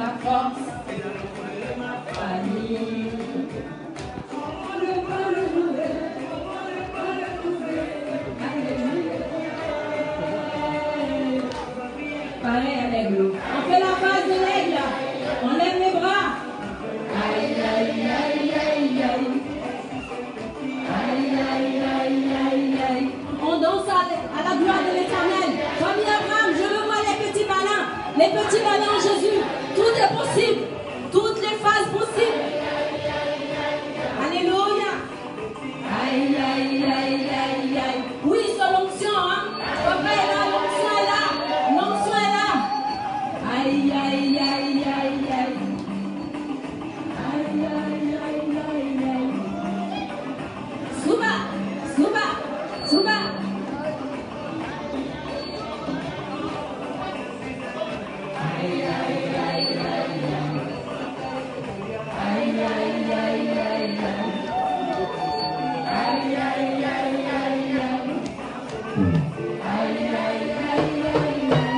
ma force, ma famille. On ne peut le louer, alléluia. Pareil à l'aigle. On fait la phase de l'aigle. On lève les bras. Aïe, aïe, aïe, aïe, aïe. Aïe, aïe, aïe, aïe, aïe. On danse à la gloire de l'Éternel. Famille Abraham, je veux voir les petits malins. Les petits malins en Jésus. Tout est possible. Toutes les phases possibles. Alléluia. Aïe, aïe, aïe, aïe, aïe. Oui, c'est l'onction, hein. Papa est là, l'onction est là. L'onction est là. Aïe, aïe, aïe, aïe, aïe. Aïe, aïe, aïe, aïe, aïe. Souba, souba, souba. Aïe, aïe, aïe, aïe, aïe. Aïe, aïe, aïe, aïe, aïe. Aïe, aïe, aïe, aïe, aïe. Aïe, aïe, aïe, aïe, aïe.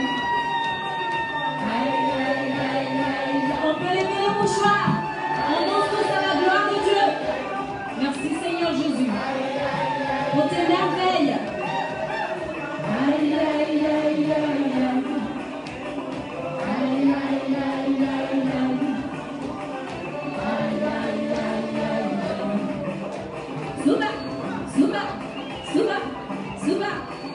Aïe, aïe, aïe, aïe. On peut lever le mouchoir. On danse tous à la gloire de Dieu. Merci Seigneur Jésus. Pour tes merveilles. Aïe, aïe, aïe, aïe, aïe. Aïe, aïe, aïe, aïe, aïe. Aïe, aïe, aïe, aïe, aïe. Souba, souba, souba, souba.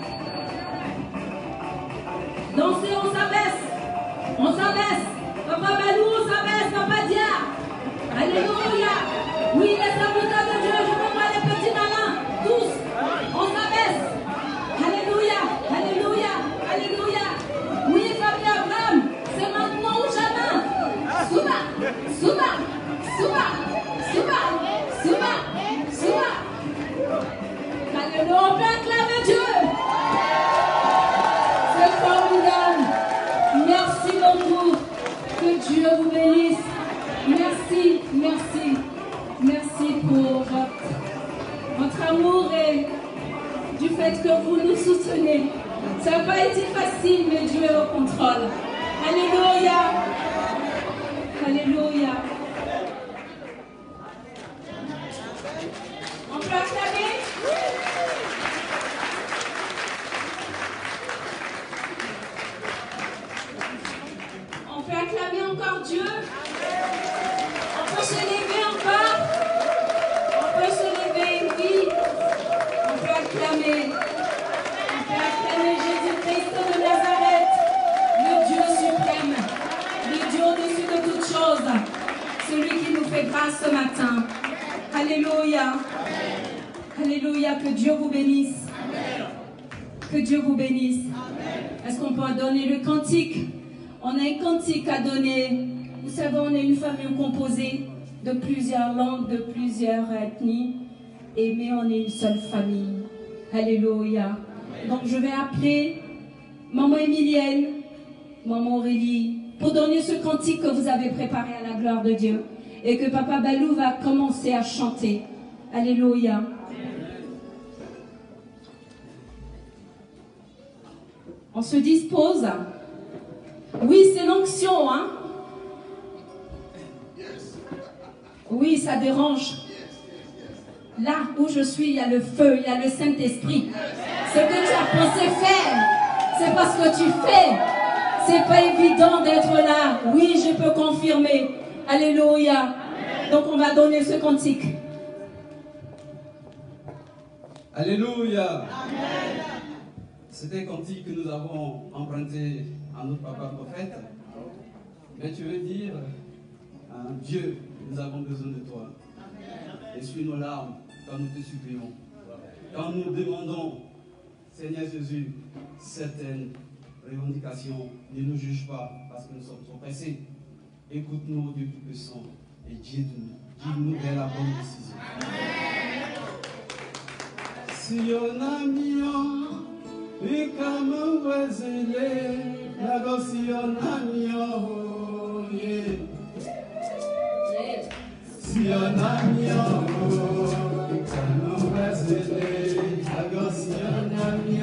Dansez, on s'abaisse. On s'abaisse. Papa Balou, on s'abaisse. Papa Dia. Alléluia. Oui, les serviteurs de Dieu, je veux voir les petits malins. Tous. On s'abaisse. Alléluia. Alléluia. Alléluia. Oui, famille Abraham. C'est maintenant ou jamais. Souba. Souba. Souba. Souba. Souba. Souba. Alléluia. On peut acclamer Dieu. C'est formidable. Merci beaucoup. Que Dieu vous bénisse. Merci, merci. Merci pour votre amour et du fait que vous nous soutenez. Ça n'a pas été facile, mais Dieu est au contrôle. Alléluia. Alléluia. On peut acclamer? On peut acclamer encore Dieu. On peut se lever encore. On peut se lever, oui. On peut acclamer. On peut acclamer Jésus-Christ de Nazareth, le Dieu suprême, le Dieu au-dessus de toutes choses, celui qui nous fait grâce ce matin. Alléluia. Alléluia. Que Dieu vous bénisse. Que Dieu vous bénisse. Est-ce qu'on peut donner le cantique? On a un cantique à donner. Vous savez, on est une famille composée de plusieurs langues, de plusieurs ethnies, mais on est une seule famille. Alléluia. Donc je vais appeler Maman Emilienne, Maman Aurélie, pour donner ce cantique que vous avez préparé à la gloire de Dieu et que Papa Balou va commencer à chanter. Alléluia. On se dispose. Oui, c'est l'onction, hein? Oui, ça dérange. Là où je suis, il y a le feu, il y a le Saint-Esprit. Ce que tu as pensé faire, c'est parce que tu fais. C'est pas évident d'être là. Oui, je peux confirmer. Alléluia. Donc on va donner ce cantique. Alléluia. C'est un cantique que nous avons emprunté à notre papa prophète. Mais tu veux dire, Dieu, nous avons besoin de toi. Essuie nos larmes quand nous te supplions. Quand nous demandons, Seigneur Jésus, certaines revendications, ne nous juge pas parce que nous sommes trop pressés. Écoute-nous, Dieu Tout-Puissant, et guide-nous vers la bonne décision. Si on a mis et comme un voisin, la gosse si on a mis si on a mis comme un voisin, la gosse si on a mis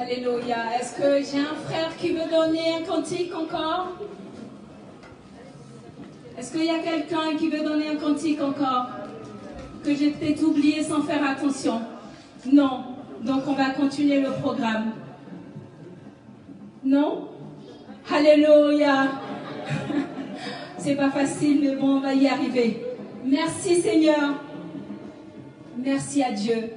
Alléluia. Est-ce que j'ai un frère qui veut donner un cantique encore? Est-ce qu'il y a quelqu'un qui veut donner un cantique encore? Que j'ai peut-être oublié sans faire attention? Non. Donc on va continuer le programme. Non? Alléluia. C'est pas facile, mais bon, on va y arriver. Merci Seigneur. Merci à Dieu.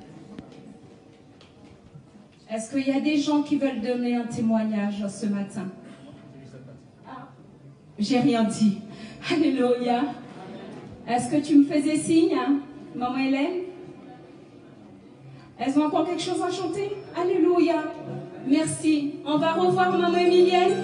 Est-ce qu'il y a des gens qui veulent donner un témoignage ce matin? Ah, j'ai rien dit. Alléluia. Est-ce que tu me faisais signe, hein, Maman Hélène? Elles ont encore quelque chose à chanter? Alléluia. Merci. On va revoir Maman Emilienne.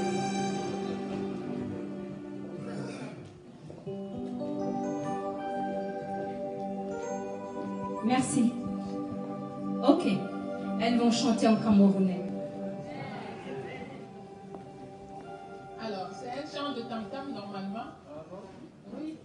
Merci. Ok. Elles vont chanter en camerounais. Alors, c'est un chant de tam-tam normalement. Oui.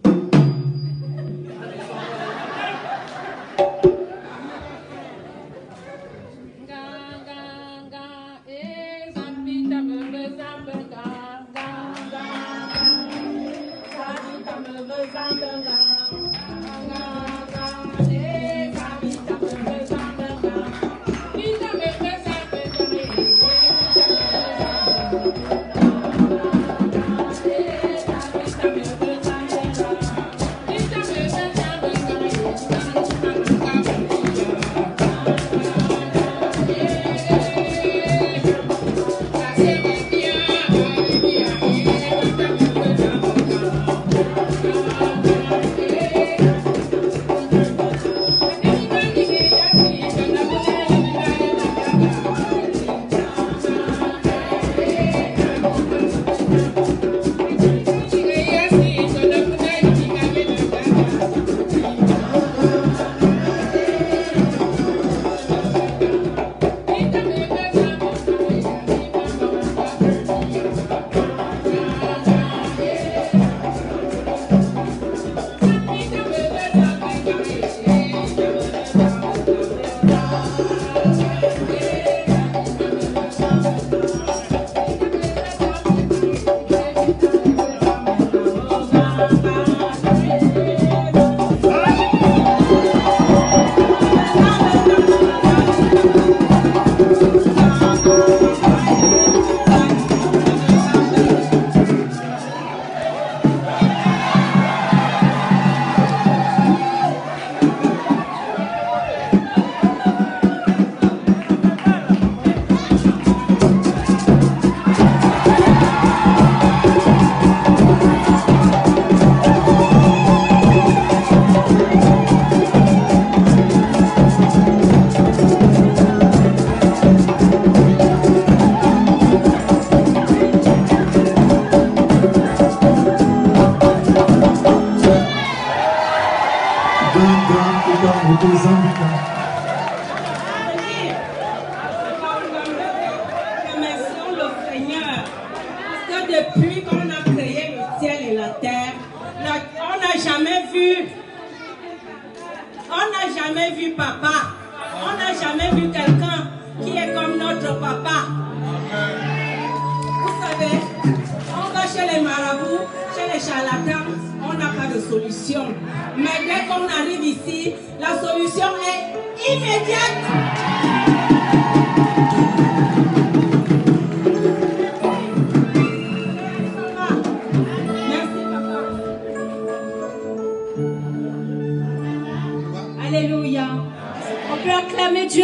Alléluia. On peut acclamer Dieu.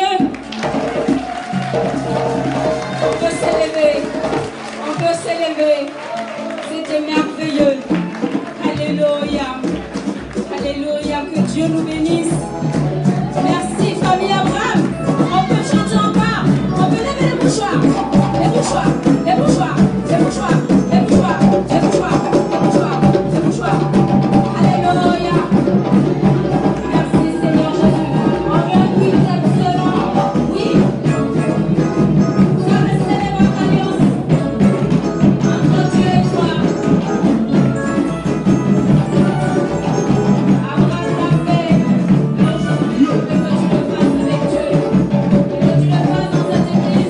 On peut s'élever. On peut s'élever. C'était merveilleux. Alléluia. Alléluia. Que Dieu nous bénisse. Merci, famille Abraham. On peut chanter encore. On peut lever les mouchoirs. Les mouchoirs. Les mouchoirs. Les mouchoirs. Les mouchoirs. Les mouchoirs. Les mouchoirs. Les mouchoirs. Alléluia. Aujourd'hui, que tu le fasses avec Dieu, que tu le fasses dans cette église.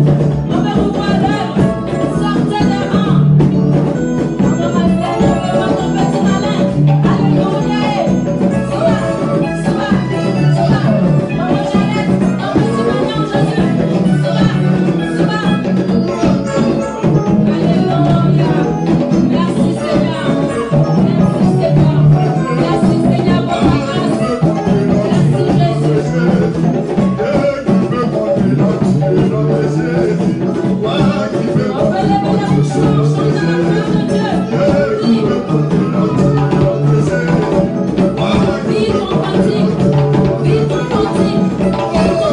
On va revoir l'œuvre. Sortez de rang. Maman Madeleine, maman ton petit malin. Alléluia. Souma, souma, souma. Maman Jeannette, ton petit magnon Jésus. Souma, souma. Alléluia. Merci Seigneur. Merci Seigneur. Merci Seigneur pour ta grâce. Merci Jésus. On peut lever la bouche en chantant la gloire de Dieu. Vive ton cantique. Vive ton cantique. Vive ton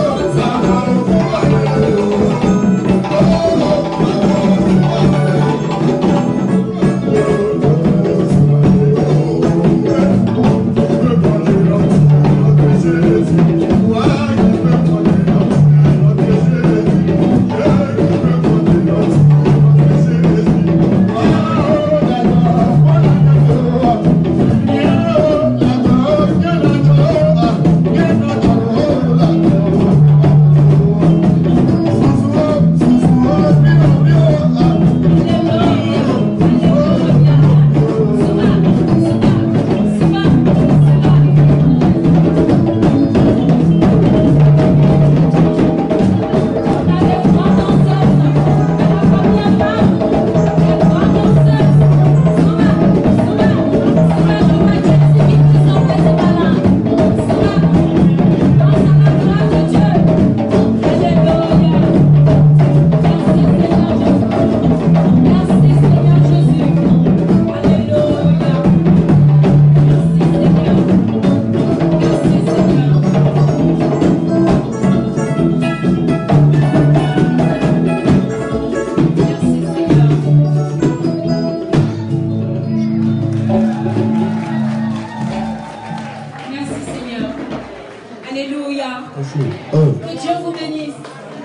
Que Dieu vous bénisse.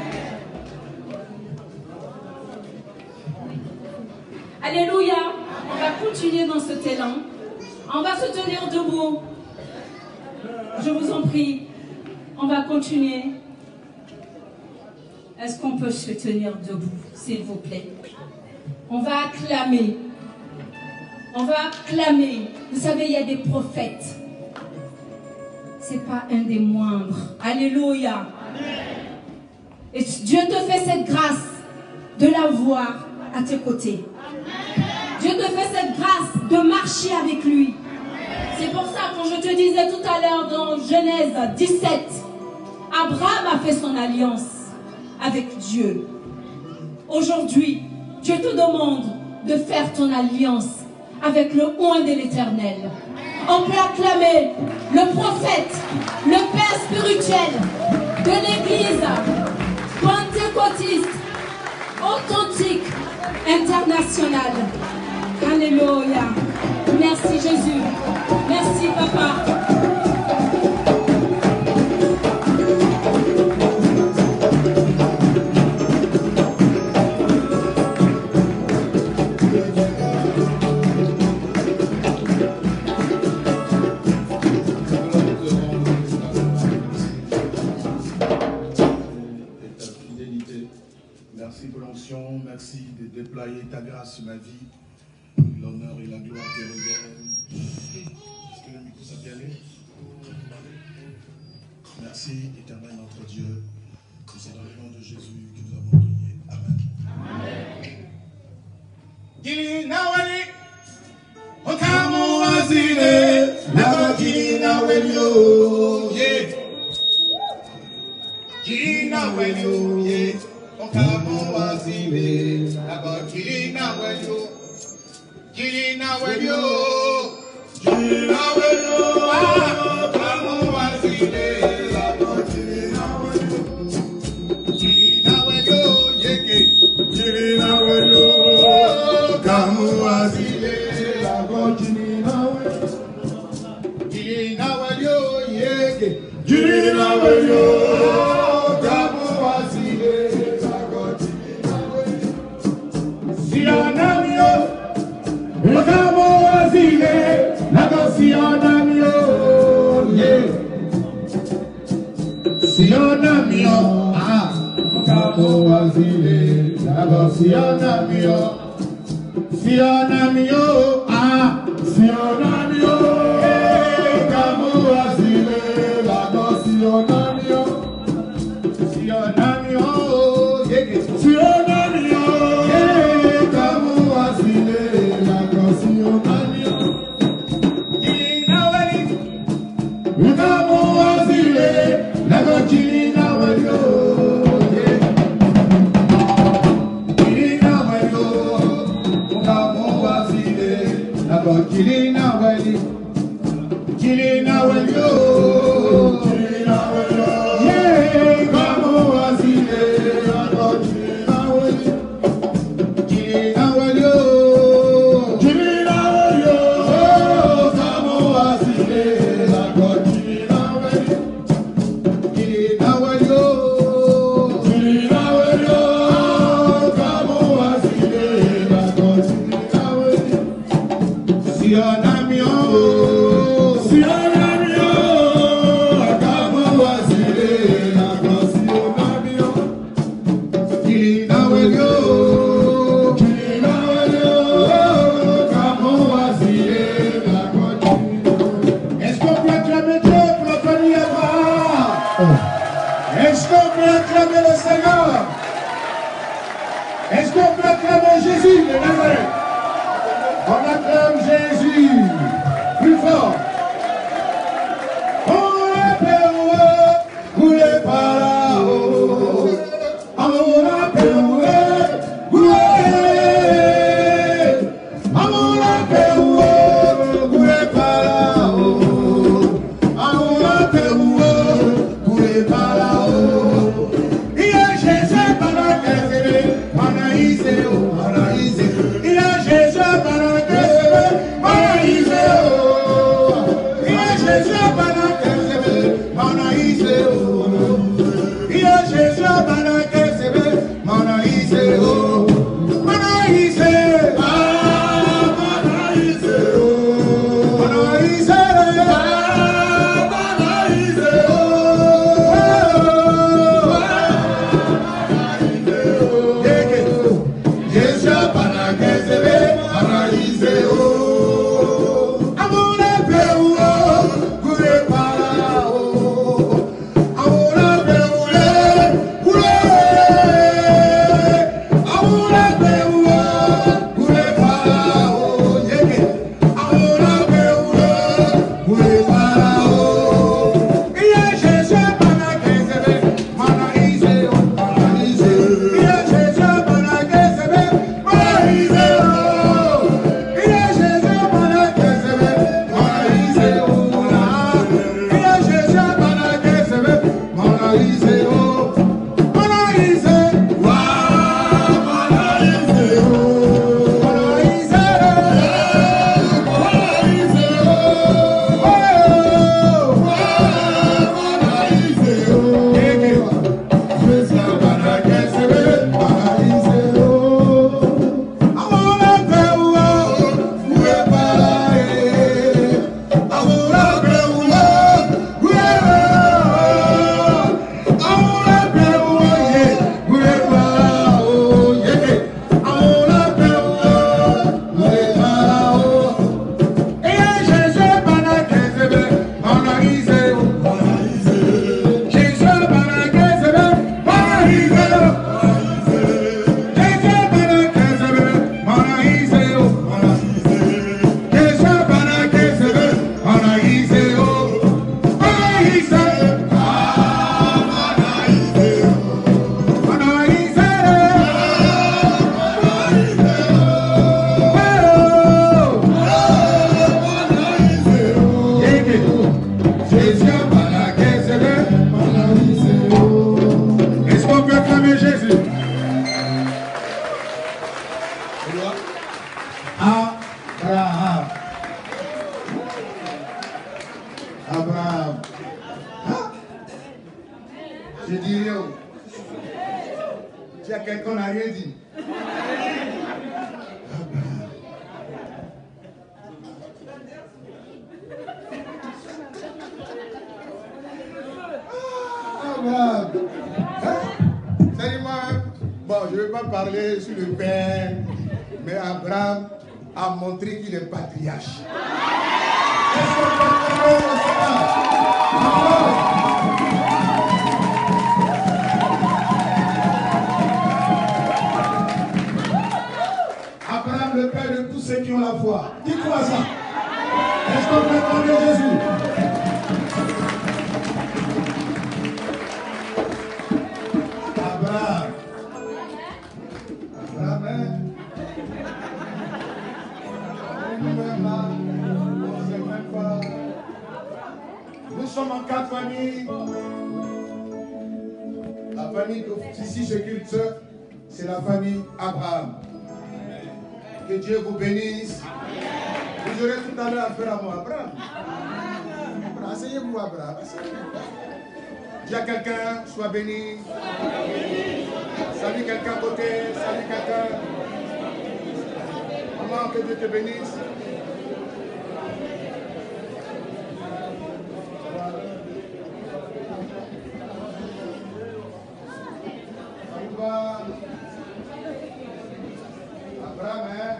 Alléluia. On va continuer dans cet élan. On va se tenir debout. Je vous en prie. On va continuer. Est-ce qu'on peut se tenir debout, s'il vous plaît? On va acclamer. On va acclamer. Vous savez, il y a des prophètes. C'est pas un des moindres. Alléluia. Et Dieu te fait cette grâce de l'avoir à tes côtés. Dieu te fait cette grâce de marcher avec lui. C'est pour ça, quand je te disais tout à l'heure dans Genèse 17, Abraham a fait son alliance avec Dieu. Aujourd'hui, Dieu te demande de faire ton alliance avec le oint de l'Éternel. On peut acclamer le prophète, le père spirituel de l'église pentecôtiste, authentique, internationale. Alléluia. Merci Jésus. Merci Papa. Merci pour l'onction, merci de déployer ta grâce sur ma vie. L'honneur et la gloire te reviennent. Est-ce que le micro s'est bien allé? Merci, éternel notre Dieu. C'est dans le nom de Jésus que nous avons prié. Amen. Siana asile, d'abord si on a mieux. Si on a mieux, ah, si on a mieux, comme asile, d'abord si on a mieux. Si on a mieux, si on a mieux, comme asile, d'abord si on a mieux. Come asile, d'abord si on a mieux. Kilina wali, Kilina wali, yo, Kilina wali, yeah, come asile, Kilina wali, Kilina wali, yo, Kilina wali, yo, come asile, Kilina wali, Kilina wali, yo, Kilina wali, yo, come asile, Kilina wali. Si on a mieux, si on a mieux, comme asile, si on a mieux, Kilina wali, Kilina wali, comme asile, est-ce qu'on peut acclamer Dieu pour la famille Abraham? Est-ce qu'on peut acclamer le Seigneur? Est-ce qu'on peut acclamer Jésus de Nazareth? On acclame Jésus plus fort. On appelle pour les pharaons. On appelle pour les pharaons. On appelle pour les pharaons. Il y a Jésus par la terre, Manaïsé, Manaïsé. Il y a Jésus par la terre, Manaïsé, il y a Jésus par la terre, Manaïsé, il y a Jésus par la terre, Manaïsé, Manaïsé, ah, Manaïsé, Manaïsé, ah, Manaïsé, Jésus par la terre, Manaïsé, amour à Péou, pour les pharaons, amour à Péou, pour les amour à Péou, pour les pharaons, amour à Péou, pour les pharaons. Il y a Jésus par la terre, Manaïsé, Manaïsé, il y a Jésus par la terre, Manaïsé. Il y a Jésus par la terre, Manaïsé, il y a Jésus par la terre, Manaïsé, Manaïsé, waouh, Manaïsé, Manaïsé, est-ce qu'on peut acclamer Jésus? Abraham. Abraham. Ah. Je dirais, tu as quelqu'un n'a rien dit. Abraham. Salut-moi. Bon, je ne vais pas parler sur le père, mais Abraham a montré qu'il est patriarche. Est-ce qu'on peut trouver ça? Abraham, le père de tous ceux qui ont la foi. Dites-moi ça. Est-ce qu'on peut prendre Jésus? Abraham. Abraham, hein? Nous-mêmes là, on ne sait même pas. Nous sommes en 4 familles. La famille ici se culte, c'est la famille Abraham. Que Dieu vous bénisse. Vous aurez tout à l'heure affaire à moi, Abraham. Asseyez-vous, Abraham. Dis à quelqu'un, sois béni. Salut quelqu'un à côté, salut quelqu'un. Maman, que Dieu te bénisse. Abraham, hein?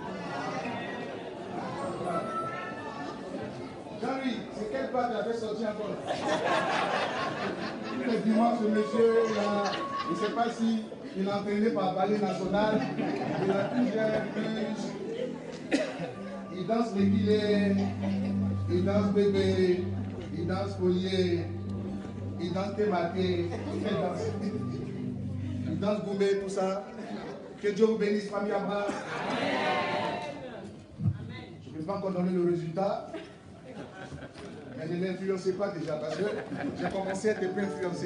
Jean-Louis, c'est quelle part tu as fait sortir encore? Tous les dimanches, ce monsieur, là, je ne sais pas si il est entraîné par Ballet National, il a plusieurs bus, il danse l'équilé, il danse bébé, il danse collier, il danse thématé, il danse boumé, tout ça. Que Dieu vous bénisse, famille Abraham. Je ne peux pas encore donner le résultat. Mais ne l'influencez pas déjà, parce que j'ai commencé à être peu influencé.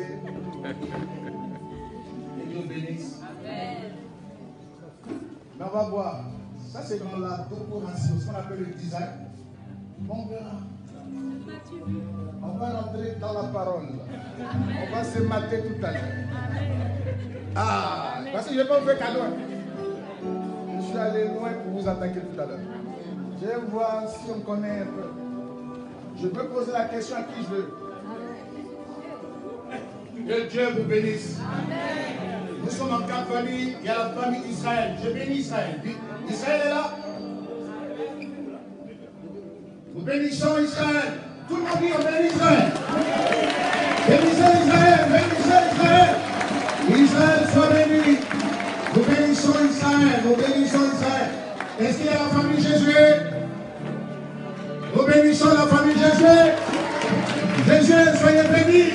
Que Dieu vous bénisse. Mais on va voir. Ça, c'est dans la décoration, ce qu'on appelle le design. On verra. On va rentrer dans la parole. On va se mater tout à l'heure. Ah, parce que je ne vais pas vous faire cadeau. Je suis allé loin pour vous attaquer tout à l'heure. Je vais voir si on connaît un peu. Je peux poser la question à qui je veux. Que Dieu vous bénisse. Amen. Nous sommes en 4 familles. Il y a la famille Israël. Je bénis Israël. Israël est là. Nous bénissons Israël. Tout le monde dit on bénit Israël. Bénissez Israël. Bénissez Israël. Israël soit béni. Nous bénissons Israël. Nous bénissons Israël. Est-ce qu'il y a la famille Jésus? Nous bénissons la famille Jésus. Jésus, soyez bénis.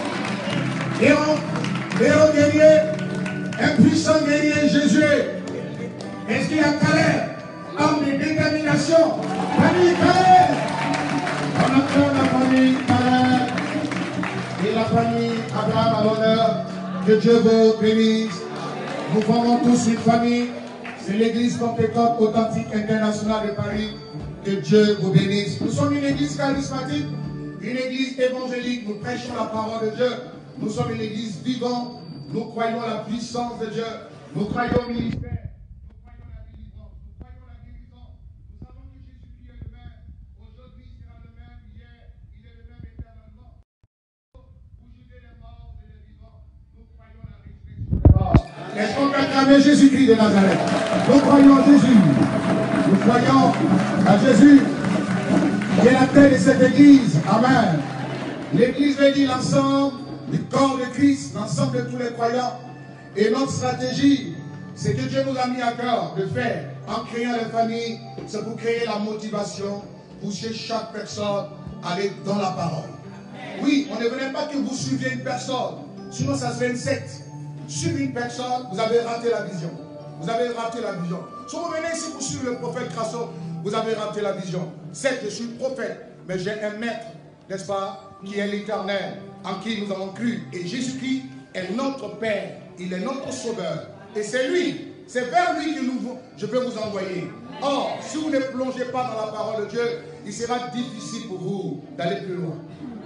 Léon guerrier, un puissant guerrier Jésus. Est-ce qu'il y a Caleb, homme de détermination? Famille Caleb. On acclame la famille Caleb et la famille Abraham à l'honneur. Que Dieu vous bénisse. Nous formons tous une famille. C'est l'église Pentecôte authentique internationale de Paris. Que Dieu vous bénisse. Nous sommes une église charismatique, une église évangélique. Nous prêchons la parole de Dieu. Nous sommes une église vivante. Nous croyons la puissance de Dieu. Nous croyons au ministère. Nous croyons la délivrance. Nous croyons la guérison. Nous savons que Jésus-Christ est le même. Aujourd'hui, il sera le même. Hier, il est le même éternellement. Vous jugez les morts et les vivants. Nous croyons la résurrection des morts. Est-ce qu'on peut acclamer Jésus-Christ de Nazareth? Nous croyons en Jésus. Nous croyons à Jésus qui est la tête de cette église. Amen. L'église veut dire l'ensemble du corps de Christ, l'ensemble de tous les croyants. Et notre stratégie, c'est que Dieu nous a mis à cœur de faire en créant les familles, c'est pour créer la motivation, pousser chaque personne à aller dans la parole. Oui, on ne voulait pas que vous suiviez une personne, sinon ça serait une secte. Suivre une personne, vous avez raté la vision. Vous avez raté la vision. Si vous venez ici pour suivre le prophète Crasso, vous avez raté la vision. Certes, je suis prophète, mais j'ai un maître, n'est-ce pas, qui est l'Éternel, en qui nous avons cru. Et Jésus-Christ est notre Père, il est notre Sauveur. Et c'est lui, c'est vers lui que je peux vous envoyer. Or, si vous ne plongez pas dans la parole de Dieu, il sera difficile pour vous d'aller plus loin.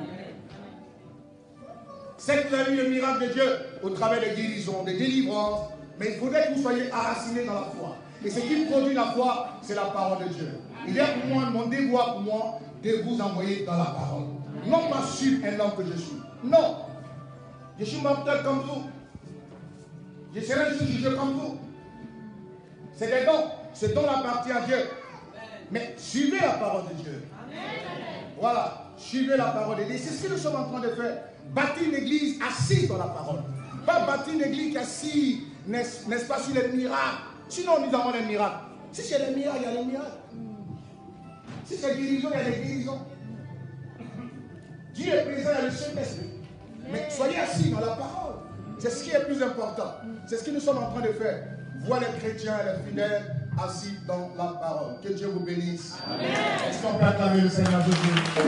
C'est que vous avez eu le miracle de Dieu au travers des guérisons, des délivrances, mais il faudrait que vous soyez enracinés dans la foi. Et ce qui produit la foi, c'est la parole de Dieu. Il est pour moi, mon devoir pour moi, de vous envoyer dans la parole. Non pas suivre un homme que je suis. Non. Je suis mortel comme vous. Je serai un jour jugé comme vous. C'est des dons. Ce don appartient à Dieu. Mais suivez la parole de Dieu. Voilà. Suivez la parole de Dieu. C'est ce que nous sommes en train de faire. Bâtir une église assise dans la parole. Pas bâtir une église qui est assise, n'est-ce pas, sur les miracles. Sinon, nous avons les miracles. Si c'est les miracles, il y a les miracles. Si c'est guérison, il y a les guérisons. Dieu est présent, il y a le Saint-Esprit. Mais soyez assis dans la parole. C'est ce qui est plus important. C'est ce que nous sommes en train de faire. Voir les chrétiens et les fidèles assis dans la parole. Que Dieu vous bénisse. Amen. Est-ce qu'on peut acclamer le Seigneur Jésus?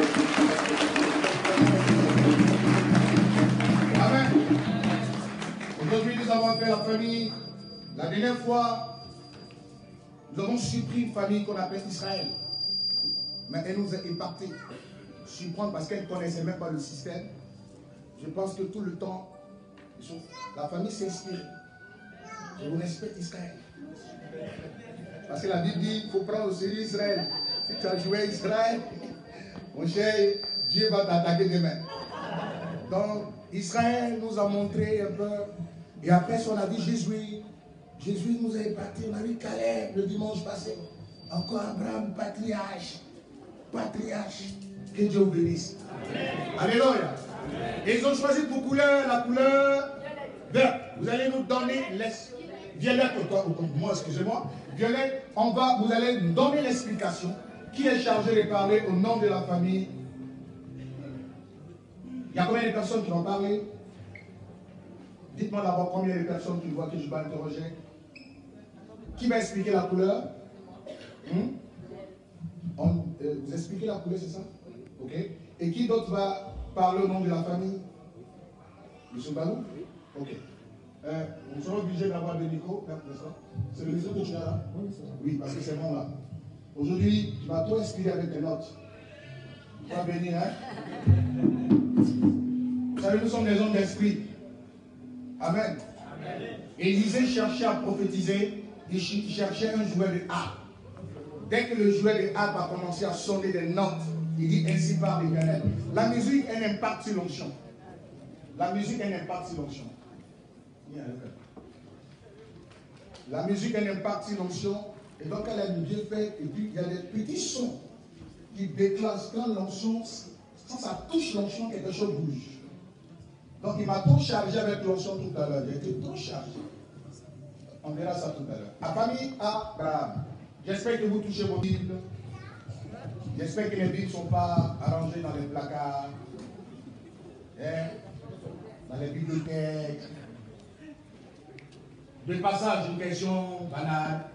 Amen. Aujourd'hui, nous avons fait la famille. La dernière fois, nous avons surpris une famille qu'on appelle Israël. Mais elle nous a impacté. Surprendre parce qu'elle ne connaissait même pas le système. Je pense que tout le temps, la famille s'est inspirée. Je vous respecte Israël. Parce que la Bible dit qu'il faut prendre au sérieux Israël. Si tu as joué Israël, mon cher, Dieu va t'attaquer demain. Donc, Israël nous a montré un peu. Et après, on a vu Jésus. Jésus nous a impacté. On a vu Caleb le dimanche passé. Encore Abraham, patriarche. Patriarche. Que Dieu vous bénisse. Alléluia. Et ils ont choisi pour couleur la couleur verte. Vous allez nous donner violette, moi, excusez-moi. Violette, vous allez nous donner l'explication. Qui est chargé de parler au nom de la famille? Il y a combien de personnes qui vont parler? Dites-moi d'abord combien de personnes qui voient que je vais interroger. Qui va expliquer la couleur? Vous expliquez la couleur, c'est ça? Ok. Et qui d'autre va parler au nom de la famille? Monsieur Balou? Ok. On sera obligé d'avoir des micros, n'est-ce pas? C'est le micro que tu as là? Oui, parce que c'est bon là. Aujourd'hui, tu vas tout expliquer avec tes notes. Tu vas venir, hein? Vous savez, nous sommes des hommes d'esprit. Amen. Élisée cherchait à prophétiser, il cherchait un jouet de harpe. Dès que le jouet de harpe a commencé à sonner des notes, il dit ainsi par l'Éternel. La musique a un impact sur l'onction. La musique a un impact sur l'onction. La musique a un impact sur l'onction. Et donc elle a bien fait. Et puis il y a des petits sons qui déclenchent quand l'onction, quand ça touche l'onction, quelque chose bouge. Donc il m'a trop chargé avec l'onction tout à l'heure. J'ai été trop chargé. On verra ça tout à l'heure. La famille Abraham. J'espère que vous touchez vos Bibles. J'espère que les Bibles ne sont pas arrangées dans les placards, dans les bibliothèques. De passage, une question banale.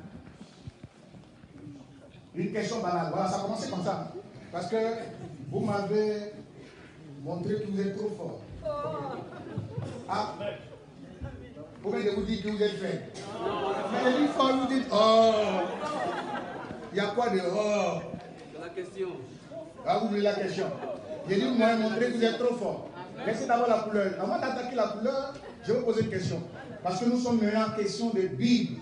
Une question banale. Voilà, ça a commencé comme ça. Parce que vous m'avez montré que vous êtes trop fort. Ah, pourquoi je vous dis que vous êtes faible? Mais une fois, vous dites, oh, il y a quoi de oh? La question. Ah, vous voulez la question? J'ai dit, vous m'avez montré que vous êtes trop fort. Laissez d'abord la couleur. Avant d'attaquer la couleur, je vais vous poser une question. Parce que nous sommes maintenant en question de Bible.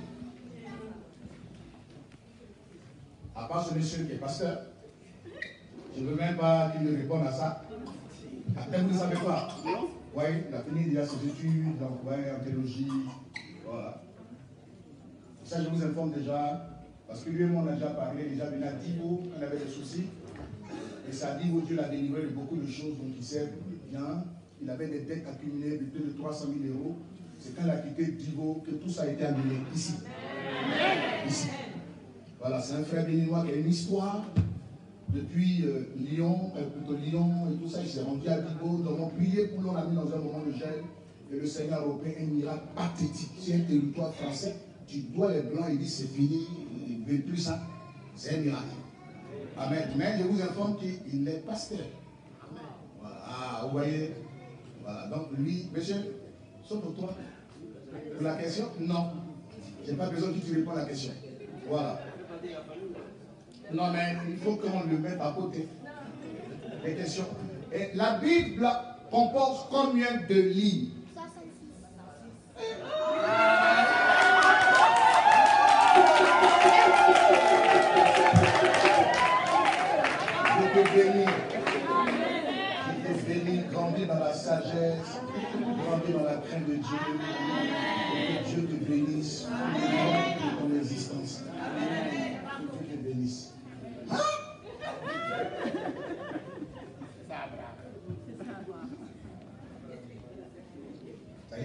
À part ce monsieur qui est pasteur, je ne veux même pas qu'il me réponde à ça. Après, vous ne savez pas. Oui, il a fini déjà ses études, donc, ouais, en théologie. Voilà. Ça, je vous informe déjà. Parce que lui et moi, on a déjà parlé, déjà venu à Divo, on avait des soucis. Et ça dit, Dieu l'a délivré de beaucoup de choses, donc il sait bien. Il avait des dettes accumulées de plus de 300 000 €. C'est quand il a quitté Divo que tout ça a été annulé, ici. Ici. Voilà, c'est un frère béninois qui a une histoire. Depuis Lyon, plutôt Lyon et tout ça, il s'est rendu à Divo. Nous avons prié pour lui, on a mis dans un moment de gel. Et le Seigneur a opéré un miracle pathétique. C'est un territoire français. Tu dois les blancs, il dit c'est fini, il ne veut plus ça. C'est un miracle. Amen. Mais je vous informe qu'il est pasteur. Voilà. Ah, vous voyez. Voilà. Donc lui, monsieur, sauf pour toi. Pour la question, non. Je n'ai pas besoin que tu réponds à la question. Voilà. Non, mais il faut qu'on le mette à côté. Les questions. Et la Bible comporte combien de lignes? 66. Je te bénis. Je te bénis. Grandis dans la sagesse. Grandis dans la crainte de Dieu. Et que Dieu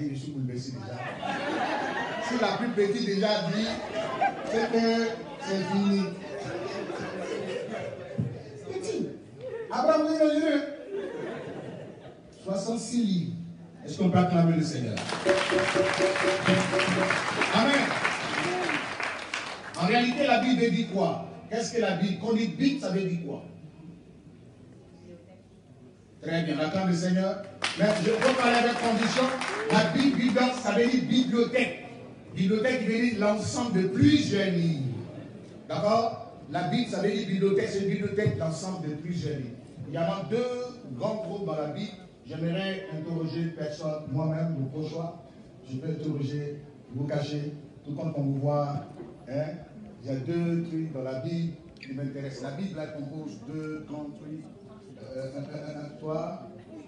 dit, je suis bouleversé déjà. Si la plus petite déjà dit, c'est que c'est fini. Petit. Abraham dit le 66 livres. Est-ce qu'on peut acclamer le Seigneur? Amen. En réalité, la Bible dit quoi? Qu'est-ce que la Bible? Quand on dit Bible, ça veut dire quoi? Très bien, on acclame le Seigneur. Mais je peux parler avec condition. La Bible, ça veut dire bibliothèque. Bibliothèque, qui veut dire l'ensemble de plusieurs livres. D'accord? La Bible, ça veut dire bibliothèque, c'est une bibliothèque l'ensemble de plusieurs livres. Il y en a deux grands groupes dans la Bible. J'aimerais interroger personne, moi-même, de vos choix. Je peux interroger, vous cacher, tout comme on vous voit. Hein? Il y a deux trucs dans la Bible qui m'intéressent. La Bible, elle compose deux grands trucs. Toi.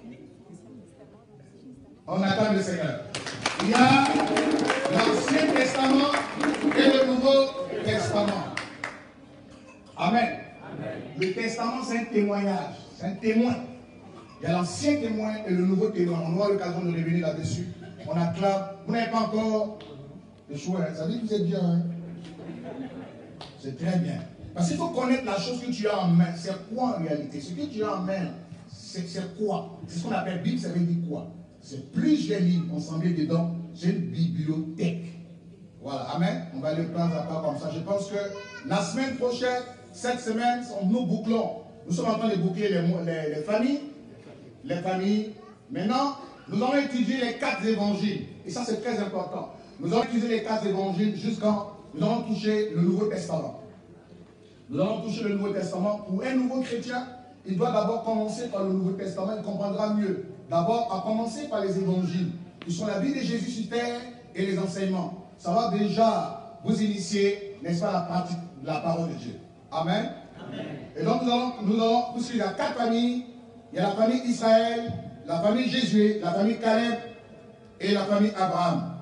On attend le Seigneur. Il y a l'Ancien Testament et le Nouveau Testament. Amen. Amen. Le Testament, c'est un témoignage, c'est un témoin. Il y a l'Ancien témoin et le Nouveau témoin. On aura l'occasion de revenir là-dessus. On acclame. Vous n'avez pas encore le choix. Ça veut dire que vous êtes bien. Hein? C'est très bien. Parce qu'il faut connaître la chose que tu as en main. C'est quoi en réalité? Ce que tu as en main, c'est quoi? C'est ce qu'on appelle Bible, ça veut dire quoi? C'est plusieurs livres ensemblés dedans. C'est une bibliothèque. Voilà, amen. On va aller pas à pas comme ça. Je pense que la semaine prochaine, cette semaine, nous bouclons. Nous sommes en train de boucler les familles. Les familles. Maintenant, nous allons étudier les 4 évangiles. Et ça, c'est très important. Nous allons étudier les 4 évangiles jusqu'à... Nous allons toucher le Nouveau Testament. Nous allons toucher le Nouveau Testament. Pour un nouveau chrétien, il doit d'abord commencer par le Nouveau Testament. Il comprendra mieux. D'abord, à commencer par les évangiles, qui sont la vie de Jésus sur terre et les enseignements. Ça va déjà vous initier, n'est-ce pas, la pratique de la parole de Dieu. Amen. Amen. Et donc, nous allons il y a 4 familles. Il y a la famille Israël, la famille Jésus, la famille Caleb et la famille Abraham.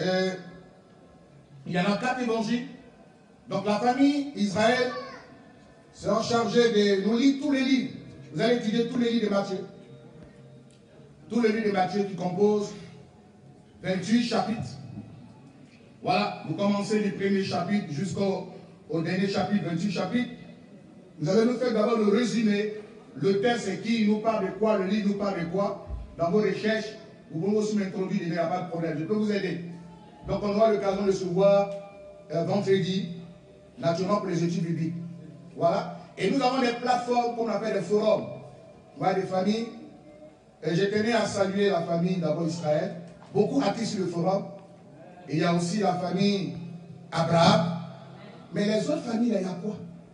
Il y en a 4 évangiles. Donc, la famille Israël sera chargée de nous lire tous les livres. Vous allez étudier tous les livres de Matthieu. Tous les livres de Matthieu qui composent 28 chapitres. Voilà, vous commencez du premier chapitre jusqu'au dernier chapitre, 28 chapitres. Vous allez nous faire d'abord le résumé. Le texte, c'est qui, il nous parle de quoi, le livre nous parle de quoi. Dans vos recherches, vous pouvez aussi m'introduire, il n'y a pas de problème. Je peux vous aider. Donc, on aura l'occasion de se voir vendredi, naturellement pour les études bibliques. Voilà. Et nous avons des plateformes qu'on appelle des forums. Voilà, des familles. Et je tenais à saluer la famille d'abord Israël. Beaucoup actifs sur le forum. Et il y a aussi la famille Abraham. Mais les autres familles, là, il y a quoi?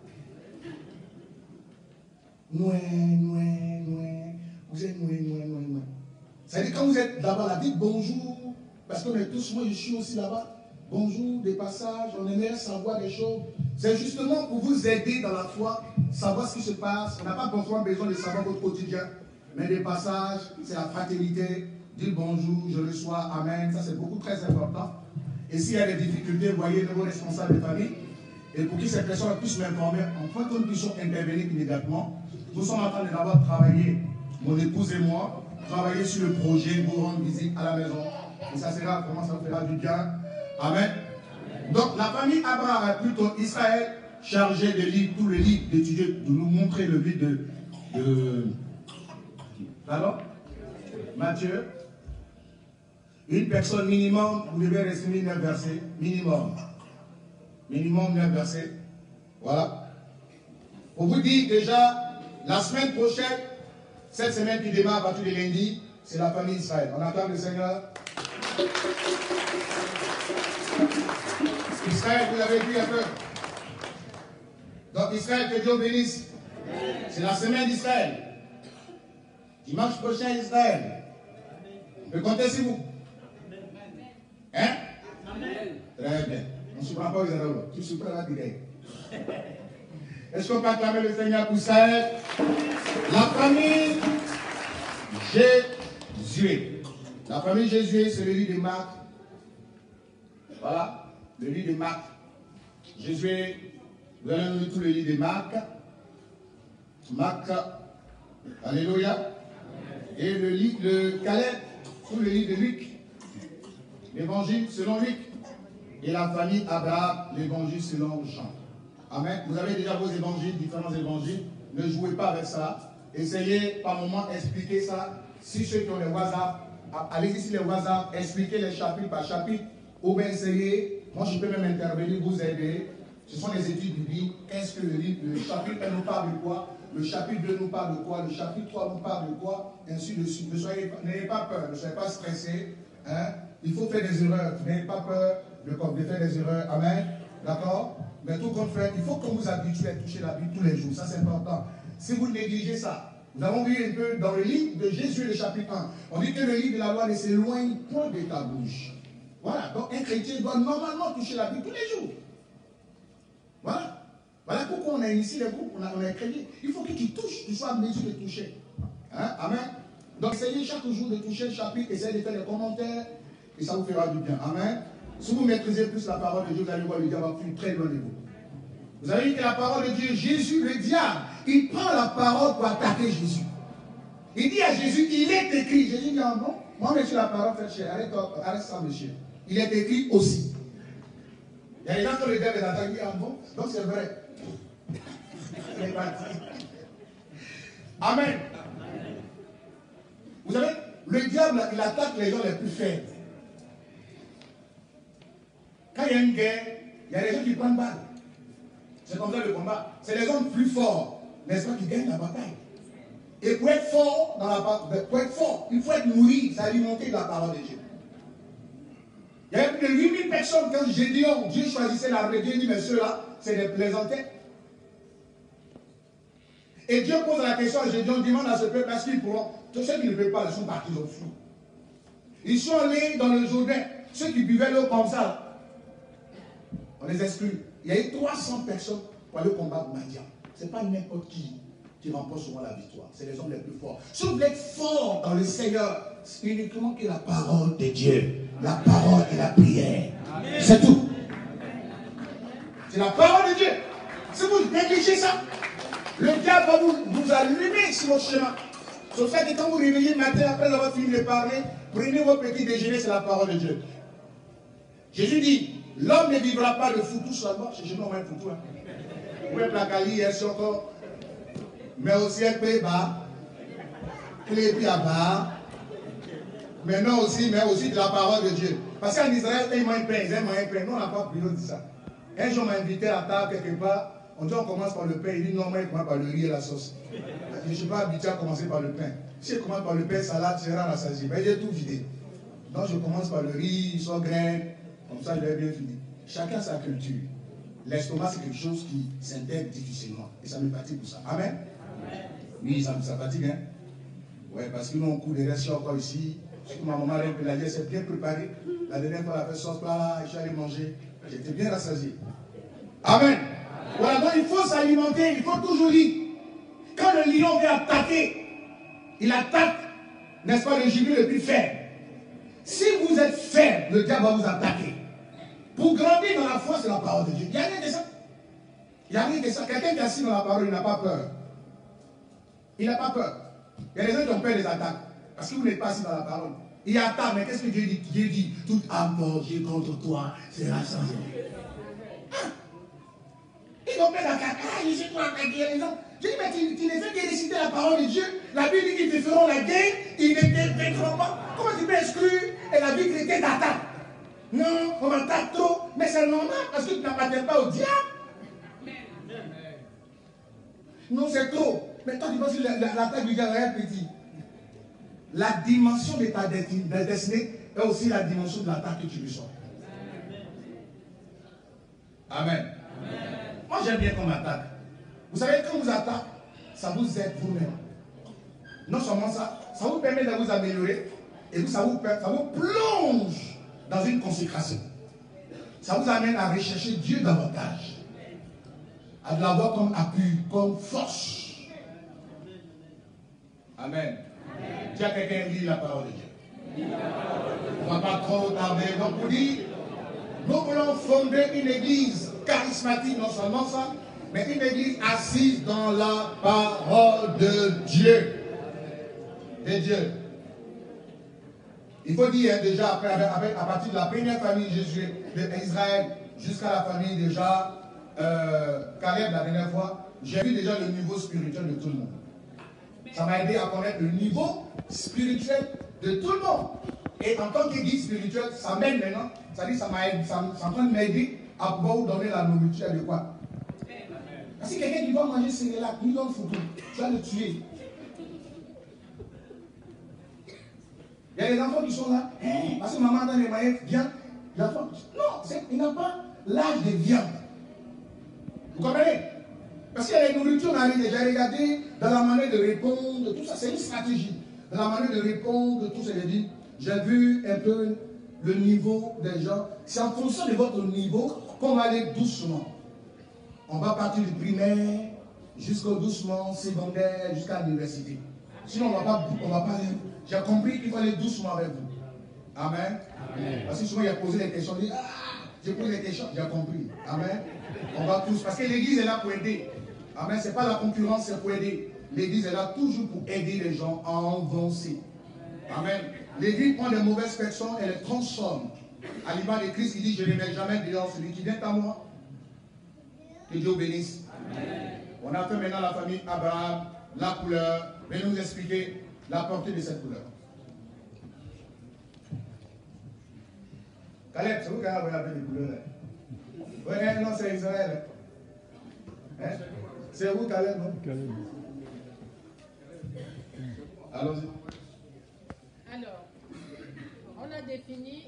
Vous êtes noué. C'est-à-dire quand vous êtes là-bas, là, dites bonjour. Parce qu'on est tous, moi je suis aussi là-bas. Bonjour, des passages, on aimerait savoir des choses. C'est justement pour vous aider dans la foi, savoir ce qui se passe. On n'a pas besoin de savoir votre quotidien. Mais des passages, c'est la fraternité. Dire bonjour, je reçois, amen. Ça, c'est beaucoup très important. Et s'il y a des difficultés, vous voyez vos responsables de famille. Et pour que ces personnes puissent m'informer, enfin que nous puissions intervenir immédiatement. Nous sommes en train de d'abord travailler, mon épouse et moi, travailler sur le projet, vous rendre visite à la maison. Et ça sera vraiment, ça fera du bien. Amen. Donc la famille Abraham, plutôt Israël, chargée de lire tous les livres, d'étudier, de nous montrer le livre de alors, Matthieu. Une personne minimum, vous devez rester 9 versets. Minimum. Minimum 9 versets. Voilà. Pour vous dire déjà, la semaine prochaine, cette semaine qui démarre à partir de lundi, c'est la famille Israël. On acclame le Seigneur. Israël, vous l'avez vu un peu. Donc Israël, que Dieu bénisse. C'est la semaine d'Israël. Dimanche prochain, Israël. On peut compter sur vous. Hein? Amen. Très bien. On ne se prend pas aux erreurs. Tu se prends là direct. Est-ce qu'on peut acclamer le Seigneur pour Israël? La famille Jésus. La famille Jésus, c'est le livre de Marc. Voilà. Le livre de Marc. Jésus, vous allez nous lire tout le livre de Marc. Marc. Alléluia. Et le livre de Caleb, tout le livre de Luc. l'évangile selon Luc. Et la famille Abraham, l'évangile selon Jean. Amen. Vous avez déjà vos évangiles, différents évangiles. Ne jouez pas avec ça. Essayez par moment d'expliquer ça. Si ceux qui ont les WhatsApp, allez-y sur les WhatsApp, expliquez les chapitres par chapitre. Ou bien essayez, moi je peux même intervenir, vous aider. Ce sont les études bibliques. Qu'est-ce que le chapitre 1 nous parle de quoi? Le chapitre 2 nous parle de quoi? Le chapitre 3 nous parle de quoi? Et ainsi de suite. N'ayez pas peur, ne soyez pas stressés. Hein? Il faut faire des erreurs. N'ayez pas peur de faire des erreurs. Amen. D'accord? Mais tout compte fait, il faut que vous vous habituez à toucher la Bible tous les jours. Ça, c'est important. Si vous négligez ça, nous avons vu un peu dans le livre de Jésus, le chapitre 1. On dit que le livre de la loi ne s'éloigne point de ta bouche. Voilà. Donc, un chrétien doit normalement toucher la Bible tous les jours. Voilà. Voilà pourquoi on a initié les groupes, on a créé. Il faut que tu touches, tu sois en mesure de toucher. Hein? Amen. Donc, essayez chaque jour de toucher le chapitre, essayez de faire des commentaires, et ça vous fera du bien. Amen. Si vous maîtrisez plus la parole de Dieu, vous allez voir le diable va plus très loin de vous. Vous avez vu que la parole de Dieu, Jésus, le diable, il prend la parole pour attaquer Jésus. Il dit à Jésus, il est écrit. Jésus dit, ah bon, moi, monsieur, la parole, faites chier. Arrête ça, monsieur. Il est écrit aussi. Il y a des gens qui le diable les attaque, il dit, ah bon, donc c'est vrai. C'est parti. Amen. Vous savez, le diable, il attaque les gens les plus faibles. Quand il y a une guerre, il y a des gens qui prennent balle. C'est comme ça le combat. C'est les hommes plus forts, n'est-ce pas, qui gagnent la bataille. Et pour être fort, il faut être nourri, s'alimenter de la parole de Dieu. Il y avait plus de 8000 personnes quand Gédéon, Dieu choisissait l'armée. Dieu dit, mais ceux-là, c'est des plaisantins. Et Dieu pose la question à Gédéon, demande à ce peuple, est-ce qu'ils pourront? Tous ceux qui ne peuvent pas, ils sont partis au fou. Ils sont allés dans le Jourdain. Ceux qui buvaient l'eau comme ça, on les exclut. Il y a eu 300 personnes pour aller combattre Madian. Ce n'est pas n'importe qui remporte souvent la victoire. C'est les hommes les plus forts. Si vous voulez être fort dans le Seigneur, c'est uniquement que la parole de Dieu. La parole et la prière. C'est tout. C'est la parole de Dieu. Si vous négligez ça, le diable va vous allumer sur votre chemin. C'est pour ça que quand vous réveillez le matin, après avoir fini de parler, prenez votre petit déjeuner, c'est la parole de Dieu. Jésus dit, l'homme ne vivra pas de foutu seulement. C'est chez nous, on va un foutu. On va placali, il y encore. Mais aussi, un peu bas. Clé puis à bas. Mais aussi de la parole de Dieu. Parce qu'en Israël, ils mangent pain, ils aiment manger pain. Nous, on n'a pas pris de ça. Un jour, on m'a invité à table quelque part. On dit, on commence par le pain. Il dit, non, moi, il commence par le riz et la sauce. Je ne suis pas habitué à commencer par le pain. Si je commence par le pain, salade, tu seras rassasié. Mais j'ai tout vidé. Donc, je commence par le riz, sans graines. Comme ça, je vais bien fini. Chacun sa culture. L'estomac, c'est quelque chose qui s'intègre difficilement. Et ça me fatigue pour ça. Amen. Oui, ça fatigue, hein. Ouais, parce que nous, on court des restes encore ici. Surtout ma maman, elle s'est bien préparée. La dernière fois, elle a fait sauce là, je suis allé manger. J'étais bien rassasié. Amen. Voilà, donc il faut s'alimenter, il faut toujours lire. Quand le lion vient attaquer, il attaque, n'est-ce pas, le gibier le plus faible. Si vous êtes faible, le diable va vous attaquer. Pour grandir dans la foi, c'est la parole de Dieu. Il n'y a rien de ça. Il n'y a rien de ça. Quelqu'un qui est assis dans la parole, il n'a pas peur. Il n'a pas peur. Il y a des gens qui ont peur des attaques. Parce que vous n'êtes pas assis dans la parole. Il attaque, mais qu'est-ce que Dieu dit? Dieu dit, toute âme forgée contre toi sera changée. Ah. Ils ont peur d'attaquer. Ah, je suis pour attaquer les gens. Je dis, mais tu ne fais que réciter la parole de Dieu. La Bible dit qu'ils te feront la guerre, ils ne te vaincront pas. Comment tu peux exclure et la vie chrétienne d'attaque? Non, on m'attaque trop. Mais c'est normal parce que tu n'appartiens pas au diable. Non, c'est trop. Mais toi, tu penses que l'attaque du diable est petit. La dimension de ta destinée est aussi la dimension de l'attaque que tu reçois. Amen. Moi, j'aime bien qu'on m'attaque. Vous savez, quand on vous attaque, ça vous aide vous-même. Non seulement ça, ça vous permet de vous améliorer et ça vous plonge dans une consécration. Ça vous amène à rechercher Dieu davantage. À l'avoir comme appui, comme force. Amen. Tiens, quelqu'un lit la parole de Dieu. On ne va pas trop tarder. Donc, pour dire, nous voulons fonder une église charismatique, non seulement ça, mais une église assise dans la parole de Dieu. De Dieu. Il faut dire déjà, à partir de la première famille d'Israël jusqu'à la famille déjà Caleb la dernière fois, j'ai vu déjà le niveau spirituel de tout le monde. Ça m'a aidé à connaître le niveau spirituel de tout le monde. Et en tant que guide spirituel, ça m'aide maintenant. Ça dit, ça en train de m'aider à pouvoir vous donner la nourriture adéquate. Parce que quelqu'un qui doit manger Cérélac, lui donne photo, tu vas le tuer. Il y a des enfants qui sont là, parce que maman dans les maillettes, viens. L'enfant, non, il n'a pas l'âge de viande. Vous comprenez? Parce qu'il y a les nourritures, on a déjà regardé dans la manière de répondre, tout ça, c'est une stratégie. Dans la manière de répondre, tout ça, j'ai vu un peu le niveau des gens. C'est en fonction de votre niveau qu'on va aller doucement. On va partir du primaire jusqu'au doucement, secondaire, jusqu'à l'université. Sinon, on ne va pas aller. J'ai compris qu'il faut aller doucement avec vous. Amen. Amen. Parce que souvent, il a posé des questions. Il dit, j'ai posé des questions. J'ai compris. Amen. On va tous. Parce que l'église est là pour aider. Amen. Ce n'est pas la concurrence, c'est pour aider. L'église est là toujours pour aider les gens à avancer. Amen. L'église prend des mauvaises personnes et les transforme. À l'image de Christ qui dit, je ne mets jamais dehors celui qui vient à moi. Que Dieu bénisse. Amen. On a fait maintenant la famille Abraham, la couleur. Venez nous expliquer la portée de cette couleur. Caleb, c'est vous qui avez appelé les couleurs là? Oui, non, c'est Israël. Hein? C'est vous, Caleb, non? Caleb. Allons-y. Alors, on a défini.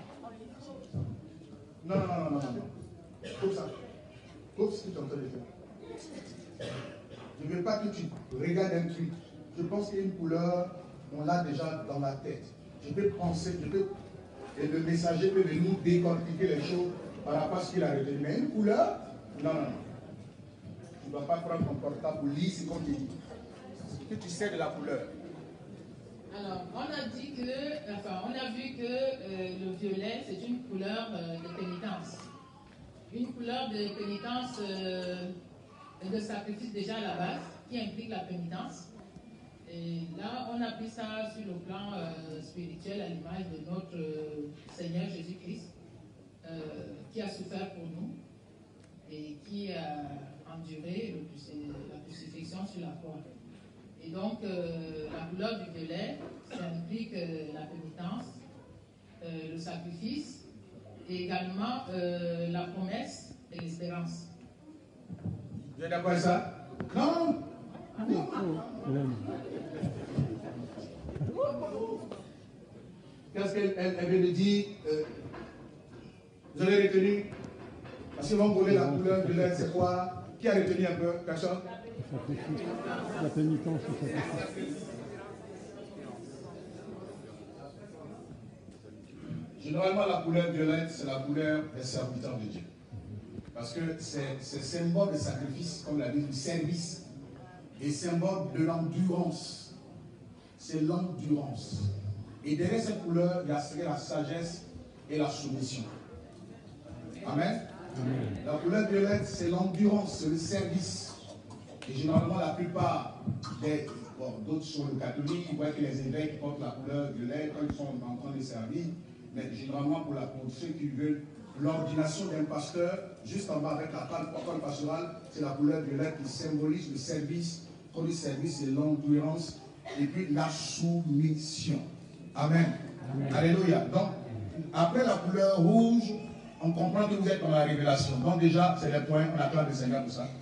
Non. Coupe ça. Coupe ce que tu es en train de faire. Je ne veux pas que tu regardes un truc. Je pense qu'il y a une couleur, on l'a déjà dans la tête. Je peux penser, et le messager peut venir nous décortiquer les choses par rapport à ce qu'il a retenu. Mais une couleur, non. Tu ne dois pas prendre ton portable pour lire ce qu'on te dit. Ce que tu sais de la couleur. Alors, on a dit on a vu que le violet, c'est une couleur de pénitence. Une couleur de pénitence et de sacrifice déjà à la base, qui implique la pénitence. Et là, on a pris ça sur le plan spirituel à l'image de notre Seigneur Jésus-Christ, qui a souffert pour nous et qui a enduré la crucifixion sur la croix. Et donc, la couleur du violet, ça implique la pénitence, le sacrifice et également la promesse et l'espérance. Vous êtes d'accord avec ça? Non. Qu'est-ce qu'elle vient de dire? Vous avez retenu? Parce que vous voulez la couleur de l'air, c'est quoi? Qui a retenu un peu? Personne? La pénitence, le sacrifice. Généralement, la couleur violette, c'est la couleur des serviteurs de Dieu. Parce que c'est symbole de sacrifice, comme l'a dit, du service. Et symbole de l'endurance. C'est l'endurance. Et derrière cette couleur, il y a la sagesse et la soumission. Amen. Amen. La couleur violette, c'est l'endurance, c'est le service. Et généralement, la plupart d'autres sont le catholique, ils voient que les évêques portent la couleur violette quand ils sont en train de servir. Mais généralement, pour ceux qui veulent l'ordination d'un pasteur, juste en bas avec la parole pastorale, c'est la couleur violette qui symbolise le service. Quand le service, c'est l'endurance et puis la soumission. Amen. Amen. Alléluia. Donc, après la couleur rouge, on comprend que vous êtes dans la révélation. Donc déjà, c'est le point, on acclame le Seigneur pour ça.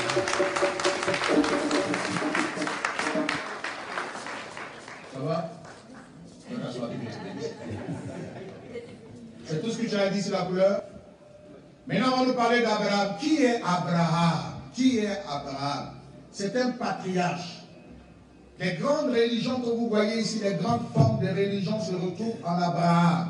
Ça va? C'est tout ce que tu as dit sur la couleur. Maintenant, on va nous parler d'Abraham. Qui est Abraham? Qui est Abraham? C'est un patriarche. Les grandes religions que vous voyez ici, les grandes formes de religion se retrouvent en Abraham.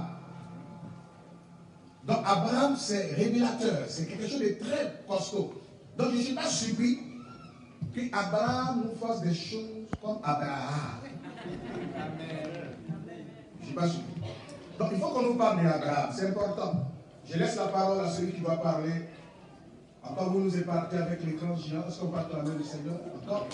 Donc Abraham, c'est révélateur, c'est quelque chose de très costaud. Donc je ne suis pas surpris qu'Abraham nous fasse des choses comme Abraham. Je ne suis pas surpris. Donc il faut qu'on nous parle d'Abraham, c'est important. Je laisse la parole à celui qui va parler. Encore vous nous épargnez avec l'écran géant. Est-ce qu'on parle de la main du Seigneur? Encore?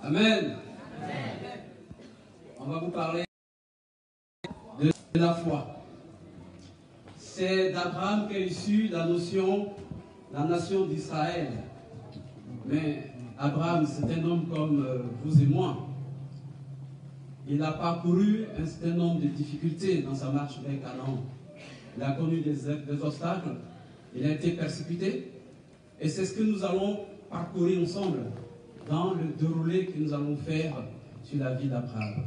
Amen. On va vous parler de la foi. C'est d'Abraham qu'est issue la nation d'Israël. Mais Abraham, c'est un homme comme vous et moi. Il a parcouru un certain nombre de difficultés dans sa marche vers Canaan. Il a connu des obstacles, il a été persécuté. Et c'est ce que nous allons parcourir ensemble dans le déroulé que nous allons faire sur la vie d'Abraham.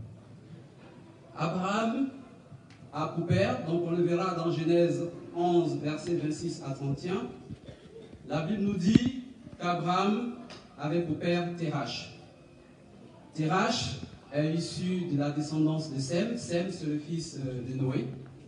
Abraham a pour père, donc on le verra dans Genèse 11, versets 26 à 31, la Bible nous dit qu'Abraham avait pour père Terach. Terach est issu de la descendance de Sem. Sem, c'est le fils de Noé.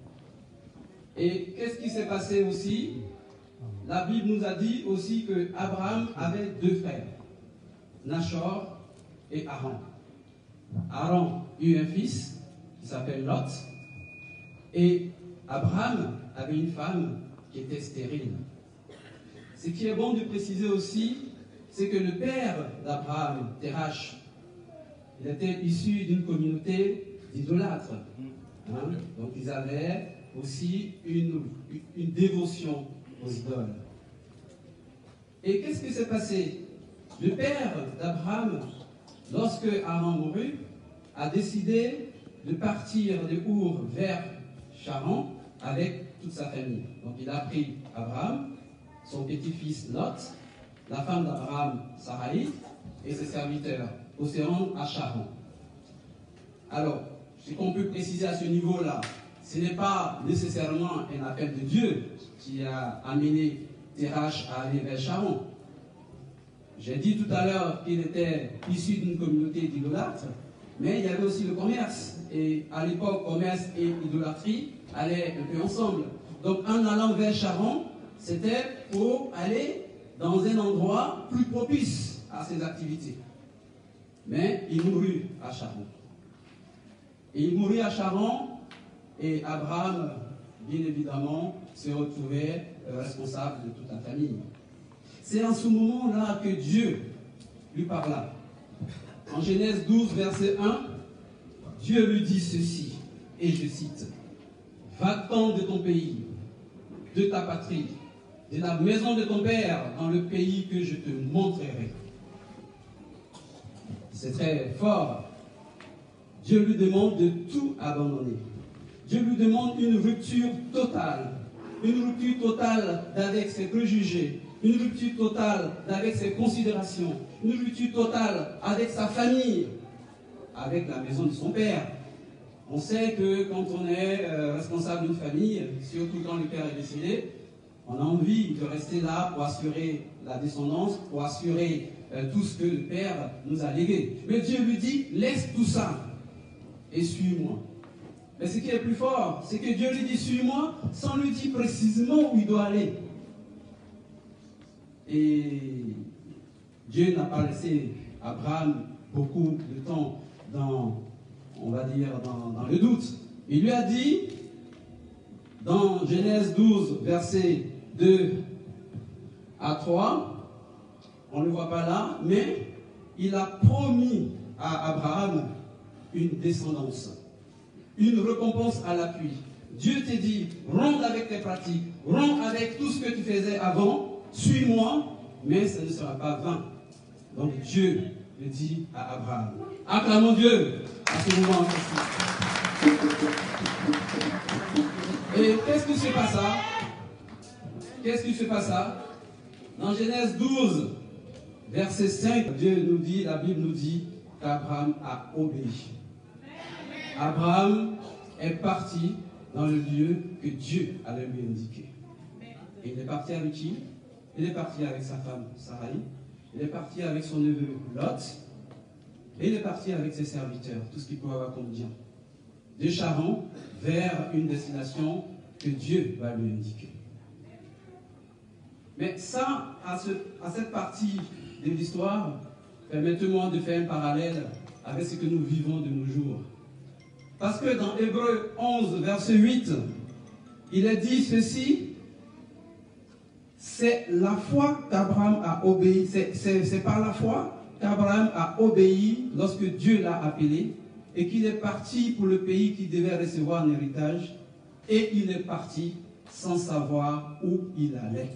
Et qu'est-ce qui s'est passé aussi? La Bible nous a dit aussi qu'Abraham avait deux frères, Nachor et Haran. Haran eut un fils qui s'appelle Lot. Et Abraham avait une femme qui était stérile. Ce qui est bon de préciser aussi, c'est que le père d'Abraham, Terach, il était issu d'une communauté d'idolâtres. Donc ils avaient aussi une dévotion aux idoles. Et qu'est-ce qui s'est passé? Le père d'Abraham, lorsque Haran mourut, a décidé de partir de Our vers Charan avec toute sa famille. Donc il a pris Abraham, son petit-fils Lot, la femme d'Abraham, Sarai, et ses serviteurs, pour se rendre à Charan. Alors, ce qu'on peut préciser à ce niveau-là, ce n'est pas nécessairement un appel de Dieu qui a amené Terach à aller vers Charan. J'ai dit tout à l'heure qu'il était issu d'une communauté d'idolâtres, mais il y avait aussi le commerce. Et à l'époque, commerce et idolâtrie allaient un peu ensemble. Donc en allant vers Charan, c'était pour aller dans un endroit plus propice à ces activités. Mais il mourut à Charan. Et il mourut à Charan, et Abraham, bien évidemment, se retrouvait responsable de toute la famille. C'est en ce moment-là que Dieu lui parla. En Genèse 12, verset 1, Dieu lui dit ceci, et je cite, « Va-t'en de ton pays, de ta patrie, de la maison de ton père, dans le pays que je te montrerai. » C'est très fort. Dieu lui demande de tout abandonner. Dieu lui demande une rupture totale avec ses préjugés, une rupture totale avec ses considérations, une rupture totale avec sa famille, avec la maison de son père. On sait que quand on est responsable d'une famille, surtout quand le père est décédé, on a envie de rester là pour assurer la descendance, pour assurer tout ce que le père nous a légué. Mais Dieu lui dit, laisse tout ça et suis-moi. Mais ce qui est plus fort, c'est que Dieu lui dit, suis-moi, sans lui dire précisément où il doit aller. Et Dieu n'a pas laissé Abraham beaucoup de temps dans le doute. Il lui a dit, dans Genèse 12, versets 2 à 3, on ne le voit pas là, mais il a promis à Abraham une descendance, une récompense à l'appui. Dieu te dit, romps avec tes pratiques, romps avec tout ce que tu faisais avant, suis-moi, mais ça ne sera pas vain. Donc Dieu le dit à Abraham. Acclamons Dieu à ce moment précis. Et qu'est-ce qui se passa? Qu'est-ce qui se passa? Dans Genèse 12, verset 5, Dieu nous dit, la Bible nous dit qu'Abraham a obéi. Abraham est parti dans le lieu que Dieu allait lui indiquer. Et il est parti avec qui? Il est parti avec sa femme Sarai, il est parti avec son neveu Lot, et il est parti avec ses serviteurs, tout ce qu'il pouvait avoir comme bien. De Charan vers une destination que Dieu va lui indiquer. Mais ça, à cette partie de l'histoire, permettez-moi de faire un parallèle avec ce que nous vivons de nos jours. Parce que dans Hébreux 11, verset 8, il est dit ceci, c'est la foi qu'Abraham a obéi, c'est par la foi qu'Abraham a obéi lorsque Dieu l'a appelé et qu'il est parti pour le pays qu'il devait recevoir en héritage, et il est parti sans savoir où il allait.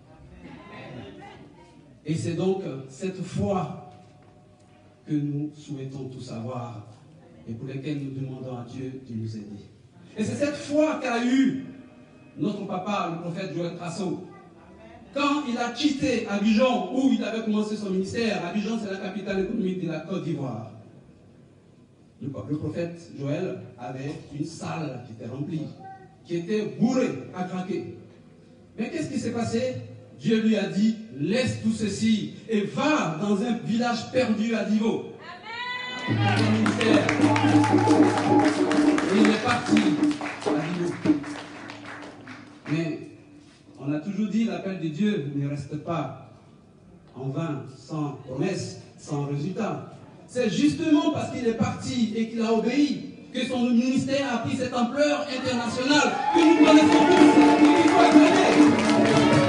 Et c'est donc cette foi que nous souhaitons tous avoir et pour laquelle nous demandons à Dieu de nous aider. Et c'est cette foi qu'a eu notre papa, le prophète Joël Trasso. Quand il a quitté Abidjan, où il avait commencé son ministère, Abidjan c'est la capitale économique de la Côte d'Ivoire. Le prophète Joël avait une salle qui était remplie, qui était bourrée à craquer. Mais qu'est-ce qui s'est passé? Dieu lui a dit, laisse tout ceci et va dans un village perdu à Divo. Amen. Son ministère. Et il est parti à Divo. Mais on a toujours dit, l'appel de Dieu ne reste pas en vain, sans promesse, sans résultat. C'est justement parce qu'il est parti et qu'il a obéi que son ministère a pris cette ampleur internationale que nous connaissons tous et qu'il faut acclamer.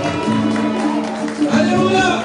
Alléluia!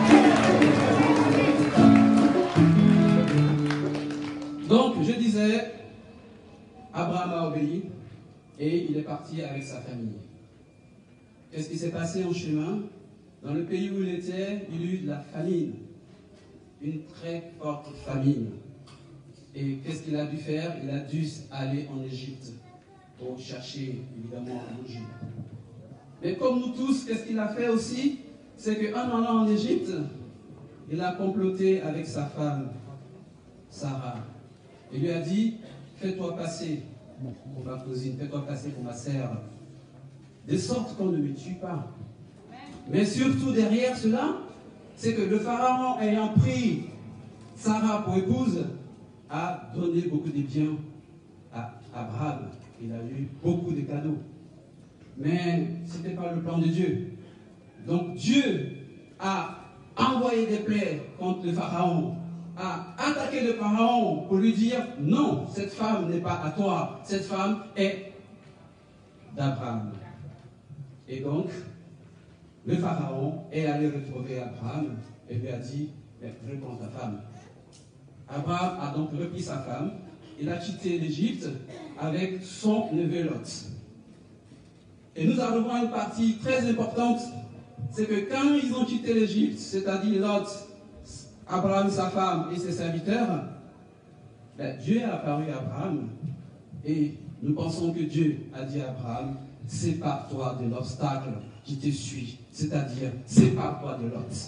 Donc, je disais, Abraham a obéi et il est parti avec sa famille. Qu'est-ce qui s'est passé en chemin? Dans le pays où il était, il y eut de la famine. Une très forte famine. Et qu'est-ce qu'il a dû faire? Il a dû aller en Égypte pour chercher, évidemment, à manger. Mais comme nous tous, qu'est-ce qu'il a fait aussi? C'est qu'en allant en Égypte, il a comploté avec sa femme, Sarah. Il lui a dit, fais-toi passer pour ma cousine, fais-toi passer pour ma sœur. De sorte qu'on ne me tue pas. Mais surtout derrière cela, c'est que le pharaon ayant pris Sarah pour épouse, a donné beaucoup de biens à Abraham. Il a eu beaucoup de cadeaux. Mais ce n'était pas le plan de Dieu. Donc Dieu a envoyé des plaies contre le pharaon, a attaqué le pharaon pour lui dire non, cette femme n'est pas à toi, cette femme est d'Abraham. Et donc, le pharaon est allé retrouver Abraham et lui a dit, reprends ta femme. Abraham a donc repris sa femme, il a quitté l'Égypte avec son neveu Lot. Et nous arrivons à une partie très importante, c'est que quand ils ont quitté l'Égypte, c'est-à-dire Lot, Abraham, sa femme et ses serviteurs, Dieu est apparu à Abraham et nous pensons que Dieu a dit à Abraham, sépare-toi de l'obstacle qui te suit, c'est-à-dire sépare-toi de Lot.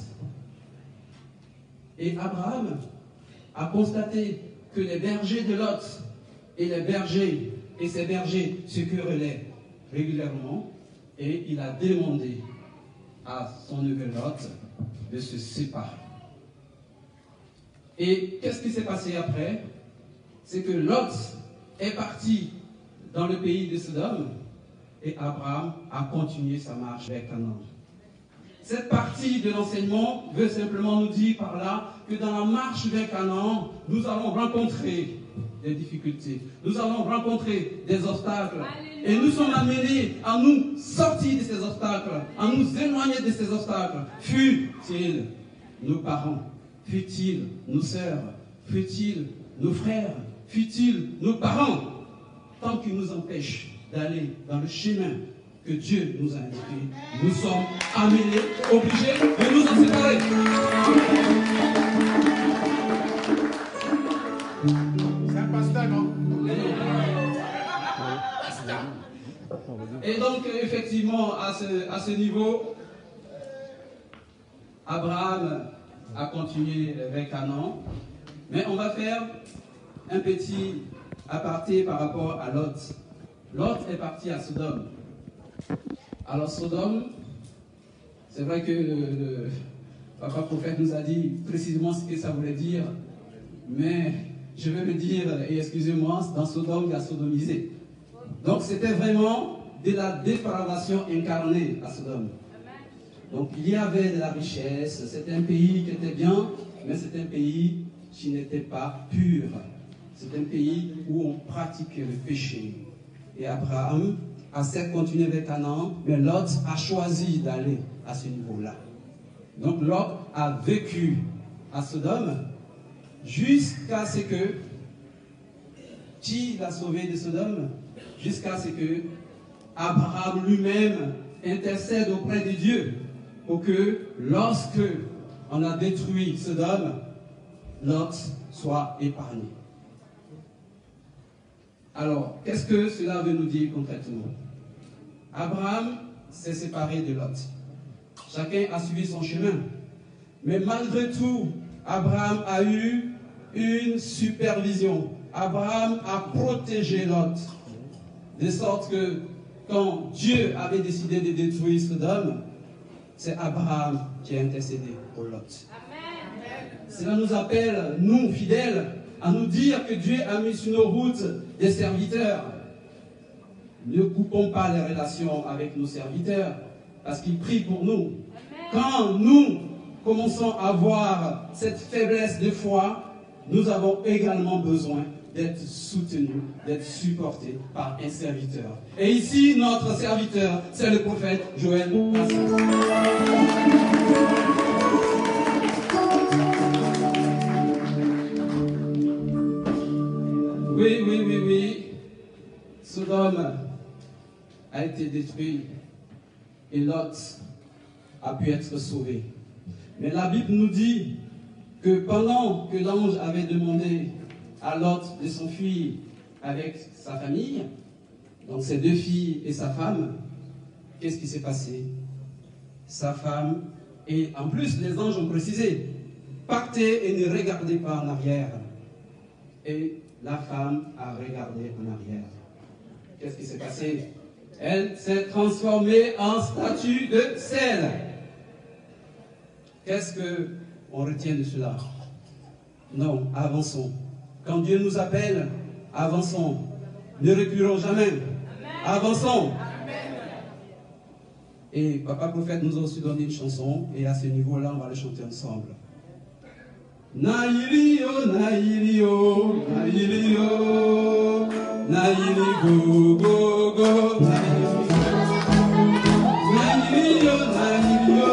Et Abraham a constaté que les bergers de Lot et les bergers et ses bergers se querellaient régulièrement et il a demandé à son neveu Lot de se séparer. Et qu'est-ce qui s'est passé après? C'est que Lot est parti dans le pays de Sodome et Abraham a continué sa marche vers Canaan. Cette partie de l'enseignement veut simplement nous dire par là que dans la marche vers Canaan, nous allons rencontrer des difficultés, nous allons rencontrer des obstacles. Et nous sommes amenés à nous sortir de ces obstacles, à nous éloigner de ces obstacles. Fut-il nos parents, fut-il nos sœurs, fut-il nos frères, fut-il nos parents, tant qu'ils nous empêchent d'aller dans le chemin que Dieu nous a indiqué, nous sommes amenés, obligés de nous en séparer. C'est un pasteur, non? Et donc, effectivement, à ce niveau, Abraham a continué vers Canaan, mais on va faire un petit aparté par rapport à Lot. Lot est parti à Sodome. Alors Sodome, c'est vrai que le papa prophète nous a dit précisément ce que ça voulait dire, mais je vais le dire, et excusez-moi, dans Sodome, il y a sodomisé. Donc c'était vraiment de la dépravation incarnée à Sodome. Donc il y avait de la richesse, c'était un pays qui était bien, mais c'était un pays qui n'était pas pur. C'est un pays où on pratiquait le péché. Et Abraham a certes continué vers Canaan, mais Lot a choisi d'aller à ce niveau-là. Donc Lot a vécu à Sodome, jusqu'à ce que, qui l'a sauvé de Sodome? Jusqu'à ce que Abraham lui-même intercède auprès de Dieu pour que lorsque on a détruit Sodome, Lot soit épargné. Alors, qu'est-ce que cela veut nous dire concrètement? Abraham s'est séparé de Lot. Chacun a suivi son chemin. Mais malgré tout, Abraham a eu une supervision. Abraham a protégé Lot. De sorte que quand Dieu avait décidé de détruire Sodome, c'est Abraham qui a intercédé pour Lot. Cela nous appelle, nous fidèles, à nous dire que Dieu a mis sur nos routes des serviteurs. Ne coupons pas les relations avec nos serviteurs, parce qu'ils prient pour nous. Quand nous commençons à avoir cette faiblesse de foi, nous avons également besoin d'être soutenus, d'être supportés par un serviteur. Et ici, notre serviteur, c'est le prophète Joël Hassan. Oui. Sodome a été détruit et Lot a pu être sauvé. Mais la Bible nous dit que pendant que l'ange avait demandé à Lot de s'enfuir avec sa famille, donc ses 2 filles et sa femme, qu'est-ce qui s'est passé? Sa femme, et en plus les anges ont précisé, partez et ne regardez pas en arrière. Et la femme a regardé en arrière. Qu'est-ce qui s'est passé? Elle s'est transformée en statue de sel. Qu'est-ce qu'on retient de cela? Non, avançons. Quand Dieu nous appelle, avançons. Ne reculons jamais. Avançons. Et Papa Prophète nous a aussi donné une chanson, et à ce niveau-là, on va le chanter ensemble. Naïrio, naïrio, naïrio, naïri go go go, naïrio, naïrio,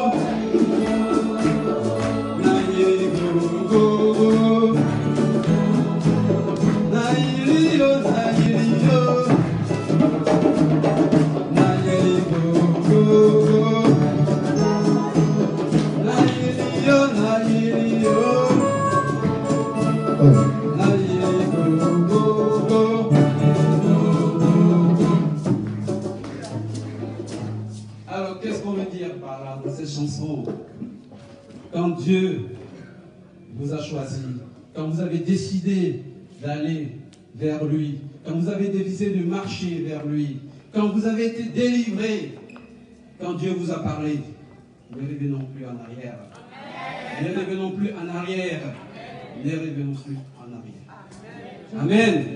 naïri go go go, naïrio, naïrio, naïri go go go, naïrio, naïrio. Alors, qu'est-ce qu'on veut dire par là dans cette chanson? Quand Dieu vous a choisi, quand vous avez décidé d'aller vers lui, quand vous avez décidé de marcher vers lui, quand vous avez été délivré, quand Dieu vous a parlé, ne revenons plus en arrière. Ne revenons plus en arrière. Ne revenons plus en arrière. Amen.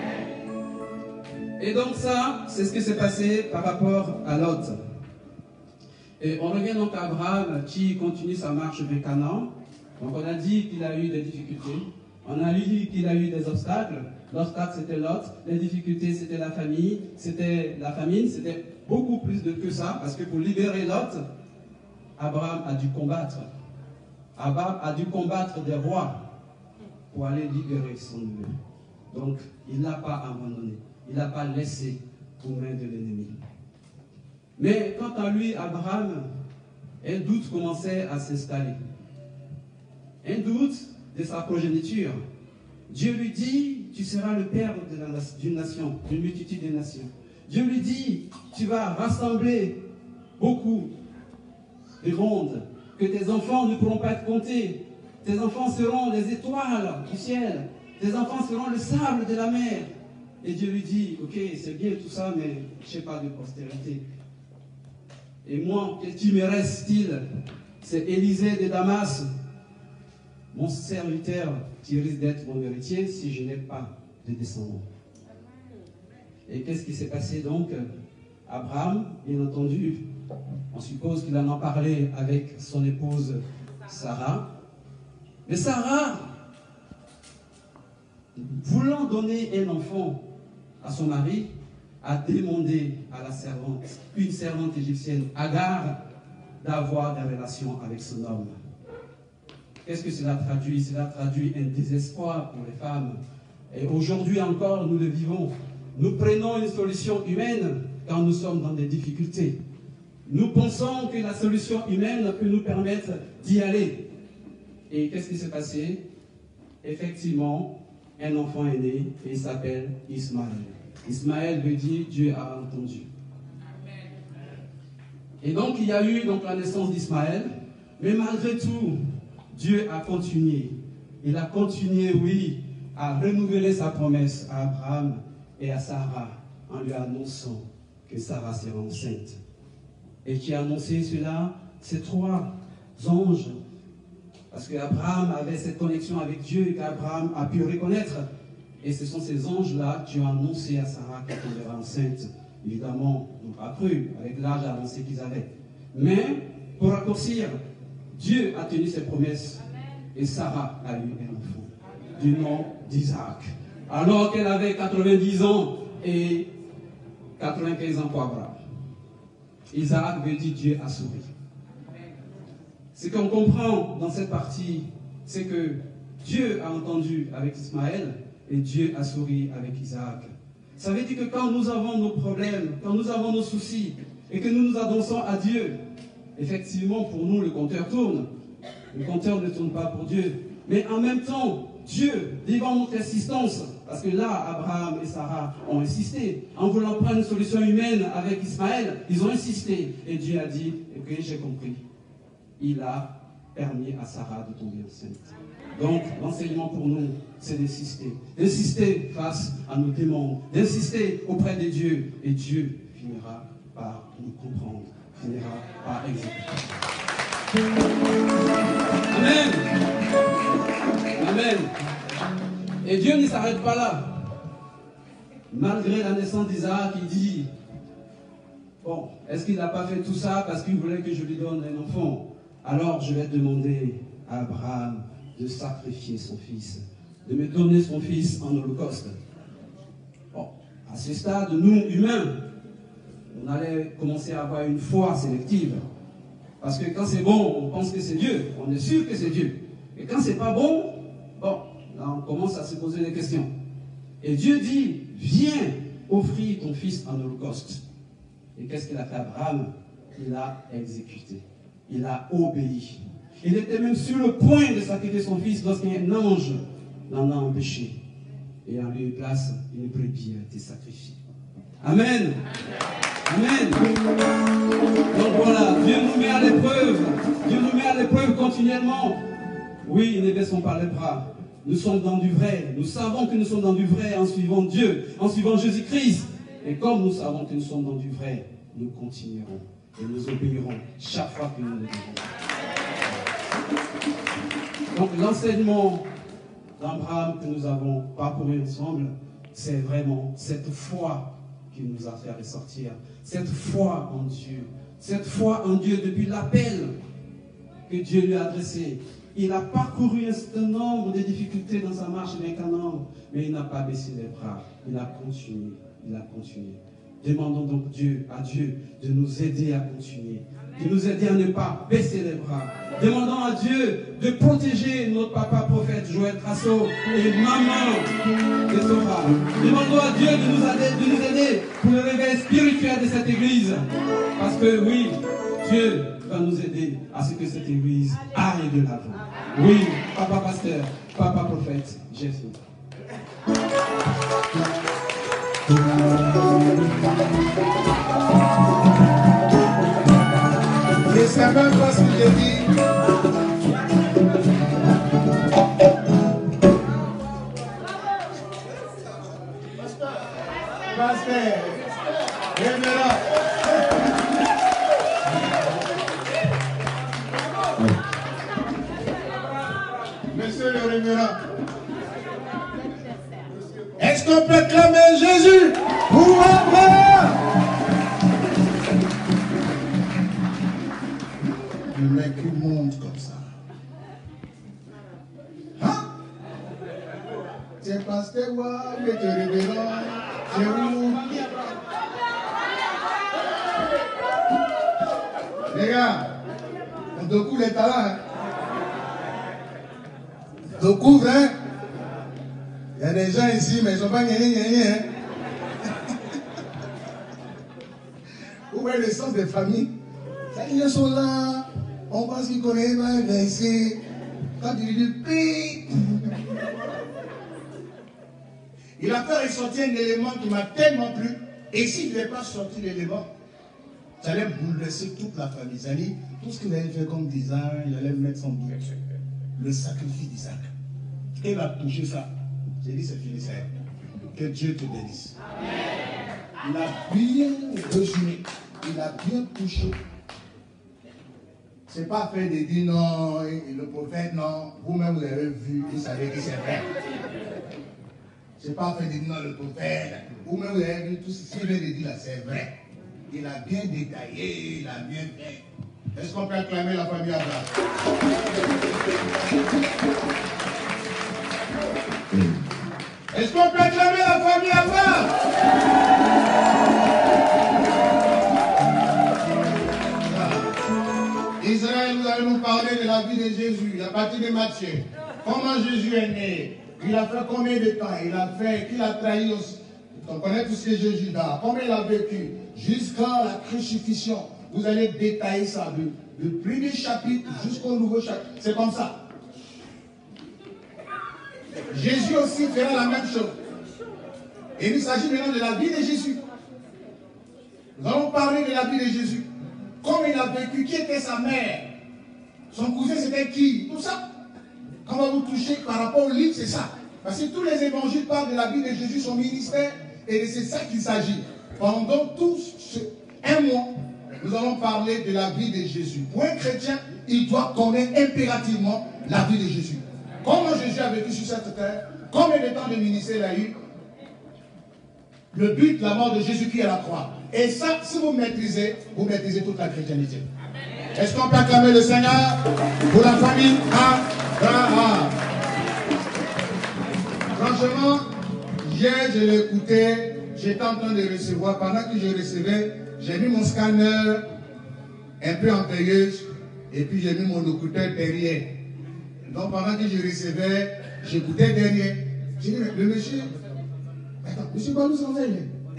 Et donc ça, c'est ce qui s'est passé par rapport à Lot. Et on revient donc à Abraham qui continue sa marche vers Canaan. Donc on a dit qu'il a eu des difficultés. On a dit qu'il a eu des obstacles. L'obstacle c'était Lot. Les difficultés c'était la famille. C'était la famine. C'était beaucoup plus que ça. Parce que pour libérer Lot, Abraham a dû combattre. Abraham a dû combattre des rois pour aller libérer son neveu. Donc, il n'a pas abandonné. Il n'a pas laissé aux mains de l'ennemi. Mais quant à lui, Abraham, un doute commençait à s'installer. Un doute de sa progéniture. Dieu lui dit, tu seras le père d'une nation, d'une multitude de nations. Dieu lui dit, tu vas rassembler beaucoup de monde, que tes enfants ne pourront pas être comptés. Tes enfants seront les étoiles du ciel. Tes enfants seront le sable de la mer. Et Dieu lui dit, ok, c'est bien tout ça, mais je n'ai pas de postérité. Et moi, qui me reste-t-il? C'est Élisée de Damas, mon serviteur, qui risque d'être mon héritier si je n'ai pas de descendants. Et qu'est-ce qui s'est passé donc? Abraham, bien entendu, on suppose qu'il en a parlé avec son épouse Sarah. Mais Sarah, voulant donner un enfant à son mari, a demandé à la servante, une servante égyptienne, Agar, d'avoir des relations avec son homme. Qu'est-ce que cela traduit? Cela traduit un désespoir pour les femmes. Et aujourd'hui encore, nous le vivons. Nous prenons une solution humaine quand nous sommes dans des difficultés. Nous pensons que la solution humaine peut nous permettre d'y aller. Et qu'est-ce qui s'est passé? Effectivement, un enfant est né et il s'appelle Ismaël. Ismaël veut dire Dieu a entendu. Et donc il y a eu la naissance d'Ismaël, mais malgré tout, Dieu a continué. Il a continué, oui, à renouveler sa promesse à Abraham et à Sarah en lui annonçant que Sarah sera enceinte. Et qui a annoncé cela? Ces 3 anges. Parce qu'Abraham avait cette connexion avec Dieu et qu'Abraham a pu reconnaître. Et ce sont ces anges-là qui ont annoncé à Sarah qu'elle tombera enceinte. Évidemment, ils n'ont pas cru avec l'âge avancé qu'ils avaient. Mais, pour raccourcir, Dieu a tenu ses promesses. Et Sarah a eu un enfant du nom d'Isaac. Alors qu'elle avait 90 ans et 95 ans pour Abraham. Isaac veut dire Dieu a souri. Ce qu'on comprend dans cette partie, c'est que Dieu a entendu avec Ismaël et Dieu a souri avec Isaac. Ça veut dire que quand nous avons nos problèmes, quand nous avons nos soucis et que nous nous adressons à Dieu, effectivement pour nous le compteur tourne. Le compteur ne tourne pas pour Dieu. Mais en même temps, Dieu, devant notre insistance, parce que là, Abraham et Sarah ont insisté, en voulant prendre une solution humaine avec Ismaël, ils ont insisté. Et Dieu a dit, ok, j'ai compris. Il a permis à Sarah de tomber enceinte. Donc, l'enseignement pour nous, c'est d'insister. D'insister face à nos démons. D'insister auprès de Dieu. Et Dieu finira par nous comprendre. Finira par exécuter. Amen. Amen. Et Dieu ne s'arrête pas là. Malgré la naissance d'Isaac, il dit, bon, est-ce qu'il n'a pas fait tout ça parce qu'il voulait que je lui donne un enfant? Alors je vais demander à Abraham de sacrifier son fils, de me donner son fils en holocauste. Bon, à ce stade, nous, humains, on allait commencer à avoir une foi sélective. Parce que quand c'est bon, on pense que c'est Dieu. On est sûr que c'est Dieu. Et quand c'est pas bon, bon, là on commence à se poser des questions. Et Dieu dit, viens offrir ton fils en holocauste. Et qu'est-ce qu'il a fait Abraham? Il a exécuté. Il a obéi. Il était même sur le point de sacrifier son fils lorsqu'un ange l'en a empêché. Et en lieu et place, une brebis a été sacrifiée. Amen. Amen. Donc voilà, Dieu nous met à l'épreuve. Dieu nous met à l'épreuve continuellement. Oui, ne baissons pas les bras. Nous sommes dans du vrai. Nous savons que nous sommes dans du vrai en suivant Dieu, en suivant Jésus-Christ. Et comme nous savons que nous sommes dans du vrai, nous continuerons. Et nous obéirons chaque fois que nous le devons. Donc l'enseignement d'Abraham que nous avons parcouru ensemble, c'est vraiment cette foi qui nous a fait ressortir. Cette foi en Dieu. Cette foi en Dieu depuis l'appel que Dieu lui a adressé. Il a parcouru un certain nombre de difficultés dans sa marche avec un homme, mais il n'a pas baissé les bras. Il a continué. Il a continué. Demandons donc à Dieu de nous aider à continuer, de nous aider à ne pas baisser les bras. Demandons à Dieu de protéger notre papa prophète Joël Trasso et maman Dessora. Demandons à Dieu de nous aider pour le réveil spirituel de cette église. Parce que oui, Dieu va nous aider à ce que cette église aille de l'avant. Oui, papa pasteur, papa prophète, j'ai fini. Je ne sais même pas ce que j'ai dit. Pasteur, révérend. Monsieur le révérend. Est-ce qu'on peut clamer Jésus pour Abraham? Le mec qui monte comme ça. Hein? C'est pasteur, mais te révérend. C'est où? Les gars, on te coule les talents. Hein? te couvre, hein. Il y a des gens ici, mais ils ne sont pas gnagnés, hein. Vous voyez le sens des familles. Ils sont là, on pense qu'ils connaissent pas verser. Quand il dit paix. Il a fait ressortir un élément qui m'a tellement plu. Et s'il n'avait pas sorti l'élément, ça allait bouleverser toute la famille. C'est-à-dire, tout ce qu'il avait fait comme design, il allait mettre son doigt. Le sacrifice d'Isaac. Et il a touché ça. J'ai dit, c'est fini, ça. Que Dieu te bénisse. Il a bien résumé. Il a bien touché. C'est pas fait de dire non, le prophète, non. Vous-même, vous avez vu, vous savez que c'est vrai. C'est pas fait de dire non, le prophète. Vous-même, vous avez vu tout ce qu'il vient de dire là, c'est vrai. Il a bien détaillé, il a bien fait. Est-ce qu'on peut acclamer la famille Abraham? Est-ce qu'on peut acclamer la famille Abraham? Israël, nous allons nous parler de la vie de Jésus, à partir de Matthieu. Comment Jésus est né? Il a fait combien de temps? Il a fait, qu'il a trahi aussi. On connaît tout ce que Jésus a. Combien il a vécu? Jusqu'à la crucifixion. Vous allez détailler ça, du premier chapitre jusqu'au nouveau chapitre. C'est comme ça. Jésus aussi fera la même chose. Et il s'agit maintenant de la vie de Jésus. Nous allons parler de la vie de Jésus. Comment il a vécu, qui était sa mère, son cousin c'était qui, tout ça. Quand on va vous toucher par rapport au livre, c'est ça. Parce que tous les évangiles parlent de la vie de Jésus, son ministère, et c'est ça qu'il s'agit. Pendant tout un mois, nous allons parler de la vie de Jésus. Pour un chrétien, il doit connaître impérativement la vie de Jésus. Comment Jésus a vécu sur cette terre, combien de temps de ministère il a eu, le but, la mort de Jésus-Christ à la croix. Et ça, si vous maîtrisez toute la chrétienté. Est-ce qu'on peut acclamer le Seigneur pour la famille Abraham? Franchement, hier, je l'ai écouté, j'étais en train de recevoir. Pendant que je recevais, j'ai mis mon scanner un peu en veilleuse et puis j'ai mis mon écouteur derrière. Donc pendant que je recevais, j'écoutais derrière. J'ai dit, mais le monsieur, attends, monsieur Balou s'en va,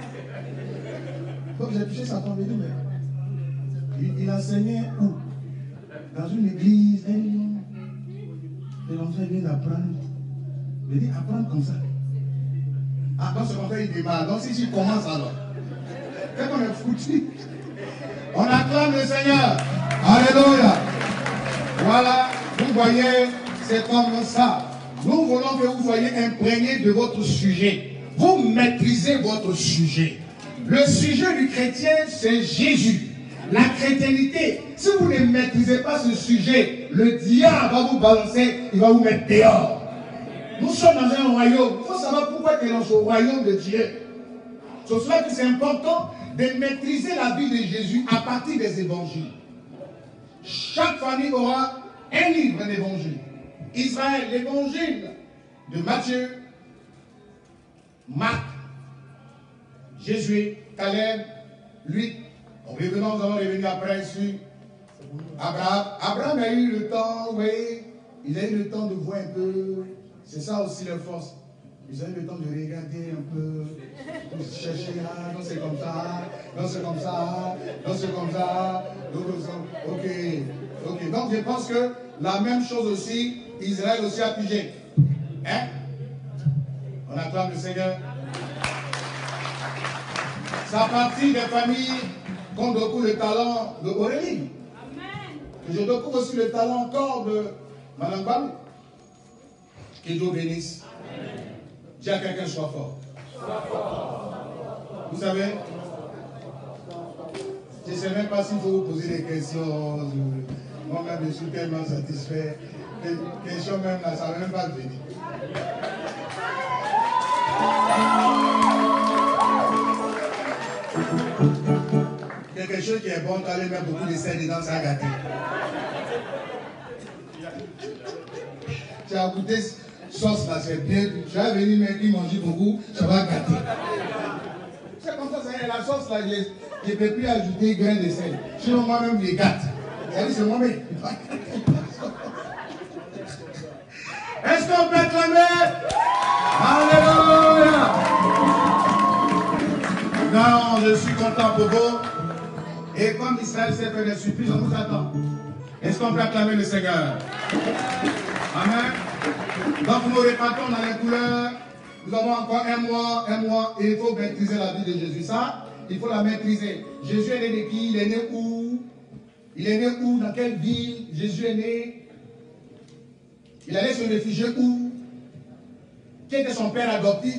donc j'ai touché sa femme, mais il enseignait où? Dans une église, et l'enfant vient d'apprendre. Il dit apprendre comme ça. Ah, donc ce qu'on fait, il démarre. Donc si tu commences alors, qu'est-ce qu'on est foutu? On acclame le Seigneur. Alléluia. Voilà, vous voyez, c'est comme ça. Nous voulons que vous soyez imprégnés de votre sujet. Vous maîtrisez votre sujet. Le sujet du chrétien, c'est Jésus. La chrétienté, si vous ne maîtrisez pas ce sujet, le diable va vous balancer, il va vous mettre dehors. Nous sommes dans un royaume. Il faut savoir pourquoi tu es dans ce royaume de Dieu. C'est pour cela que c'est important de maîtriser la vie de Jésus à partir des évangiles. Chaque famille aura un livre d'évangile. Israël, l'évangile de Matthieu, Marc, Jésus, Caleb, Luc. En revenant, nous allons revenir après sur Abraham. Abraham a eu le temps, oui, il a eu le temps de voir un peu. C'est ça aussi la force. Ils ont eu le temps de regarder un peu, de chercher, ah, non c'est comme ça, non c'est comme ça, non c'est comme ça, ok. Donc je pense que la même chose aussi, Israël aussi a pigé. Hein? On acclame le Seigneur. Ça partie des familles qu'on découvre le talent de Aurélie. Et je découvre aussi le talent encore de Madame Balou. Que Dieu bénisse. Dis à quelqu'un, sois fort. Vous savez, je ne sais même pas s'il faut vous poser des questions. Moi-même, je suis tellement satisfait. Les questions même là, ça ne va même pas venir. Quelque chose qui est bon, tu allais mettre beaucoup de sel dedans, ça a gâté. Tu as goûté sauce là, c'est bien. Tu vas venir même manger beaucoup, ça va gâter. C'est comme ça, la sauce là, je ne peux plus ajouter grain de sel. Sinon moi-même, je gâte. C'est moi-même. Est-ce qu'on peut acclamer? Alléluia. Non, je suis content pour vous. Et comme Israël s'est fait des surprises, on vous attend. Est-ce qu'on peut acclamer le Seigneur? Amen. Donc nous repartons dans les couleurs. Nous avons encore un mois, et il faut maîtriser la vie de Jésus. Ça, il faut la maîtriser. Jésus est né de qui? Il est né où? Il est né où? Dans quelle ville Jésus est né? Il allait se réfugier où? Qui était son père adoptif?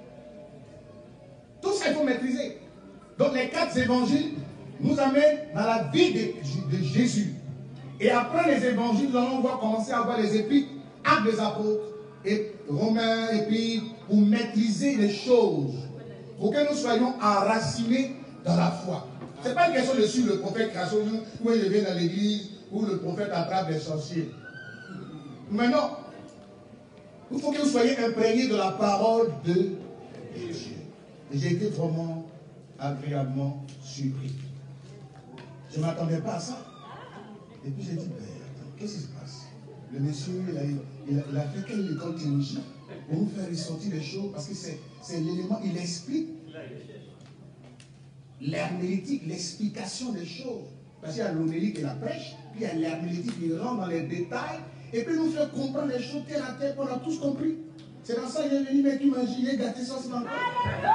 Tout ça, il faut maîtriser. Donc les 4 évangiles nous amènent dans la vie de Jésus. Et après les évangiles, nous allons commencer à voir les épîtres, Actes des apôtres, et Romains, épîtres, pour maîtriser les choses, pour que nous soyons enracinés dans la foi. Ce n'est pas une question de suivre le prophète Crasso, où il vient dans l'église, où le prophète attrape des sorciers. Mais non, il faut que vous soyez imprégnés de la parole de Dieu. Et j'ai été vraiment agréablement surpris. Je ne m'attendais pas à ça. Et puis j'ai dit, qu'est-ce qui se passe? Le monsieur, il a fait quelle école de théologie pour nous faire ressortir les choses, parce que c'est l'élément, il explique l'herméneutique, l'explication des choses. Parce qu'il y a l'homélique et la prêche, puis il y a l'herméneutique, il rentre dans les détails, et puis nous fait comprendre les choses terre à terre, qu'on a tous compris. C'est dans ça qu'il est venu, mais tu imagines, il est gâté ça, c'est dans le corps.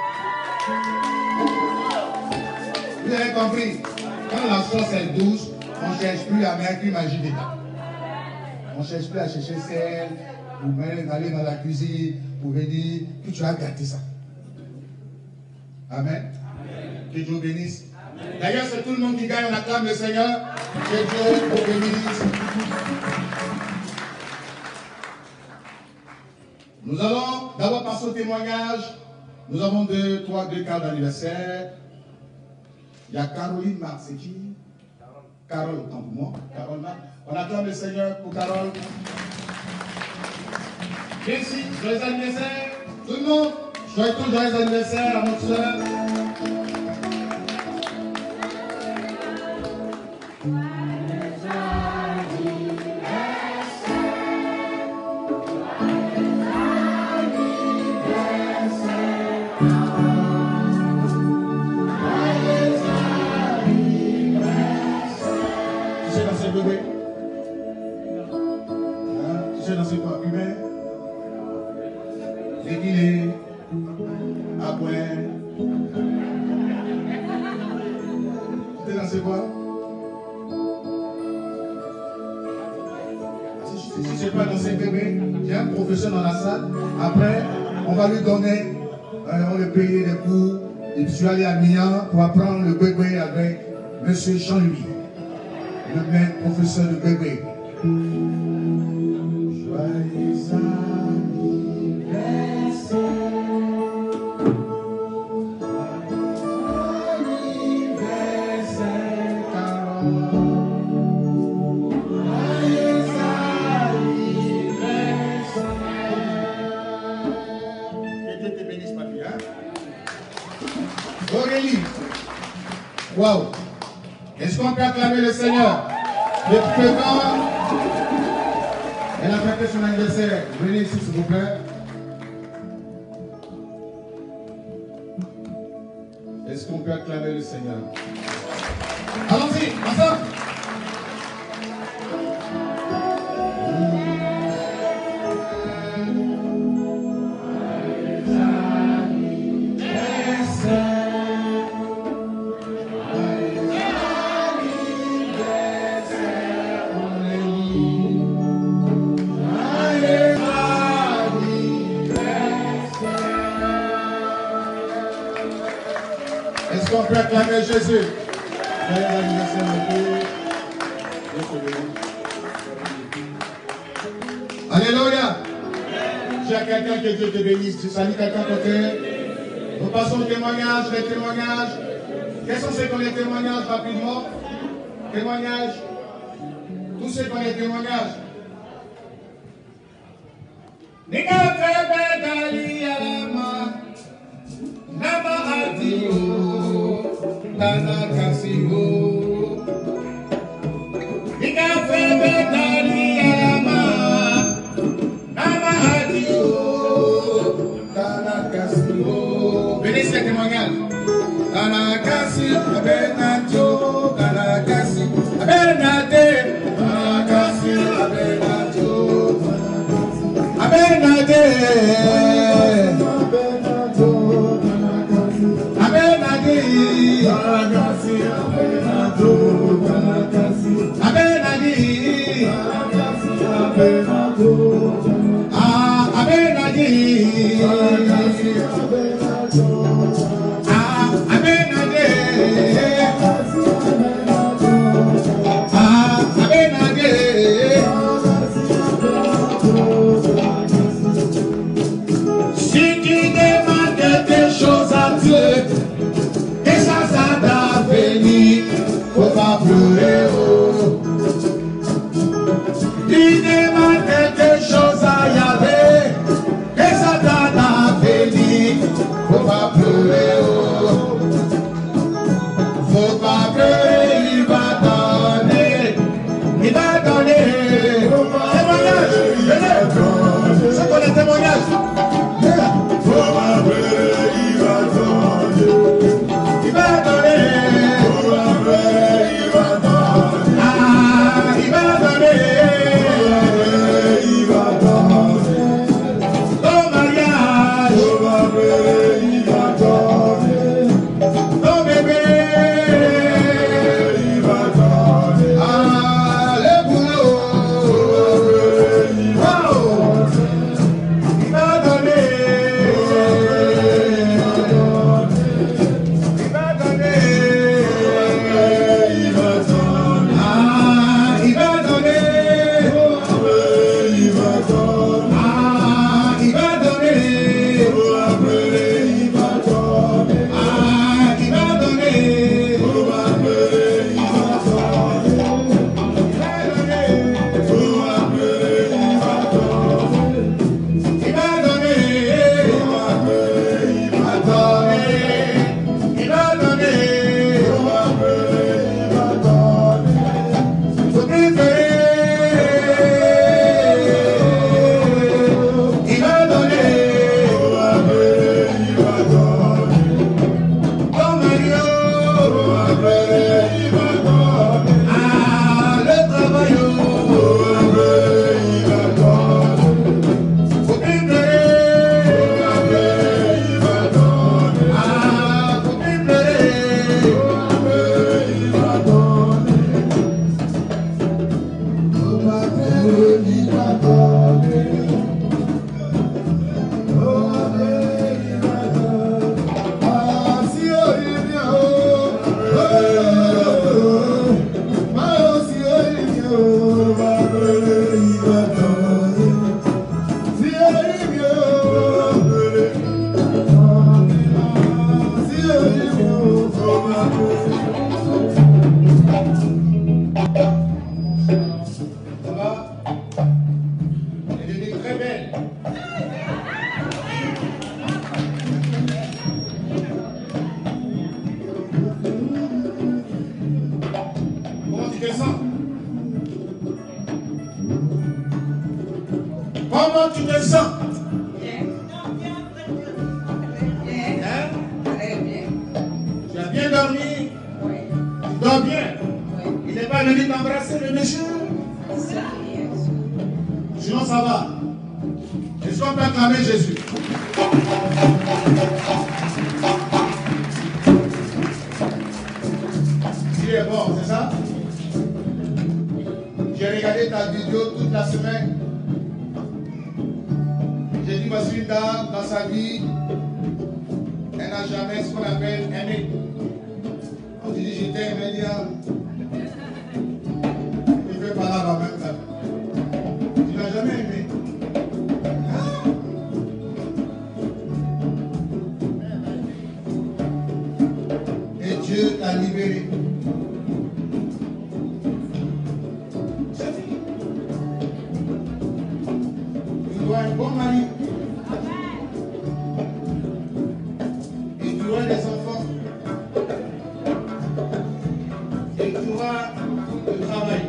Vous avez compris? Quand la sauce est douce, on ne cherche plus à mettre une magie dedans. On ne cherche plus à chercher celle, ou même aller dans la cuisine, pour venir, puis tu as gâté ça. Amen. Que Dieu bénisse. D'ailleurs, c'est tout le monde qui gagne, on acclame le Seigneur. Que Dieu vous bénisse. Nous allons d'abord passer au témoignage. Nous avons deux cas d'anniversaire. Il y a Caroline Marc, c'est qui? Carole, autant pour moi. Carole Marc. On acclame le Seigneur pour Carole. Merci, joyeux anniversaire. Tout le monde, joyeux anniversaire à notre soeur. Dans la salle. Après, on va lui donner, on va payer des cours. Et puis je suis allé à Milan pour apprendre le bébé avec M. Jean-Louis, le maître professeur de bébé. Joyeux anniversaire, Carole. Waouh! Est-ce qu'on peut acclamer le Seigneur? Depuis le temps, elle a fêté son anniversaire. Venez ici, s'il vous plaît. Est-ce qu'on peut acclamer le Seigneur? Allons-y, ensemble! Est-ce qu'on peut acclamer Jésus? Alléluia. Tu as quelqu'un que Dieu te bénisse. Tu salues quelqu'un à côté. Nous passons au témoignage, les témoignages. Quels sont ceux qui ont les témoignages rapidement? Témoignages. Tous ceux qui ont les témoignages. Nama adio, nana kasio. Ika febe dali ama, nana Kanakasi, Abenato, Kanakasi, Abenate, Kanakasi, Abenato, Abenate, Abenate, Kanakasi, Abenato, Kanakasi, Abenati, Kanakasi, Abenato, Abenati, Kanakasi, Abenato. Si tu demandes des choses à Dieu, et ça t'a béni, faut pas pleurer. Tu demandes des choses à Yahvé, et ça t'a béni, faut pas pleurer. Faut pas pleurer, il va donner, il va donner. Témoignage, venez, c'est quoi le témoignage? Faut pas pleurer, il va donner, il va donner. Faut pas pleurer, il va donner, ah, il va donner. Il va donner, ton mariage. Faut pas pleurer, il va donner, ton bébé. Comment tu te sens? Bien. Hein? Très bien. Tu as bien dormi? Oui. Tu dors bien? Oui. Il n'est pas venu t'embrasser le monsieur? Ça y est. Sinon ça va. Est-ce qu'on peut acclamer Jésus? Il est bon, c'est ça? J'ai regardé ta vidéo toute la semaine. J'ai dit, voici une dame dans sa vie, elle n'a jamais ce qu'on appelle aimé. On dit, je t'aime, elle dit, il fait pas là en même temps. Tu n'as jamais aimé. Et Dieu t'a libéré. C'est fini. Tu dois un bon mari. Et tu auras des enfants. Et tu auras le travail.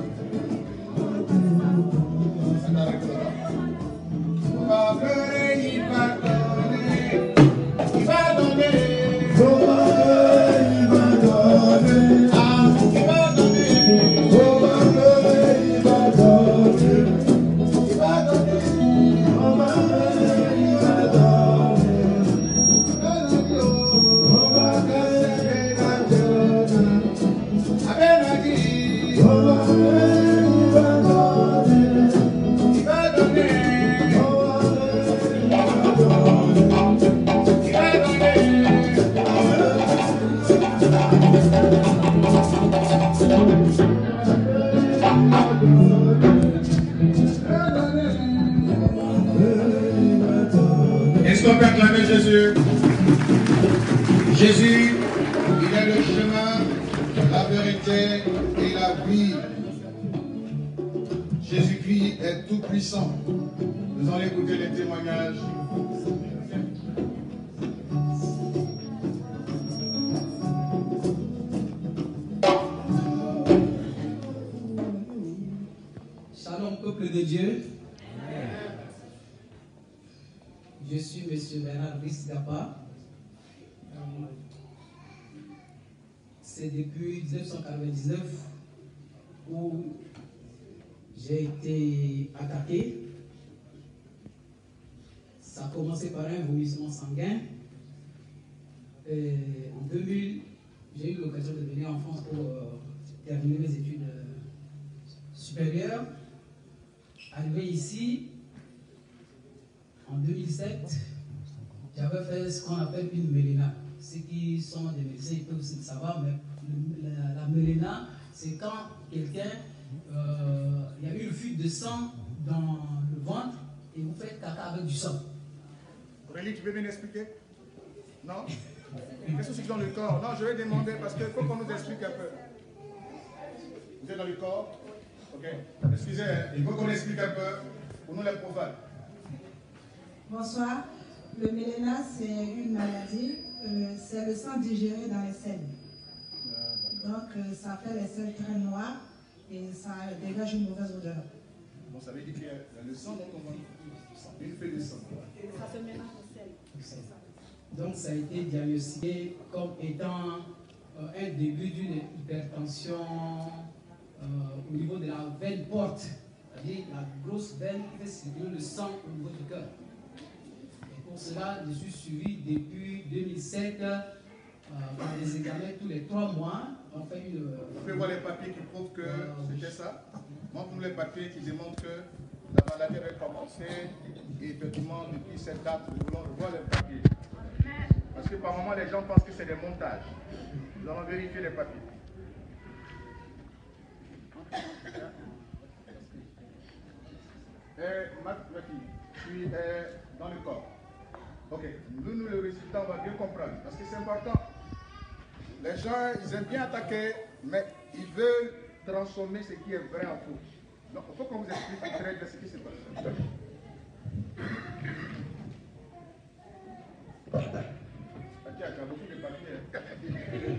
Ça t'arrête là. On va pleurer, il va donner. Il va donner. Jésus, il est le chemin, la vérité et la vie. Jésus-Christ est tout puissant. Nous allons écouter les témoignages. Shalom, peuple de Dieu. Je suis M. Bernard Brice-Gapa. C'est depuis 1999 où j'ai été attaqué. Ça a commencé par un vomissement sanguin. En 2000, j'ai eu l'occasion de venir en France pour terminer mes études supérieures. Arrivé ici, en 2007, j'avais fait ce qu'on appelle une méléna. Ceux qui sont des médecins, ils peuvent aussi le savoir, mais la méléna, c'est quand quelqu'un, il y a eu une fuite de sang dans le ventre et vous faites caca avec du sang. Aurélie, tu veux bien expliquer? Non? Qu'est-ce que c'est dans le corps? Non, je vais demander parce qu'il faut qu'on nous explique un peu. Vous êtes dans le corps? Ok. Excusez, il faut qu'on explique un peu pour nous les profanes. Bonsoir. Le méléna, c'est une maladie. C'est le sang digéré dans les selles. Donc, ça fait les selles très noires et ça dégage une mauvaise odeur. Bon, ça veut dire qu'il y a le sang dans ton ventre. Une feuille de sang. Ça se mélange aux selles. Donc, ça a été diagnostiqué comme étant un début d'une hypertension au niveau de la veine porte, c'est-à-dire la grosse veine qui fait circuler le sang au niveau du cœur. Et pour cela, je suis suivi depuis 2007 par des examens tous les 3 mois. On fait une. Vous pouvez voir les papiers qui prouvent que c'était ça. Montre-nous les papiers qui démontrent que la maladie avait commencé. Et effectivement, depuis cette date, nous voulons voir les papiers. Parce que par moment, les gens pensent que c'est des montages. Nous allons vérifier les papiers. Tu es dans le corps. Ok, nous le résultat, on va bien comprendre. Parce que c'est important. Les gens, ils aiment bien attaquer, mais ils veulent transformer ce qui est vrai en faux. Donc, il faut qu'on vous explique très bien ce qui se passe. Ok, il y a beaucoup de papiers.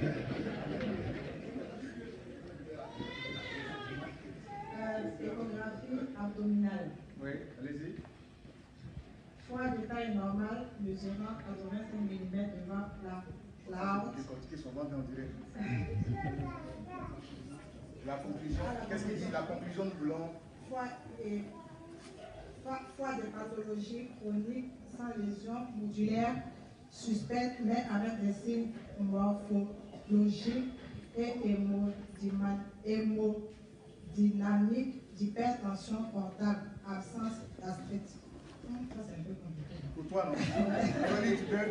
Échographie abdominale. Oui, allez-y. Foie de taille normale, mesurant 85 mm devant la haute. La conclusion, qu'est-ce qu'il dit? La conclusion, nous voulons. Foie de pathologie chronique sans lésion modulaire suspecte, mais avec des signes morphologiques et hémodynamiques d'hypertension portable, absence gastrite. Ça, c'est un peu compliqué. Pour toi, non? Tu peux.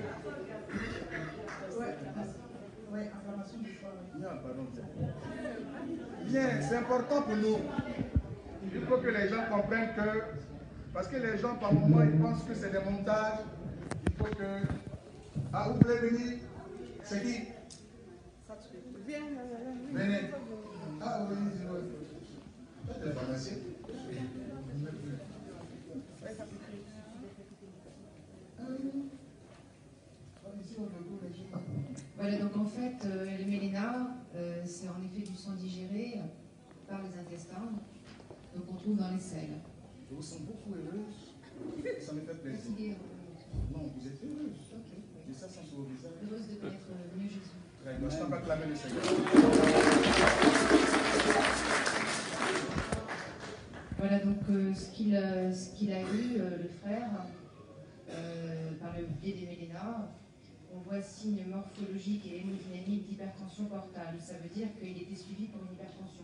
Oui, information du foie. Non, pardon. Bien, c'est important pour nous. Il faut que les gens comprennent que, parce que les gens, par moment, ils pensent que c'est des montages. Il faut que. Ah, vous voulez venir? C'est qui? Venez. Ah oui, c'est le pharmacien. Voilà, donc en fait, le méléna, c'est en effet du sang digéré par les intestins, donc on trouve dans les selles. Je vous sens beaucoup heureuse. Ça me fait plaisir. Non, vous êtes heureuse. Et ça sent sur vos visages. Heureuse de connaître mieux Jésus. Très bien, je t'en vais clamer le Seigneur. Voilà, donc ce qu'il a eu, le frère, par le biais des mélénas, on voit signes morphologiques et hémodynamiques d'hypertension portale. Ça veut dire qu'il était suivi pour une hypertension.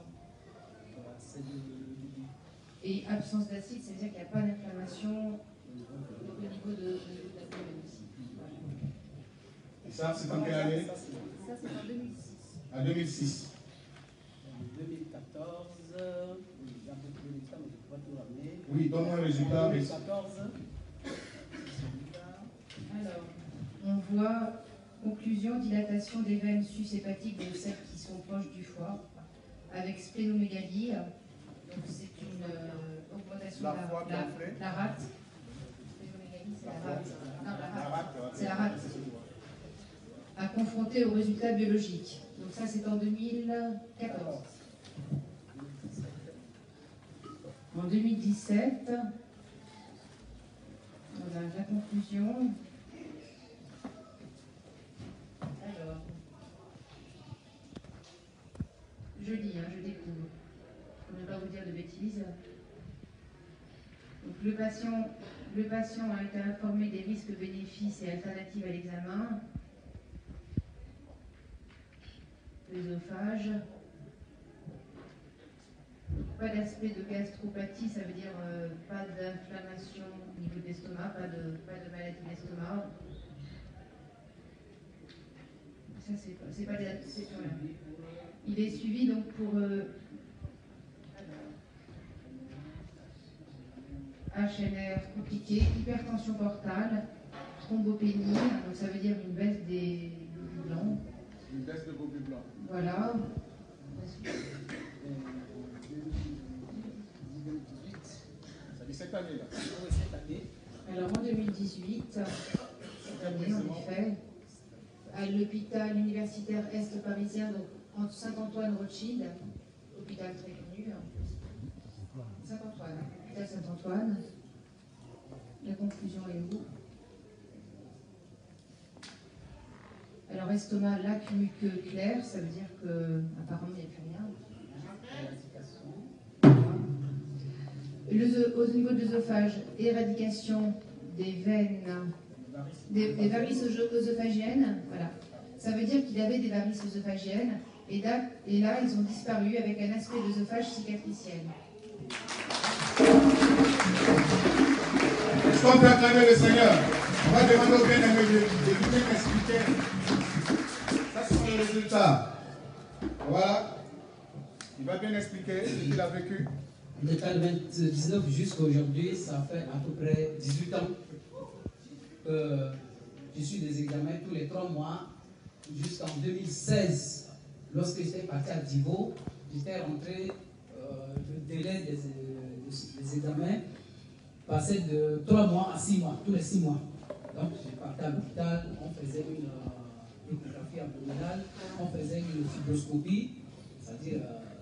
Et absence d'acide, ça veut dire qu'il n'y a pas d'inflammation au niveau de l'abdomen aussi. Et ça, c'est en quelle année? Ça, c'est en 2006. En 2006. En 2014, j'ai un peu trouvé les résultats, mais je ne peux pas tout ramener. Oui, donne-moi un résultat. 2014. Alors, on voit Conclusion, dilatation des veines sus-hépatiques de celles qui sont proches du foie, avec splénomégalie. Donc c'est une augmentation de la rate. Splénomégalie, c'est la rate. Non, la rate. C'est la rate. À confronter aux résultats biologiques. Donc ça, c'est en 2014. En 2017, on a la conclusion. Alors, je lis, je découvre. Pour ne pas vous dire de bêtises. Donc, le patient a été informé des risques, bénéfices et alternatives à l'examen. L'œsophage. Pas d'aspect de gastropathie, ça veut dire pas d'inflammation au niveau de l'estomac, pas de maladie de l'estomac. Ça, c'est pas des là. Il est suivi donc pour HNR compliqué, hypertension portale, thrombopénie, donc ça veut dire une baisse des globules blancs. Une baisse de globules blancs. Voilà. Ça dit cette année là. Oui, cette année. Alors en 2018, cette année en effet, à l'hôpital universitaire Est parisien, donc entre Saint-Antoine-Rothschild, hôpital très connu. Saint-Antoine, hôpital Saint-Antoine. La conclusion est où? Alors estomac, lac, muqueux, clair, ça veut dire qu'apparemment il n'y a plus rien. Au niveau de l'œsophage, éradication des veines, des varices œsophagiennes, voilà. Ça veut dire qu'il avait des varices œsophagiennes, et là, ils ont disparu avec un aspect d'œsophage cicatriciel. Est-ce qu'on peut acclamer le Seigneur? On va demander au bien-aimé de bien expliquer. Ça, ce sont les résultats. Voilà. Il va bien expliquer ce qu'il a vécu. Depuis le 29 jusqu'à aujourd'hui, ça fait à peu près 18 ans que je suis des examens tous les 3 mois. Jusqu'en 2016, lorsque j'étais parti à Divo, j'étais rentré, le délai des examens passait de 3 mois à 6 mois, tous les 6 mois. Donc je partais à l'hôpital, on faisait une échographie abdominale, on faisait une fibroscopie, c'est-à-dire...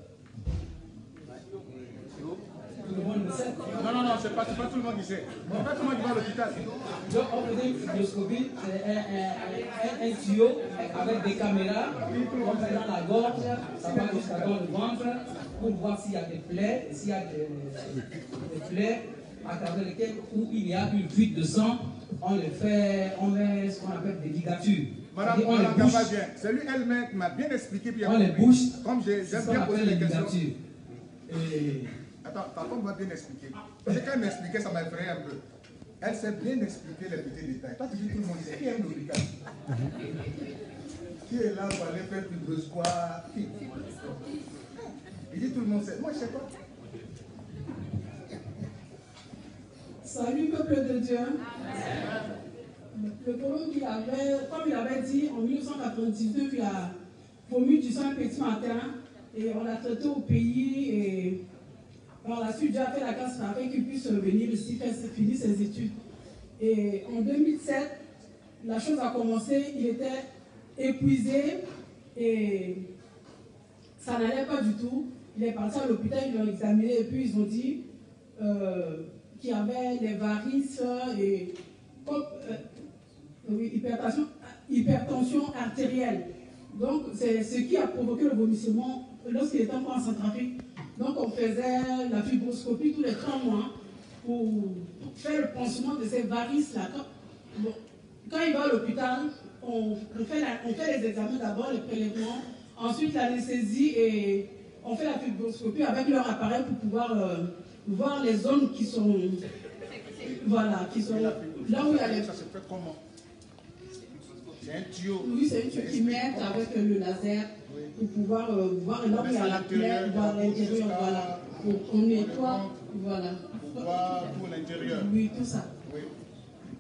tout le monde le sait. Non, c'est pas tout le monde qui sait. C'est pas tout le monde qui va à l'hôpital. Donc on faisait une fibroscopie, c'est un tuyau avec des caméras, on fait dans la gorge, ça va jusqu'à dans le ventre, pour voir s'il y a des plaies, s'il y a des plaies à travers lesquelles où il y a une fuite de sang, on met ce qu'on appelle des ligatures. Madame Gambadien, c'est lui elle-même qui m'a bien expliqué. Puis on les bouche, comme j'aime bien poser les questions. Et... Attends, papa m'a bien expliqué. Parce que quand elle m'expliquait, ça m'a effrayé un peu. Elle s'est bien expliqué les petits détails. Toi, tu dis tout le monde sait. Qui aime l'hôpital? Qui est là pour aller faire plus de squat? Qui? Il dit tout le monde sait. Moi, je sais pas. Salut, peuple de Dieu. Le problème qu'il avait, comme il avait dit, en 1999, il a vomi du sang un petit matin et on l'a traité au pays et par la suite, Dieu a fait la grâce afin qu'il puisse venir ici finir ses études. Et en 2007, la chose a commencé, il était épuisé et ça n'allait pas du tout. Il est parti à l'hôpital, ils l'ont examiné et puis ils ont dit qu'il y avait des varices et hypertension artérielle. Donc, c'est ce qui a provoqué le vomissement lorsqu'il était encore en Centrafrique. Donc, on faisait la fibroscopie tous les 3 mois pour faire le pansement de ces varices-là. Quand il va à l'hôpital, on fait les examens d'abord, les prélèvements, ensuite l'anesthésie et on fait la fibroscopie avec leur appareil pour pouvoir voir les zones qui sont... Voilà, qui sont là où il y a les... Ça se fait comment? C'est un tuyau. Oui, c'est un tuyau qui met avec le laser pour pouvoir voir là où il y a la plaie, voir l'intérieur, voilà. On nettoie, voilà. Pour voir pour l'intérieur. Oui, tout ça. Oui.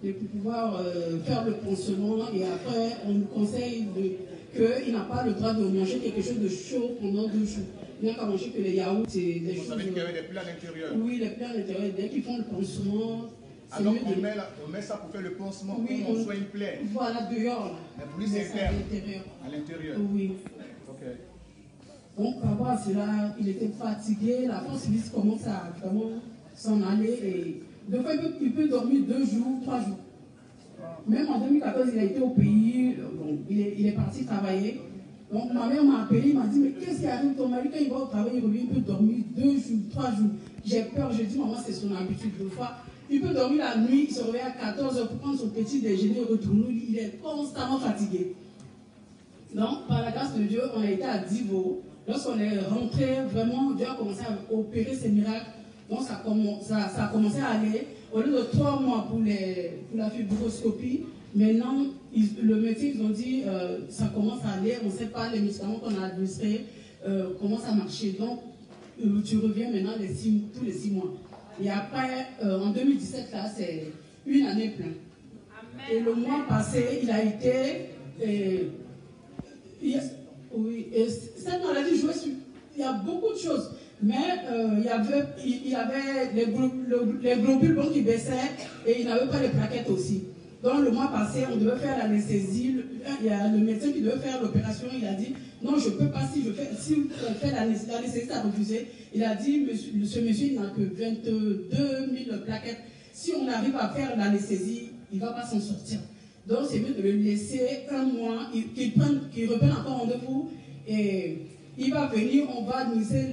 de pouvoir faire le pansement et après on nous conseille qu'il n'a pas le droit de manger quelque chose de chaud pendant 2 jours. Il n'a qu'à manger que les yaourts et des choses. Vous savez qu'il y avait des plats à l'intérieur. Oui, les plats à l'intérieur. Dès qu'ils font le pansement, c'est alors mieux on met ça pour faire le pansement, oui, comme on soigne une plaie. Voilà, dehors là. Mais pour lui c'est interne. À l'intérieur. À l'intérieur. Oui. Ok. Donc, par rapport à cela, il était fatigué, la force physique commence à vraiment s'en aller. Et de fait, il peut dormir 2 jours, 3 jours. Même en 2014, il a été au pays, donc il est parti travailler. Donc, ma mère m'a appelé, il m'a dit, mais qu'est-ce qui arrive? Ton mari, quand il va au travail, il revient, il peut dormir 2 jours, 3 jours. J'ai peur, je dis, maman, c'est son habitude. Deux fois, il peut dormir la nuit, il se réveille à 14h pour prendre son petit déjeuner et retourner. Il est constamment fatigué. Donc, par la grâce de Dieu, on a été à Divo. Lorsqu'on est rentré, vraiment, Dieu a commencé à opérer ses miracles. Donc, ça a commencé à aller. Au lieu de 3 mois pour la fibroscopie, maintenant, le médecin, ils ont dit, ça commence à aller, on ne sait pas, les médicaments qu'on a administrés commencent à marcher. Donc, tu reviens maintenant tous les 6 mois. Et après, en 2017, là, c'est une année pleine. Et le mois passé, il a été... oui, et cette maladie jouait sur... Il y a beaucoup de choses. Mais il y avait les globules blancs qui baissaient et il n'avait pas les plaquettes aussi. Donc le mois passé, on devait faire l'anesthésie. Il y a le médecin qui devait faire l'opération. Il a dit, non, je ne peux pas, si on fait l'anesthésie, ça a refusé. Il a dit, ce monsieur, il n'a que 22 000 plaquettes. Si on arrive à faire l'anesthésie, il ne va pas s'en sortir. Donc c'est mieux de le laisser 1 mois, qu'il reprenne encore rendez-vous et il va venir, on va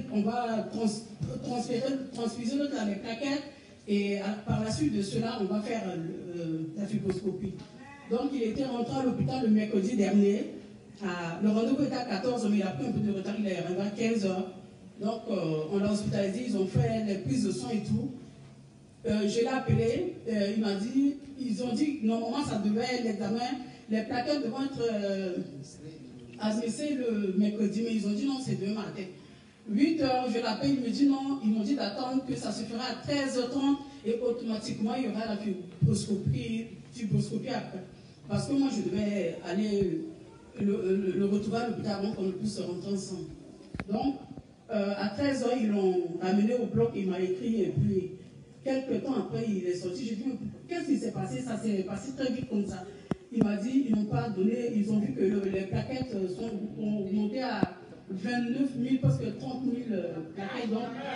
transfuser les plaquettes et par la suite de cela, on va faire la fibroscopie. Donc il était rentré à l'hôpital le mercredi dernier. Le rendez-vous était à 14h, mais il a pris un peu de retard, il est arrivé à 15h. Donc on l'a hospitalisé, ils ont fait les prises de sang et tout. Je l'ai appelé, il m'a dit, ils ont dit que normalement ça devait être l'examen, les plaquettes devaient être adressées le mercredi, mais ils ont dit non, c'est demain matin. 8h, je l'appelle, il me dit non, ils m'ont dit d'attendre que ça se fera à 13h30 et automatiquement il y aura la fibroscopie après. Parce que moi je devais aller le retrouver à l'hôpital avant qu'on puisse rentrer ensemble. Donc à 13h, ils l'ont ramené au bloc, il m'a écrit et puis quelques temps après il est sorti. J'ai dit qu'est-ce qui s'est passé? Ça s'est passé très vite comme ça. Il m'a dit ils n'ont pas donné, ils ont vu que les plaquettes ont monté à 29 000, presque 30 000 plaquettes.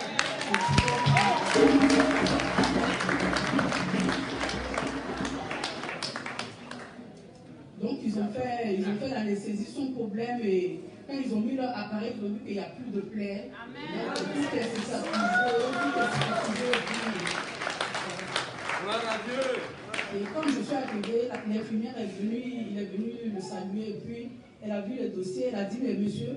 Donc ils ont fait l'anesthésie sans problème et quand ils ont mis leur appareil, ils ont vu qu'il n'y a plus de plaies. Donc tout est cicatrisé, tout est cicatrisé. Gloire à Dieu. Et quand je suis arrivée, l'infirmière est venue, il est venu le saluer et puis elle a vu le dossier, elle a dit mais monsieur,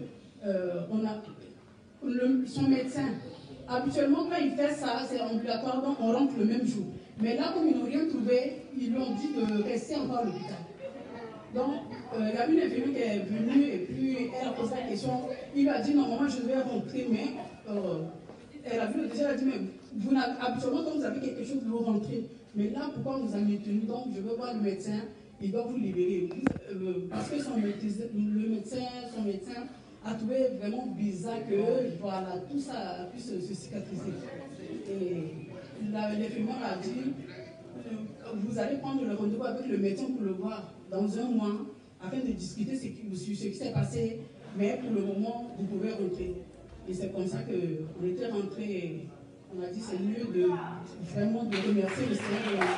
son médecin, habituellement quand il fait ça, c'est ambulatoire, donc on rentre le même jour. Mais là, comme ils n'ont rien trouvé, ils lui ont dit de rester encore à l'hôpital. Donc, il y a une infirmière qui est venue et puis elle a posé la question. Il lui a dit normalement je devais rentrer, mais elle a vu le dossier, elle a dit mais habituellement quand vous avez quelque chose, vous rentrez. Mais là, pourquoi vous avez tenu? Donc, je veux voir le médecin, il doit vous libérer. Parce que le médecin a trouvé vraiment bizarre que voilà, tout ça puisse se cicatriser. Et l'infirmière a dit, vous allez prendre le rendez-vous avec le médecin pour le voir dans 1 mois, afin de discuter ce qui s'est passé. Mais pour le moment, vous pouvez rentrer. Et c'est comme ça qu'on était rentrés. On a dit c'est mieux de vraiment de remercier le Seigneur.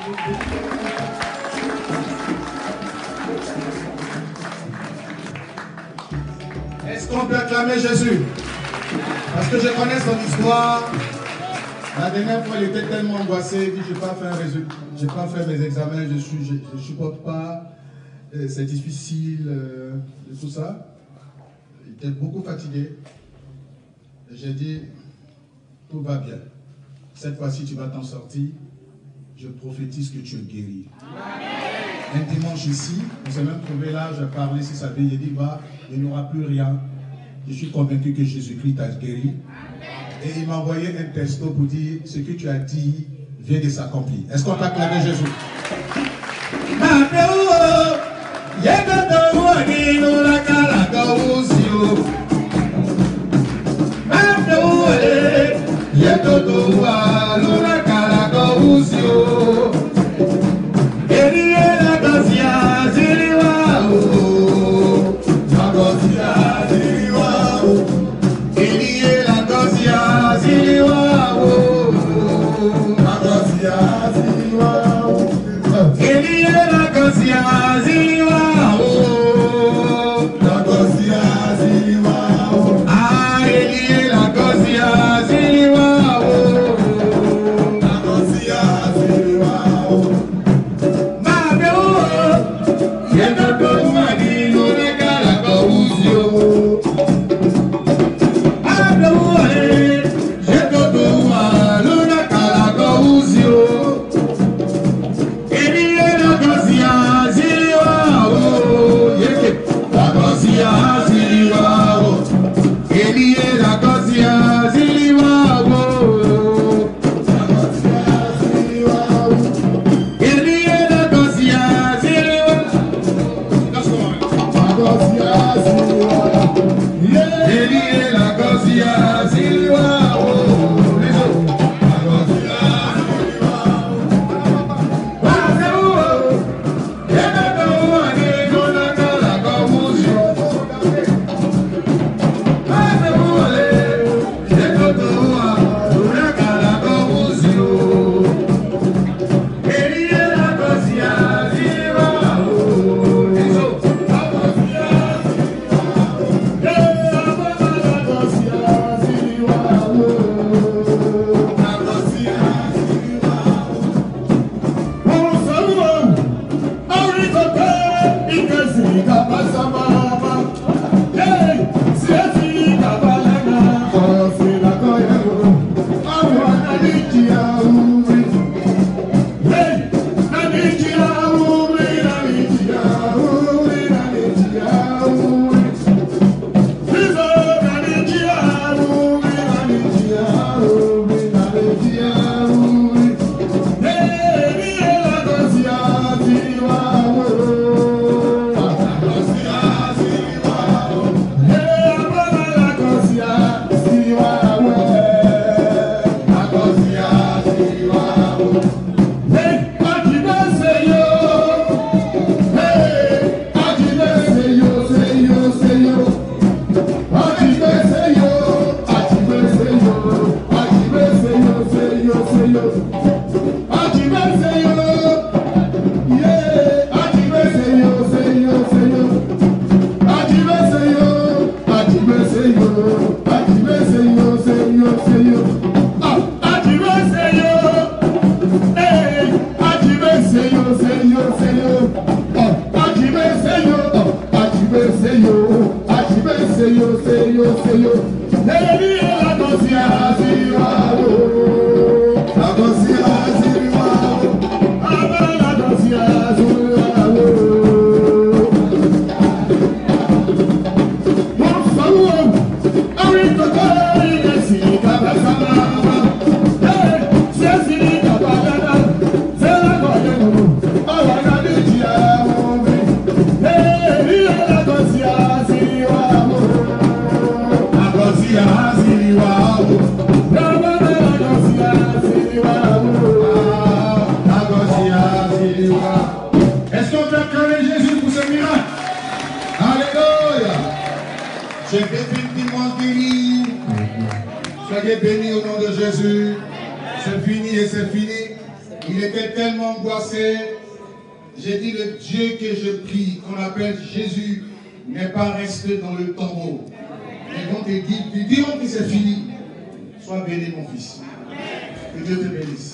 Est-ce qu'on peut acclamer Jésus? Parce que je connais son histoire. La dernière fois, il était tellement angoissé, il dit, je n'ai pas fait un résultat, je n'ai pas fait mes examens, je ne supporte pas, c'est difficile, tout ça. Il était beaucoup fatigué. J'ai dit, tout va bien. Cette fois-ci, tu vas t'en sortir. Je prophétise que tu es guéri. Amen. Un dimanche ici, on s'est même trouvé là, j'ai parlé sur sa vie, il dit, va, il n'y aura plus rien. Je suis convaincu que Jésus-Christ t'a guéri. Amen. Et il m'a envoyé un texto pour dire, ce que tu as dit vient de s'accomplir. Est-ce qu'on peut acclamer Jésus? Est-ce qu'on peut acclamer Jésus pour ce miracle? Alléluia. J'ai définitivement guéri. Soyez bénis au nom de Jésus. C'est fini et c'est fini. Il était tellement angoissé. J'ai dit, le Dieu que je prie, qu'on appelle Jésus, n'est pas resté dans le tombeau. Et donc ils diront que c'est fini. Sois béni mon fils. Que Dieu te bénisse.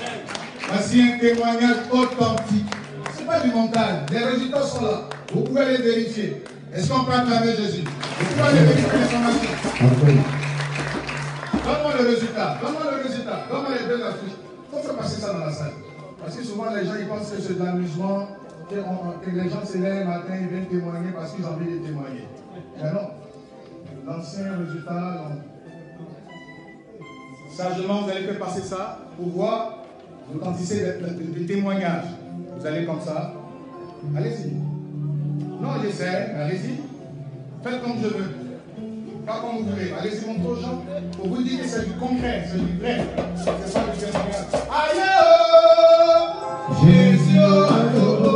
Voici un témoignage authentique. Ce n'est pas du montage. Les résultats sont là. Vous pouvez les vérifier. Est-ce qu'on peut acclamer Jésus? Vous pouvez aller vérifier l'information. Donne-moi le résultat. Donne-moi le résultat. Donne-moi les deux affiches. Il faut passer ça dans la salle. Parce que souvent les gens ils pensent que c'est de l'amusement, que les gens se lèvent le matin et viennent témoigner parce qu'ils ont envie de témoigner. Mais non. L'ancien résultat, non. Sagement, vous allez faire passer ça pour voir l'authenticité du témoignage. Vous allez comme ça. Allez-y. Non, j'essaie. Allez-y. Faites comme je veux. Pas comme vous voulez. Allez-y, montrez aux gens. Pour vous dire que c'est du concret, c'est du vrai. C'est ça le Sénégal. Aïe! Jésus, aïe!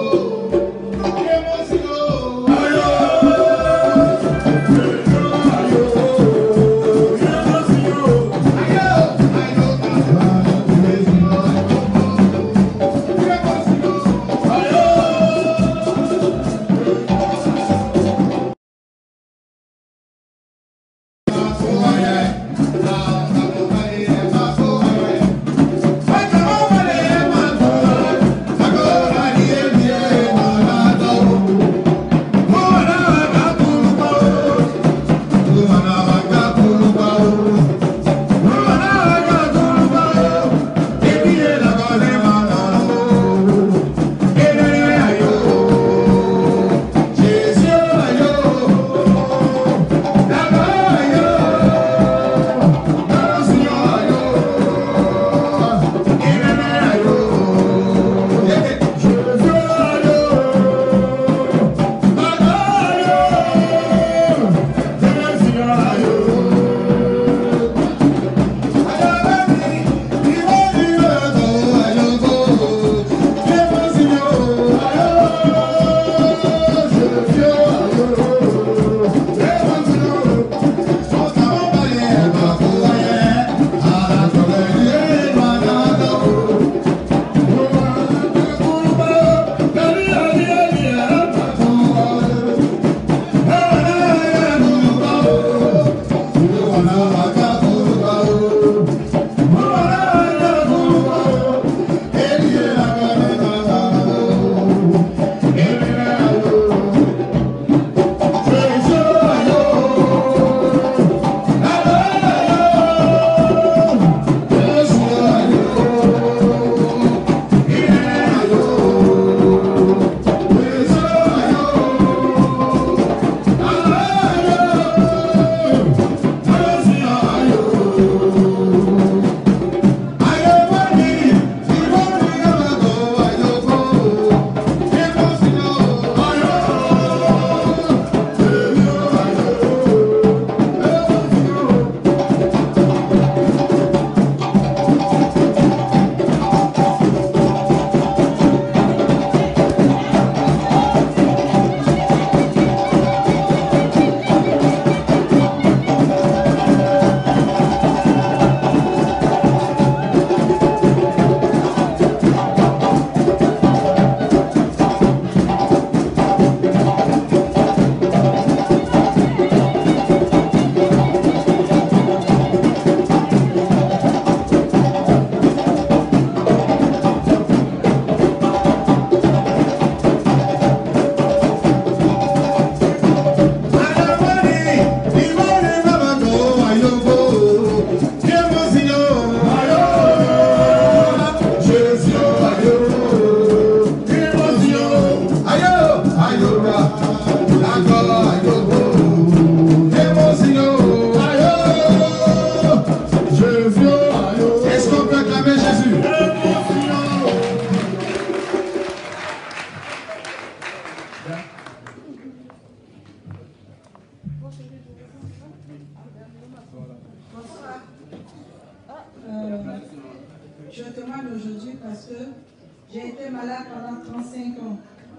Je témoigne aujourd'hui parce que j'ai été malade pendant 35 ans.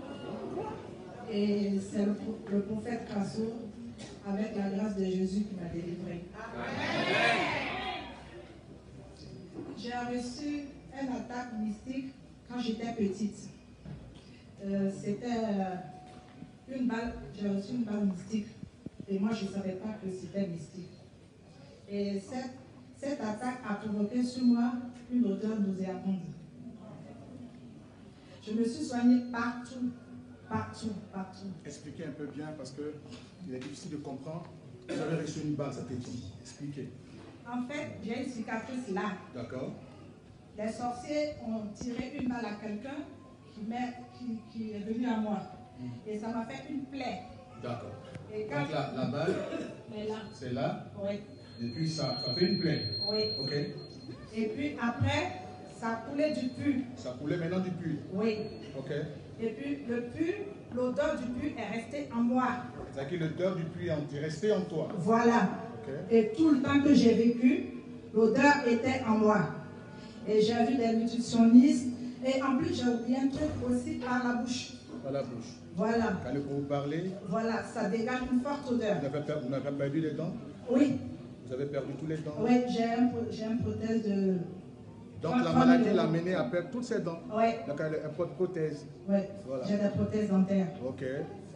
Et c'est le prophète Crasso, avec la grâce de Jésus, qui m'a délivré. J'ai reçu une attaque mystique quand j'étais petite. C'était une balle, j'ai reçu une balle mystique. Et moi, je ne savais pas que c'était mystique. Et cette attaque a provoqué sur moi une odeur nauséabonde. Je me suis soignée partout. Expliquez un peu bien parce qu'il est difficile de comprendre. Vous avez reçu une balle, ça t'est dit. Expliquez. En fait, j'ai une cicatrice là. D'accord. Les sorciers ont tiré une balle à quelqu'un qui est venu à moi. Et ça m'a fait une plaie. D'accord. Donc la balle, c'est là. Oui. Et puis ça fait une plaie. Oui. Ok. Et puis après, ça coulait du pus. Ça coulait maintenant du pus. Oui. Ok. Et puis le pu, l'odeur du pu est restée en moi. C'est-à-dire que l'odeur du pu est restée en toi. Voilà. Okay. Et tout le temps que j'ai vécu, l'odeur était en moi. Et j'ai vu des nutritionnistes. Et en plus, j'ai oublié un truc aussi par la bouche. Par la bouche. Voilà. Quand vous parlez. Voilà, ça dégage une forte odeur. Vous n'avez pas perdu les dents? Oui. Vous avez perdu tous les dents? Oui, j'ai une prothèse de... Donc la maladie l'a mené à perdre toutes ses dents? Oui. Donc elle a une prothèse? Oui, voilà. J'ai des prothèses dentaires. Ok.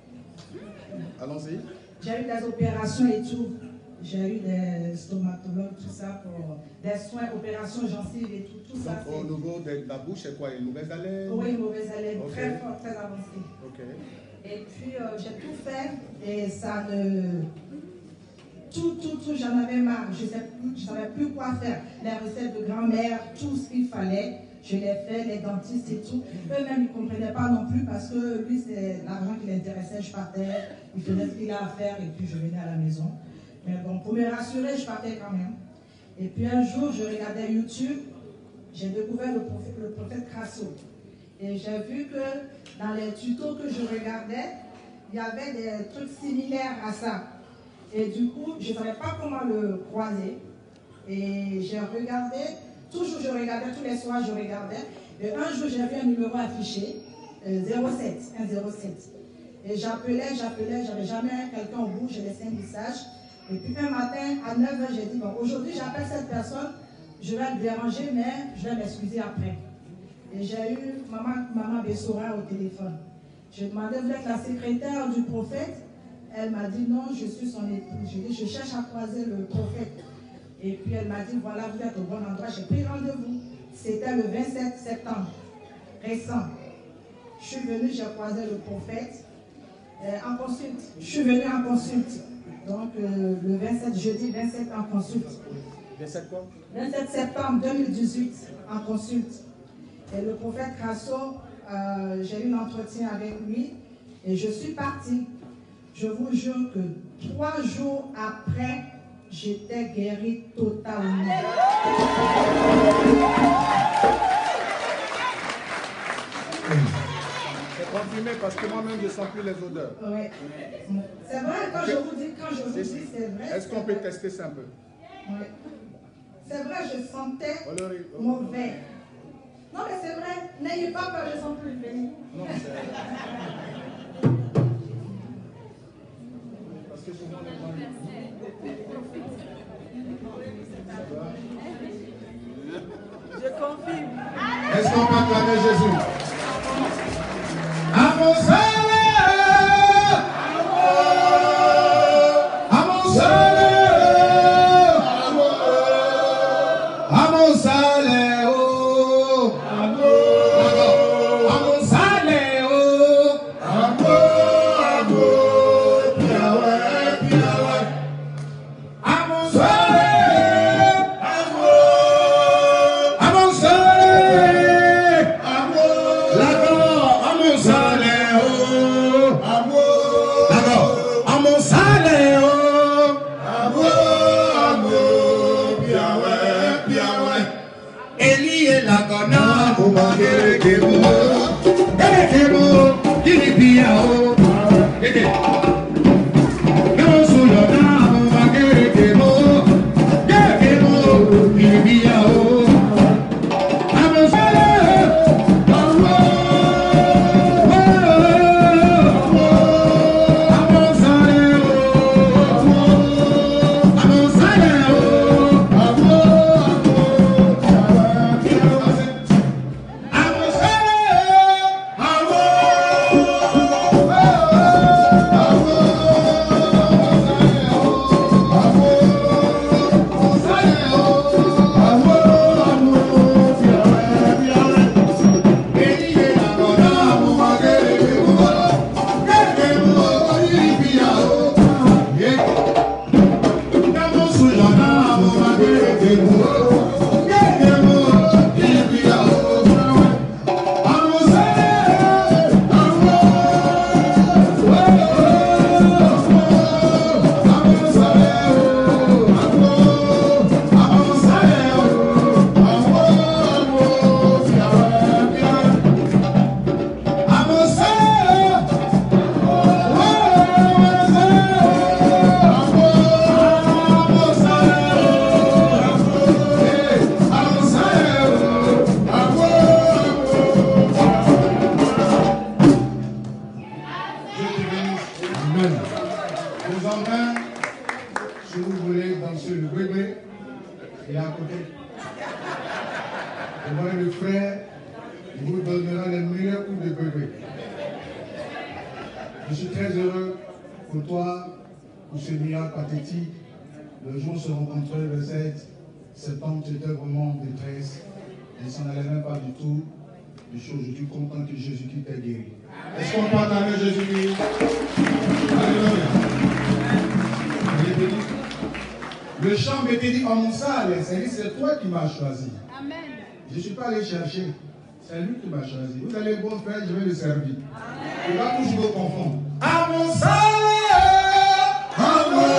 Allons-y. J'ai eu des opérations et tout. J'ai eu des stomatologues, tout ça, pour des soins, opérations gencives et tout ça. Donc, au niveau de la bouche, c'est quoi? Une mauvaise haleine? Oui, une mauvaise haleine, okay. Très forte, très avancée. Ok. Et puis, j'ai tout fait et ça ne... Tout, j'en avais marre. Je ne savais plus quoi faire. Les recettes de grand-mère, tout ce qu'il fallait, je l'ai fait, les dentistes et tout. Eux-mêmes, ils ne comprenaient pas non plus parce que lui, c'est l'argent qui l'intéressait. Je partais, il faisait ce qu'il a à faire et puis je venais à la maison. Mais bon, pour me rassurer, je partais quand même. Et puis un jour, je regardais YouTube, j'ai découvert le prophète Crasso. Et j'ai vu que dans les tutos que je regardais, il y avait des trucs similaires à ça. Et du coup, je ne savais pas comment le croiser. Et j'ai regardé, toujours je regardais, tous les soirs je regardais. Et un jour, j'ai vu un numéro affiché, 107. Et j'appelais, j'avais jamais quelqu'un au bout, je laissais un message. Et puis un matin, à 9h, j'ai dit, bon, aujourd'hui j'appelle cette personne, je vais le déranger, mais je vais m'excuser après. Et j'ai eu maman Bessora au téléphone. J'ai demandé, vous êtes la secrétaire du prophète? Elle m'a dit, non, je suis son épouse. Je dis, je cherche à croiser le prophète. Et puis elle m'a dit, voilà, vous êtes au bon endroit, j'ai pris rendez-vous. C'était le 27 septembre, récent. Je suis venue, j'ai croisé le prophète en consulte. Je suis venue en consulte. Donc le 27, jeudi 27 en consulte. 27 quoi? 27 septembre 2018 en consulte. Et le prophète Crasso, j'ai eu un entretien avec lui et je suis partie. Je vous jure que 3 jours après, j'étais guérie totalement. C'est confirmé parce que moi-même je ne sens plus les odeurs. Oui. C'est vrai, quand je vous dis, c'est vrai. Est-ce qu'on peut tester ça un peu? Oui. C'est vrai, je sentais mauvais. Non, mais c'est vrai, n'ayez pas peur, je ne sens plus le pays. Non, c'est... Parce que souvent les gens... Je confirme. Est-ce qu'on peut acclamer Jésus? À mon Amour, Si vous voulez danser le bébé, il est à côté. Et moi, le frère, il vous donnera les meilleurs coups de bébé. Je suis très heureux pour toi, pour ce miracle pathétique. Le jour où on se rencontrait le 7 septembre, tu étais vraiment en détresse. Et ça n'allait même pas du tout. Je suis aujourd'hui content que Jésus-Christ t'ait guéri. Est-ce qu'on peut acclamer Jésus-Christ? Alléluia. Le chant m'était dit, oh mon sale, c'est toi qui m'as choisi. Amen. Je ne suis pas allé chercher. C'est lui qui m'a choisi. Vous allez bon frère, je vais le servir. Amen. Il va toujours vous confondre. À mon sale, à mon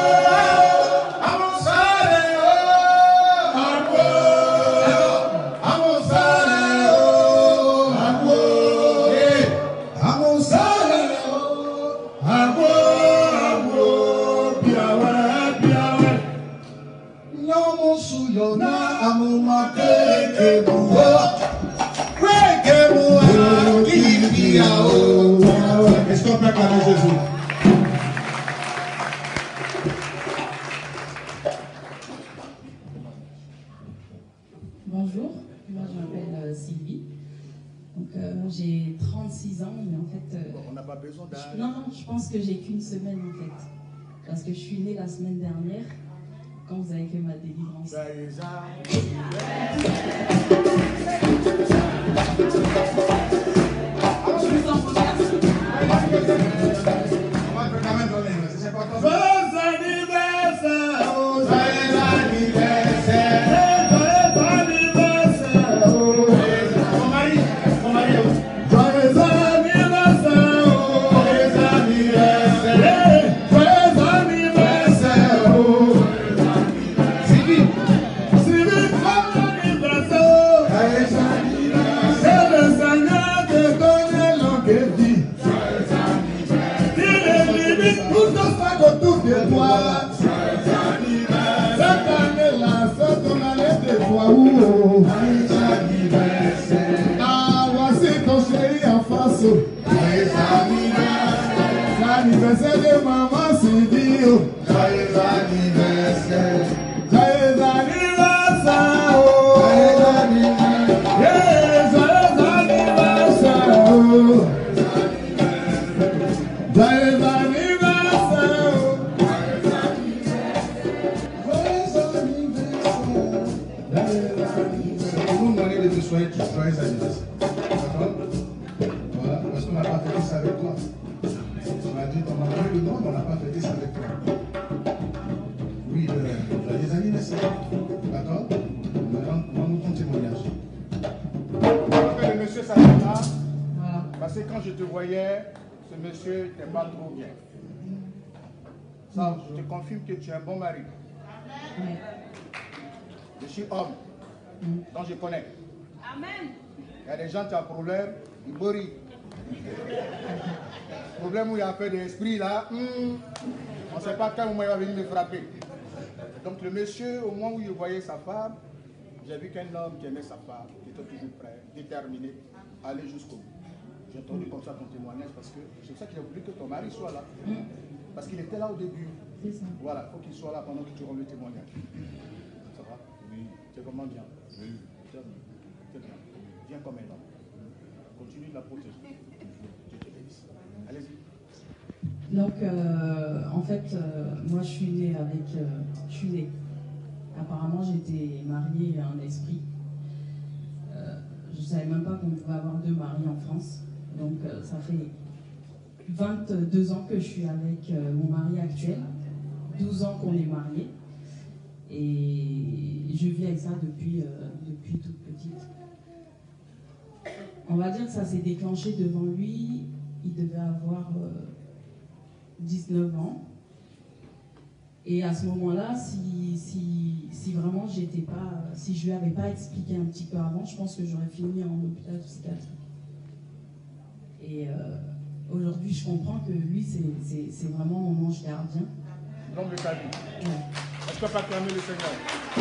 est-ce qu'on peut acclamer Jésus? Bonjour, moi je m'appelle Sylvie. Donc j'ai 36 ans, mais en fait. On n'a pas besoin d'un. Non, je pense que j'ai qu'une semaine en fait. Parce que je suis née la semaine dernière, quand vous avez fait ma délivrance. Je vous en remercie. Joyeux anniversaire, joyeux anniversaire, joyeux anniversaire, mon mari, joyeux anniversaire, joyeux anniversaire, joyeux anniversaire, Sylvie, joyeux anniversaire, c'est le Seigneur qui donne longue vie. Tout ça autour de toi. Cette année-là, c'est ton année de toi. Ah, voici ton chéri en face. L'anniversaire de maman Sylvie. Joyeux anniversaire. Joyeux anniversaire. Joyeux anniversaire. Joyeux anniversaire. Soyez tous joyeux anniversaire. D'accord? Voilà, parce qu'on n'a pas fêté ça avec toi. Tu m'as dit, ton maman le nom, mais on n'a pas fêté ça avec toi. Oui, joyeux anniversaire. D'accord? Maintenant, nous ton témoignage. Le monsieur s'arrêtera. Voilà. Parce que quand je te voyais, ce monsieur n'était pas trop bien. Ça, je te confirme que tu es un bon mari. Je suis homme. Donc je connais. Amen. Il y a des gens qui ont un problème, ils borient. Problème où il y a un peu d'esprit là, on ne sait pas quel moment il va venir me frapper. Donc le monsieur, au moment où il voyait sa femme, j'ai vu qu'un homme qui aimait sa femme, qui était toujours prêt, déterminé, à aller jusqu'au bout. J'ai entendu comme ça ton témoignage parce que c'est ça qu'il a voulu que ton mari soit là. Parce qu'il était là au début. Voilà, il faut qu'il soit là pendant que tu rends le témoignage. Ça va? Oui. Tu comment bien? Oui. Viens comme un homme. Continue de la protéger. Dieu te bénisse. Allez-y. Donc, en fait, moi, je suis née avec... je suis née. Apparemment, j'étais mariée à un esprit. Je ne savais même pas qu'on pouvait avoir 2 maris en France. Donc, ça fait 22 ans que je suis avec mon mari actuel. 12 ans qu'on est mariés. Et je vis avec ça depuis toute petite. On va dire que ça s'est déclenché devant lui. Il devait avoir 19 ans. Et à ce moment-là, si vraiment j'étais pas, si je lui avais pas expliqué un petit peu avant, je pense que j'aurais fini en hôpital psychiatrique. Et aujourd'hui, je comprends que lui, c'est vraiment mon ange gardien. L'homme de ta vie. Ouais. Est-ce qu'on peut acclamer le Seigneur?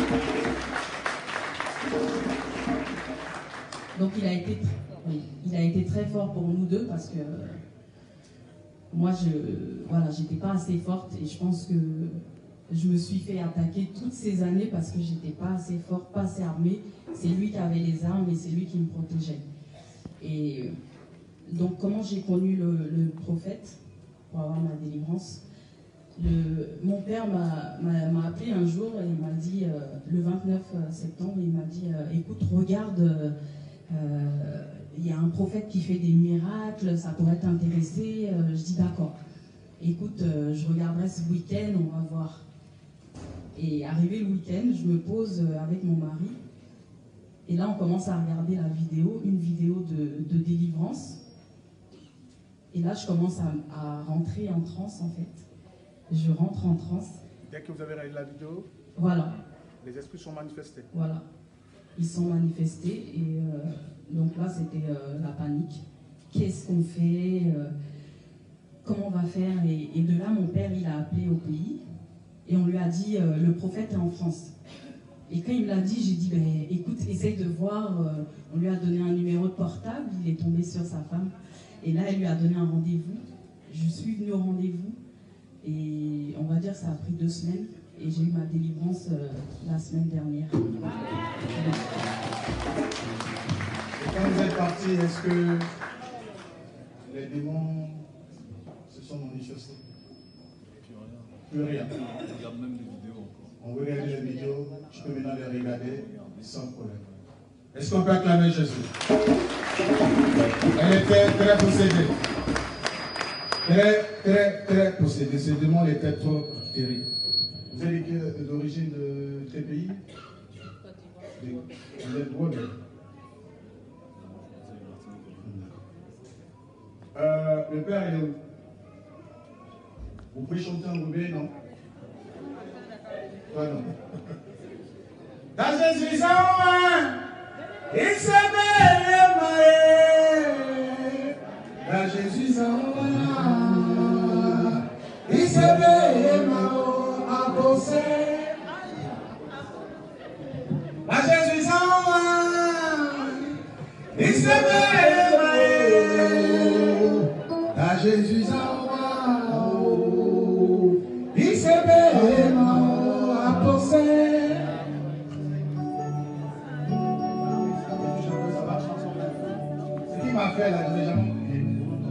Donc il a été très fort pour nous deux parce que moi, j'étais pas assez forte et je pense que je me suis fait attaquer toutes ces années parce que j'étais pas assez forte, pas assez armée. C'est lui qui avait les armes et c'est lui qui me protégeait. Et donc, comment j'ai connu le prophète pour avoir ma délivrance? Mon père m'a appelé un jour et il m'a dit, le 29 septembre, il m'a dit, écoute, regarde, il y a un prophète qui fait des miracles, ça pourrait t'intéresser. Je dis d'accord. Écoute, je regarderai ce week-end, on va voir. Et arrivé le week-end, je me pose avec mon mari. Et là, on commence à regarder la vidéo, une vidéo de délivrance. Et là, je commence à rentrer en transe, en fait. Je rentre en transe. Dès que vous avez regardé la vidéo, voilà. Les esprits sont manifestés. Voilà. Ils sont manifestés. Et donc là, c'était la panique. Qu'est-ce qu'on fait? Comment on va faire? Et de là, mon père, il a appelé au pays. Et on lui a dit, le prophète est en France. Et quand il me l'a dit, j'ai dit, ben, écoute, essaye de voir. On lui a donné un numéro de portable. Il est tombé sur sa femme. Et là, elle lui a donné un rendez-vous. Je suis venue au rendez-vous. Et on va dire que ça a pris 2 semaines. Et j'ai eu ma délivrance la semaine dernière. Et quand vous êtes parti, est-ce que les démons se sont manifestés? Plus rien. On regarde même les vidéos encore. On veut regarder les vidéos, tu peux maintenant les regarder sans problème. Est-ce qu'on peut acclamer Jésus? Elle était très possédée. Très possédée. Ces démons étaient trop terribles. Vous êtes d'origine de quel pays? Vous êtes Guadeloupe. Le père est où? Vous pouvez chanter en roubaix, non? Toi, non. Dans Jésus, il se met dans Jésus, il se met en possé. Dans Jésus, il se met dans Jésus, il se met en possé. Ce qui m'a fait là, je n'ai jamais oublié.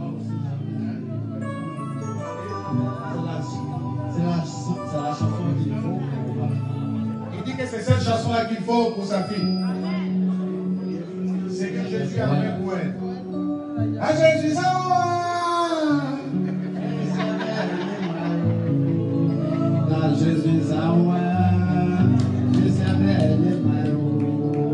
C'est la chanson qu'il faut. Il dit que c'est cette chanson-là qu'il faut pour sa fille. C'est que Jésus a fait pour elle. À Jésus, ça va. Jésus, ça va. Je savais les maillots.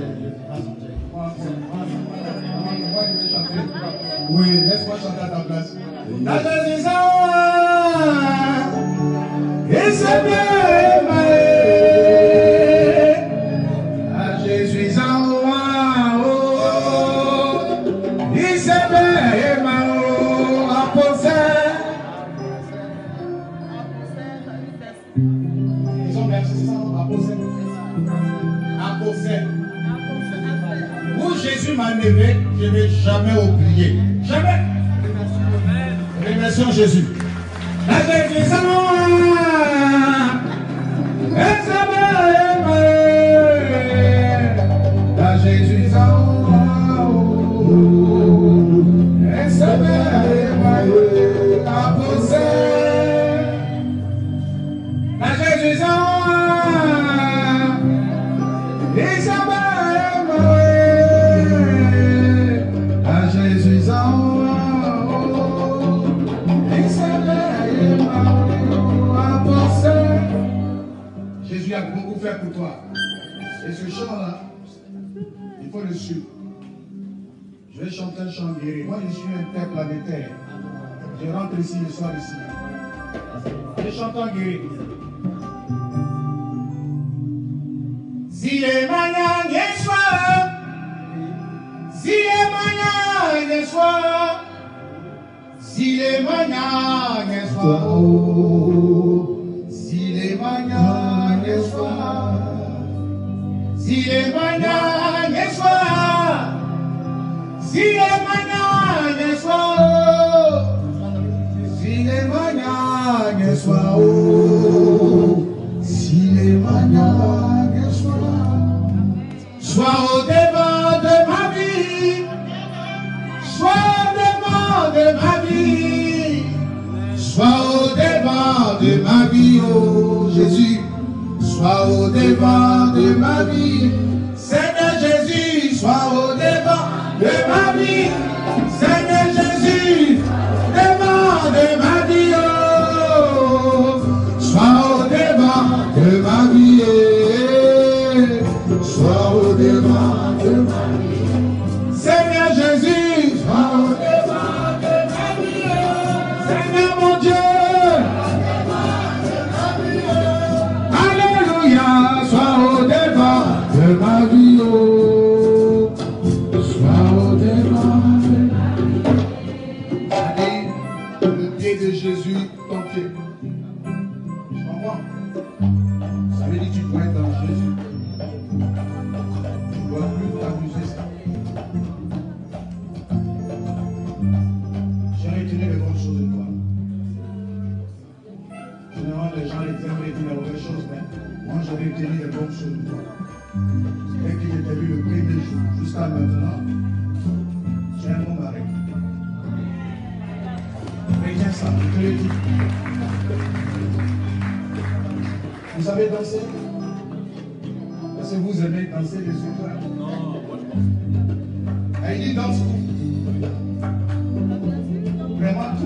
Oui, laisse-moi chanter à ta place. La Jésus, ça va. Et c'est bien maillé. À Jésus, ça va. Il s'est bien maillot à poser. Ils ont versé ça à poser. À poser. Où Jésus m'a élevé, je ne vais jamais oublier. Jamais. Remercions Jésus. La Jésus, ça va. Et ça va. La Jésus, ça va. Et ça va. À poser. La Jésus, ça va. Et ça va. La Jésus, ça va. Jésus a beaucoup fait pour toi. Et ce chant-là, il faut le suivre. Je vais chanter un chant guéri. Moi, je suis un père planétaire. Je rentre ici, je sors ici. Je chante en guéri. Si les manières des soirs, si les manières des soirs, si les manières des soirs, si les manières des soirs, si les manières des soirs, si les manières des soirs, si les manières des soirs, de ma vie, oh Jésus, sois au devant de ma vie. Seigneur Jésus, sois au devant de ma vie. Seigneur Jésus, devant de ma vie, oh, sois au devant de ma vie. Sois au devant de ma vie. Seigneur Jésus, sois au devant de ma vie. Seigneur mon Dieu, alléluia, sois au devant de ma vie. Oh, sois au devant de ma vie. Allez, le pied de Jésus, ton pied. Tu comprends? Ça veut dire que tu dois être dans Jésus. Tu ne dois plus t'amuser ça. J'ai retenu les bonnes choses de toi. Généralement, les gens aiment dire les mauvaises choses, mais moi j'avais retenu les bonnes choses de toi. Dès que j'ai vu le premier jour jusqu'à maintenant, j'ai un bon mari. Retiens ça, je te le dis. Vous savez danser? Est-ce que vous aimez danser les yeux? Non, moi je pense. Il dit danse tout. Vraiment tout.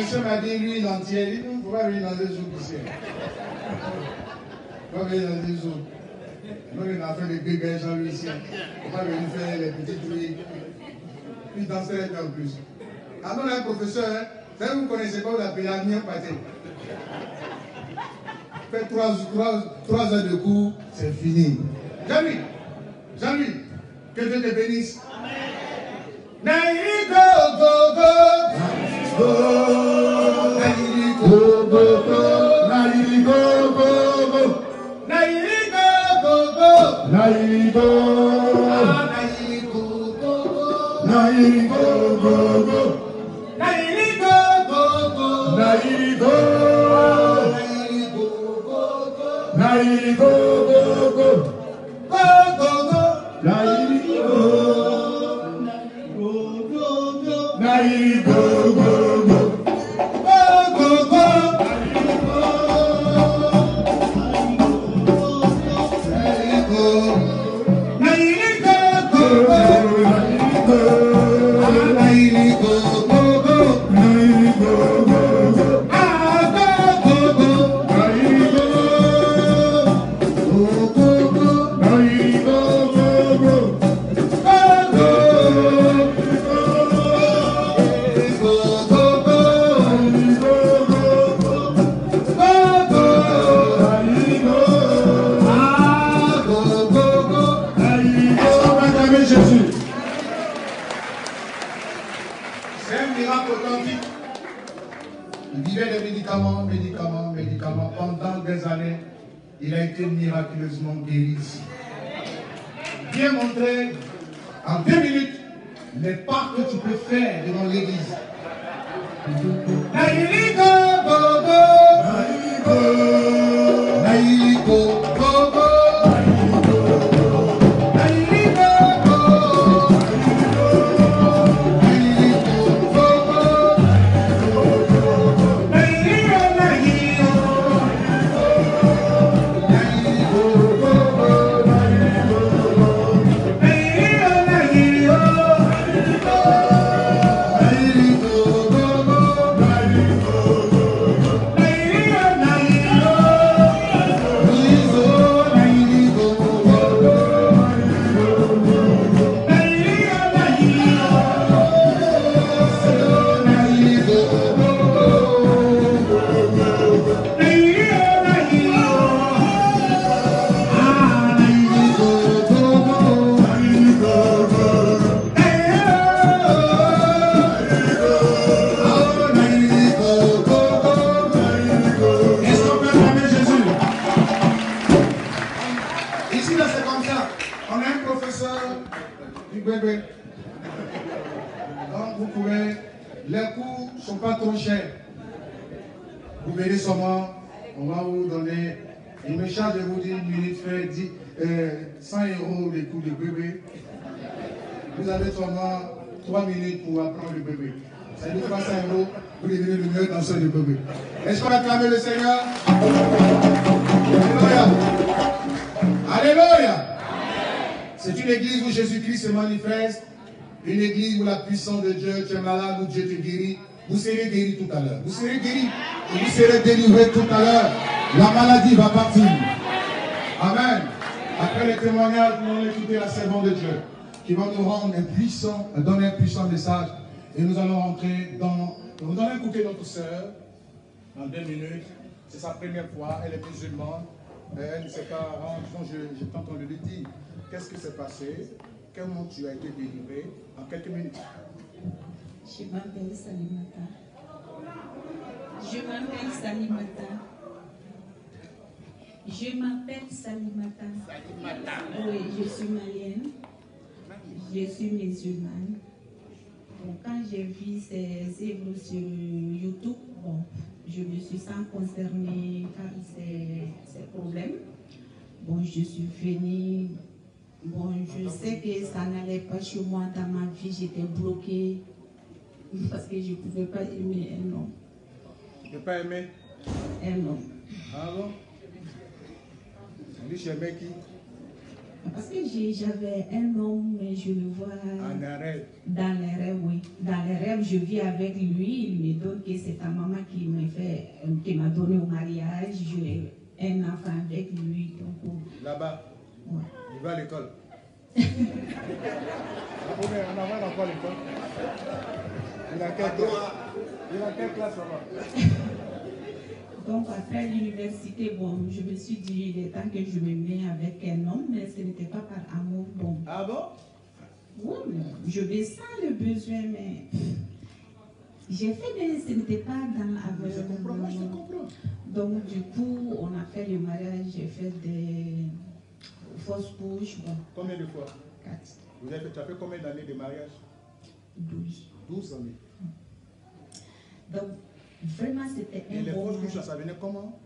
monsieur m'a dit l'huile entière. Il dit, il ne faut pas venir dans des jours ici. Il ne faut pas venir dans des jours. Nous, on a fait des bébés Jean-Louis ici. Il ne faut pas venir faire les petites huiles. Puis danser en plus. Ah non, un professeur, hein, ça vous ne connaissez pas, vous l'appelez Agnan Paté. Fait 3 heures de cours, c'est fini. Jean-Louis, que Dieu te bénisse. Naïli go go go, Naïli go go go, Naïli go go go, Naïli go go go, Naïli go, Naïli go go go, Naïli go go go, Naïli go go go, Naïli go, Naïli go go go, go go go, Naïli go. Naïli go go go, go go go, Naïli go, Naïli go go go, Naïli go go go, Naïli go go go, ah go go go, Naïli go go go, Naïli go go go. Médicaments. Pendant des années, il a été miraculeusement guéri ici. Viens montrer en 2 minutes les pas que tu peux faire devant l'église. Naïli go go go, Naïli go go go, Naïli go go go, Naïli go go go, Naïli les cours ne sont pas trop chers. Vous verrez seulement, on va vous donner, il me charge de vous dire une minute, fait 100 € les cours de bébé. Vous avez seulement 3 minutes pour apprendre le bébé. Ça veut dire 300 €, vous devenez le meilleur danseur de bébé. Est-ce qu'on acclame le Seigneur? Alléluia. Alléluia. C'est une église où Jésus-Christ se manifeste. Une église où la puissance de Dieu, tu es malade, où Dieu te guérit. Vous serez guéri tout à l'heure. Vous serez guéri. Et vous serez délivré tout à l'heure. La maladie va partir. Amen. Après les témoignages, nous allons écouter la servante de Dieu qui va nous rendre donner un puissant message. Et nous allons rentrer dans... Nous allons écouter notre sœur dans 2 minutes. C'est sa première fois. Elle est musulmane. Elle ne s'est pas rendue. Je t'entends le dire. Qu'est-ce qui s'est passé? Comment tu as été délivré? En quelques minutes. Je m'appelle Salimata. Je m'appelle Salimata. Oui, je suis malienne. Je suis musulmane. Bon, quand j'ai vu ces œuvres sur YouTube, bon, je me suis sentie concernée par ces problèmes. Bon, je suis venue. Bon, je sais que ça n'allait pas chez moi dans ma vie, j'étais bloquée parce que je ne pouvais pas aimer un homme. Tu ne peux pas aimer un homme? Ah bon? On dit chez qui? Parce que j'avais un homme, je le vois dans les rêves, oui. Dans les rêves, je vis avec lui, il me donne que c'est ta maman qui m'a donné au mariage, j'ai un enfant avec lui. Là-bas, ouais. Il va à l'école. On envoie l'enfant à l'école. Il a quelle classe là-bas? Donc après l'université, bon, je me suis dit, il est temps que je me mette avec un homme, mais ce n'était pas par amour. Bon. Ah bon? Oui, je ressens le besoin, mais j'ai fait des... Ce n'était pas dans avec... Je comprends, moi je te comprends. Donc du coup, on a fait le mariage, j'ai fait des fausses couches. Bon. Combien de fois? 4. Tu as fait combien d'années de mariage? 12. 12 années. Donc, vraiment, c'était un bon... Et les fausses couches, ça venait comment?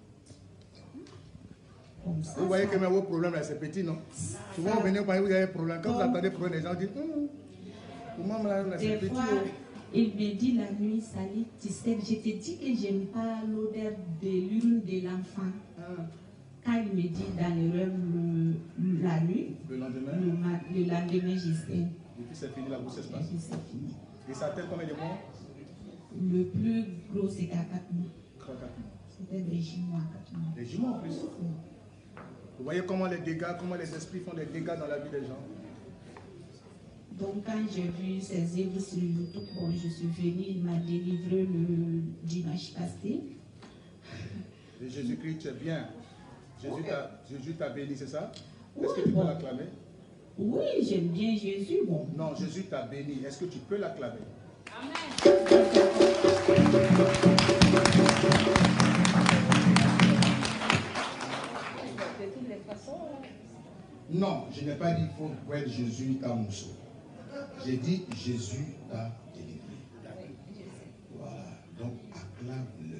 Comme ça. Vous voyez que même vos problèmes là, c'est petit, non? Souvent, vous venez vous avez un problème. Quand vous attendez pour les gens, disent comment là, c'est petit? Il me dit la nuit, Sally, tu sais, je te dis que j'aime pas l'odeur de l'urine de l'enfant. Quand il me dit dans le rêve la nuit, le lendemain, je sais. Et puis c'est fini, la grossesse passe. C'est fini. Et ça attend combien de mois? Le plus gros, c'était à 4 mois. 4 mois. C'était des jumeaux à 4 mois. Des jumeaux en plus? Oui. Vous voyez comment les dégâts, comment les esprits font des dégâts dans la vie des gens? Donc quand j'ai vu ces œuvres sur YouTube, bon, je suis venue, il m'a délivré le dimanche passé. Et Jésus-Christ, tu es bien. Jésus t'a béni, c'est ça? Est-ce que tu peux l'acclamer? Oui, j'aime bien Jésus. Bon. Non, Jésus t'a béni. Est-ce que tu peux l'acclamer? Amen. Non, je n'ai pas dit qu'il faut voir Jésus t'a moussé. J'ai dit Jésus t'a délivré. Voilà, donc acclame-le.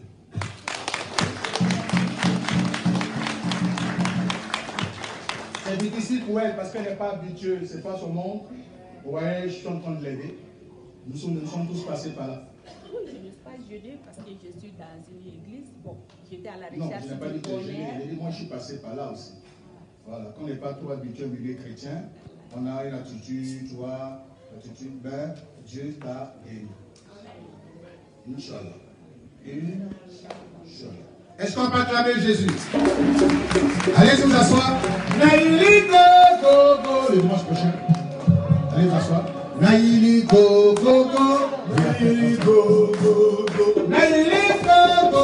C'est difficile pour elle parce qu'elle n'est pas habituée, c'est pas son monde. Ouais, je suis en train de l'aider. Nous sommes tous passés par là. Oui, je ne suis pas jeûnée parce que je suis dans une église. Bon, j'étais à la Non, recherche je n'ai pas dit du que tu es jeûné. bonheur. Moi, je suis passé par là aussi. Voilà, quand on n'est pas trop habitué au milieu chrétien, on a une attitude, tu vois, l'attitude, ben, Dieu t'a aidé. Inch'Allah. Inch'Allah. Est-ce qu'on peut acclamer Jésus? Allez vous asseoir. Naïli Gogo. Le dimanche prochain. Allez vous asseoir. Naïli Gogo. Naïli Gogo. Naïli Gogo.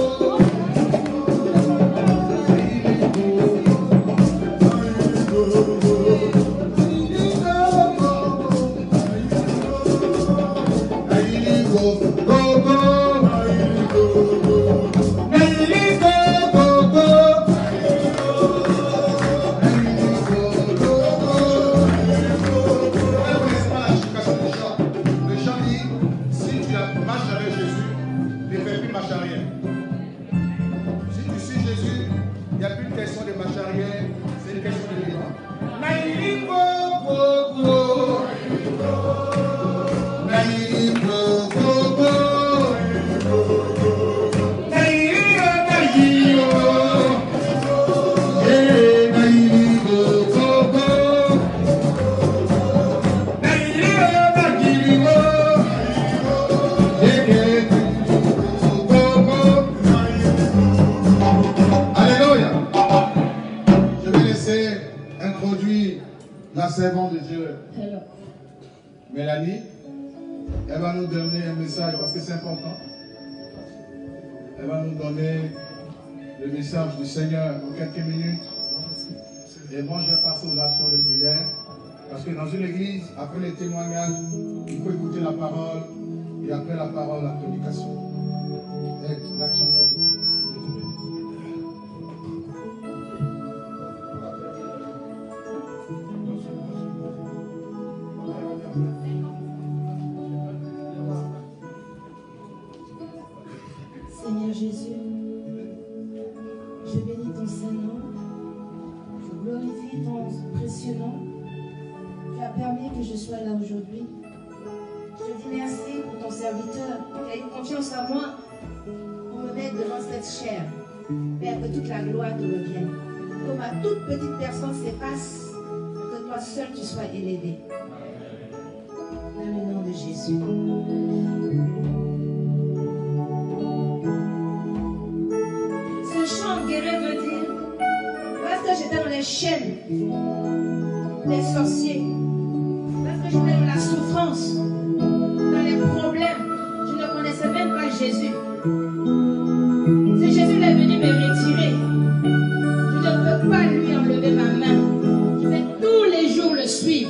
La servante de Dieu, Mélanie, elle va nous donner un message parce que c'est important. Elle va nous donner le message du Seigneur en quelques minutes. Et moi, je vais passer aux actions de prière. Parce que dans une église, après les témoignages, il faut écouter la parole. Et après la parole, la prédication. Et l'action prophétique. Seigneur Jésus, je bénis ton Saint-Nom, je glorifie ton précieux nom. Tu as permis que je sois là aujourd'hui. Je te dis merci pour ton serviteur qui a eu confiance en moi pour me mettre devant cette chair. Père, que toute la gloire te revienne. Que ma toute petite personne s'efface toi seul tu sois élevé. Dans le nom de Jésus. Ce chant guéri veut dire, parce que j'étais dans les chaînes des sorciers, parce que j'étais dans la souffrance, dans les problèmes, je ne connaissais même pas Jésus. C'est Jésus qui est venu me retirer. Je ne peux pas lui enlever ma main. Je vais tous les jours le suivre.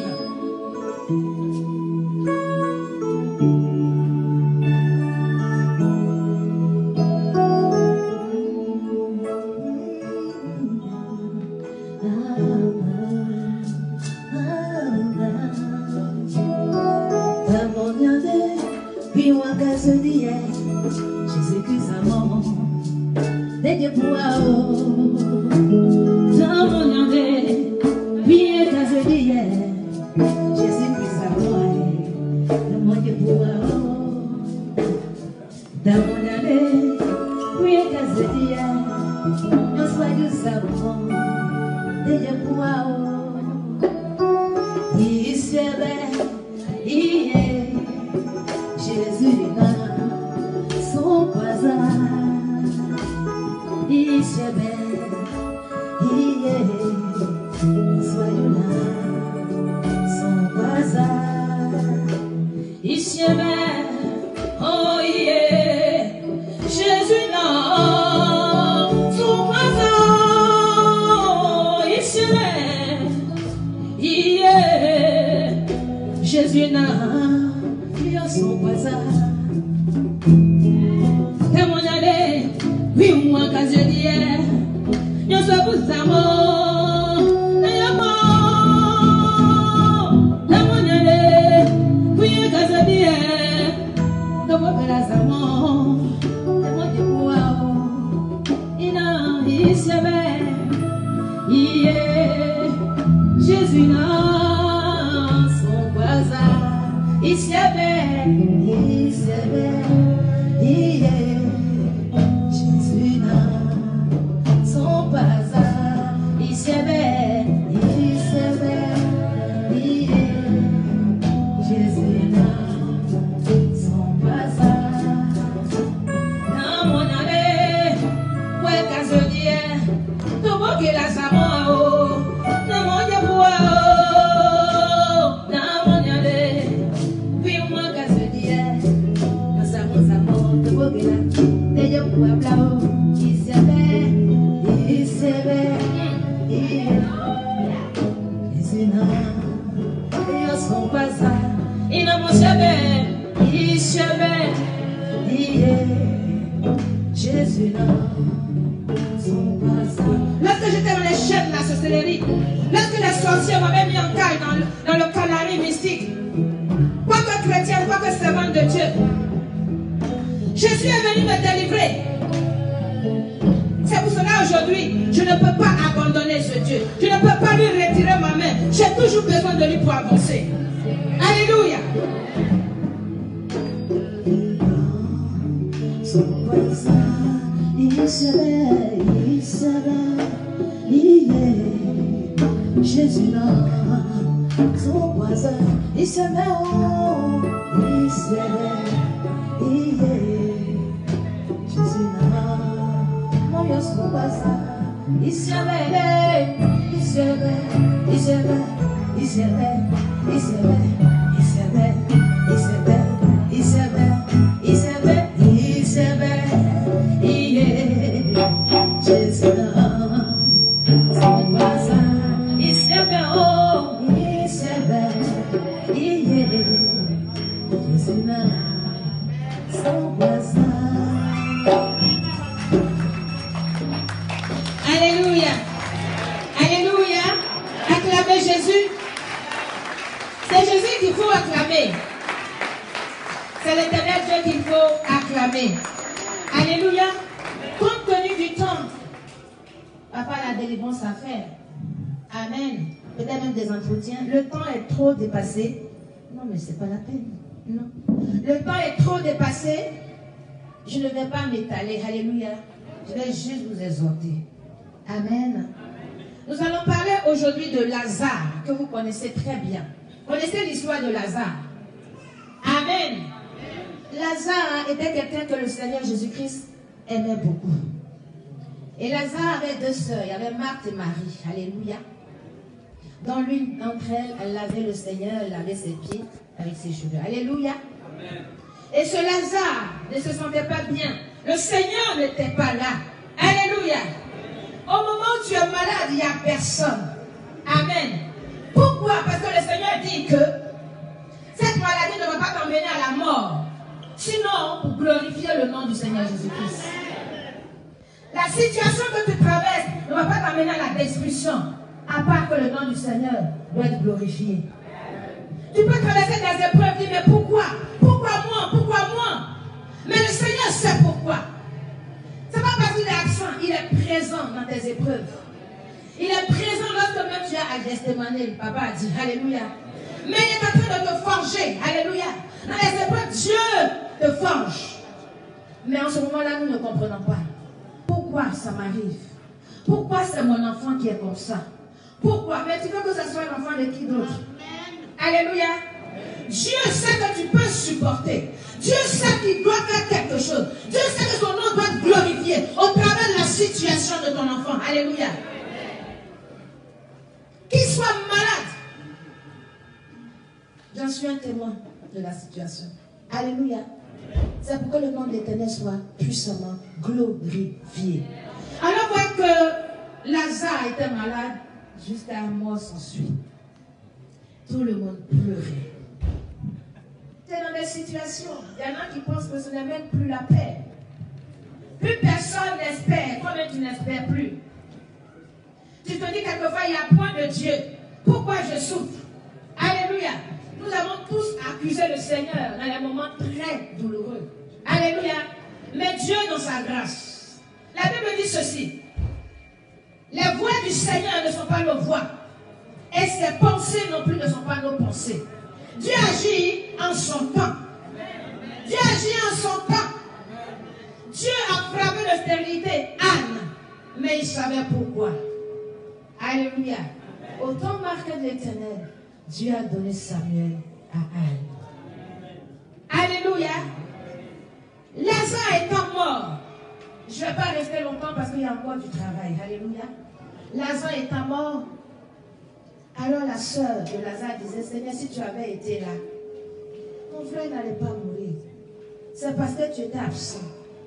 Lorsque j'étais dans les chaînes de la sorcellerie, lorsque les sorciers m'avaient mis en taille dans le canaris mystique, quoique chrétienne, quoique servante de Dieu, Jésus est venu me délivrer. C'est pour cela aujourd'hui, je ne peux pas abandonner ce Dieu. Je ne peux pas lui retirer ma main. J'ai toujours besoin de lui pour avancer. Alléluia. Jésus n'a son voisin, il se met haut, il se met, Jésus n'a son voisin, il se met, il se met, il se met, il se met, il se met, il se met, il se met, il se met, il se met, il se met, Jésus n'a son voisin. Il se met haut, il se met, Jésus n'a son voisin. Alléluia. Alléluia. Acclamez Jésus. C'est Jésus qu'il faut acclamer. C'est l'Éternel Dieu qu'il faut acclamer. Alléluia. Compte tenu du temps, papa a la délivrance à faire. Amen. Peut-être même des entretiens. Le temps est trop dépassé. Non, mais c'est pas la peine. Non. Le temps est trop dépassé. Je ne vais pas m'étaler. Alléluia. Je vais juste vous exhorter. Amen. Nous allons parler aujourd'hui de Lazare, que vous connaissez très bien. Connaissez l'histoire de Lazare. Amen. Lazare était quelqu'un que le Seigneur Jésus-Christ aimait beaucoup. Et Lazare avait deux sœurs, il y avait Marthe et Marie. Alléluia. Dans l'une d'entre elles, elle lavait le Seigneur, elle lavait ses pieds avec ses cheveux. Alléluia. Amen. Et ce Lazare ne se sentait pas bien. Le Seigneur n'était pas là. Alléluia. Au moment où tu es malade, il n'y a personne. Amen. Pourquoi? Parce que le Seigneur dit que cette maladie ne va pas t'emmener à la mort. Sinon, pour glorifier le nom du Seigneur Jésus-Christ. La situation que tu traverses ne va pas t'amener à la destruction. À part que le nom du Seigneur doit être glorifié. Tu peux traverser des épreuves, dire mais pourquoi? Pourquoi moi? Pourquoi moi? Mais le Seigneur sait pourquoi. Ce n'est pas parce qu'il est absent, il est présent dans tes épreuves. Il est présent lorsque même tu as à Gethsémani, papa a dit, alléluia. Mais il est en train de te forger, alléluia. Dans les épreuves, Dieu te forge. Mais en ce moment-là, nous ne comprenons pas. Pourquoi ça m'arrive? Pourquoi c'est mon enfant qui est comme ça? Pourquoi? Mais tu veux que ce soit l'enfant de qui d'autre? Alléluia. Dieu sait que tu peux supporter. Dieu sait qu'il doit faire quelque chose. Dieu sait que son nom doit être glorifié au travers de la situation de ton enfant. Alléluia. Qu'il soit malade. J'en suis un témoin de la situation. Alléluia. C'est pour que le nom de l'Éternel soit puissamment glorifié. Alors voilà que Lazare était malade jusqu'à la mort s'ensuit. Tout le monde pleurait. Tu es dans des situations, il y en a qui pensent que ce n'est même plus la paix. Plus personne n'espère, toi-même tu n'espères plus. Tu te dis quelquefois, il y a point de Dieu. Pourquoi je souffre? Alléluia. Nous avons tous accusé le Seigneur dans des moments très douloureux. Alléluia. Mais Dieu dans sa grâce. La Bible dit ceci. Les voies du Seigneur ne sont pas nos voies. Et ses pensées non plus ne sont pas nos pensées. Dieu agit en son temps. Dieu agit en son temps. Dieu a frappé de stérilité Anne. Mais il savait pourquoi. Alléluia. Au temps marqué de l'Éternel, Dieu a donné Samuel à Anne. Alléluia. Lazare étant mort. Je ne vais pas rester longtemps parce qu'il y a encore du travail. Alléluia. Lazare étant mort. Alors la sœur de Lazare disait, Seigneur, si tu avais été là, mon frère n'allait pas mourir. C'est parce que tu étais absent.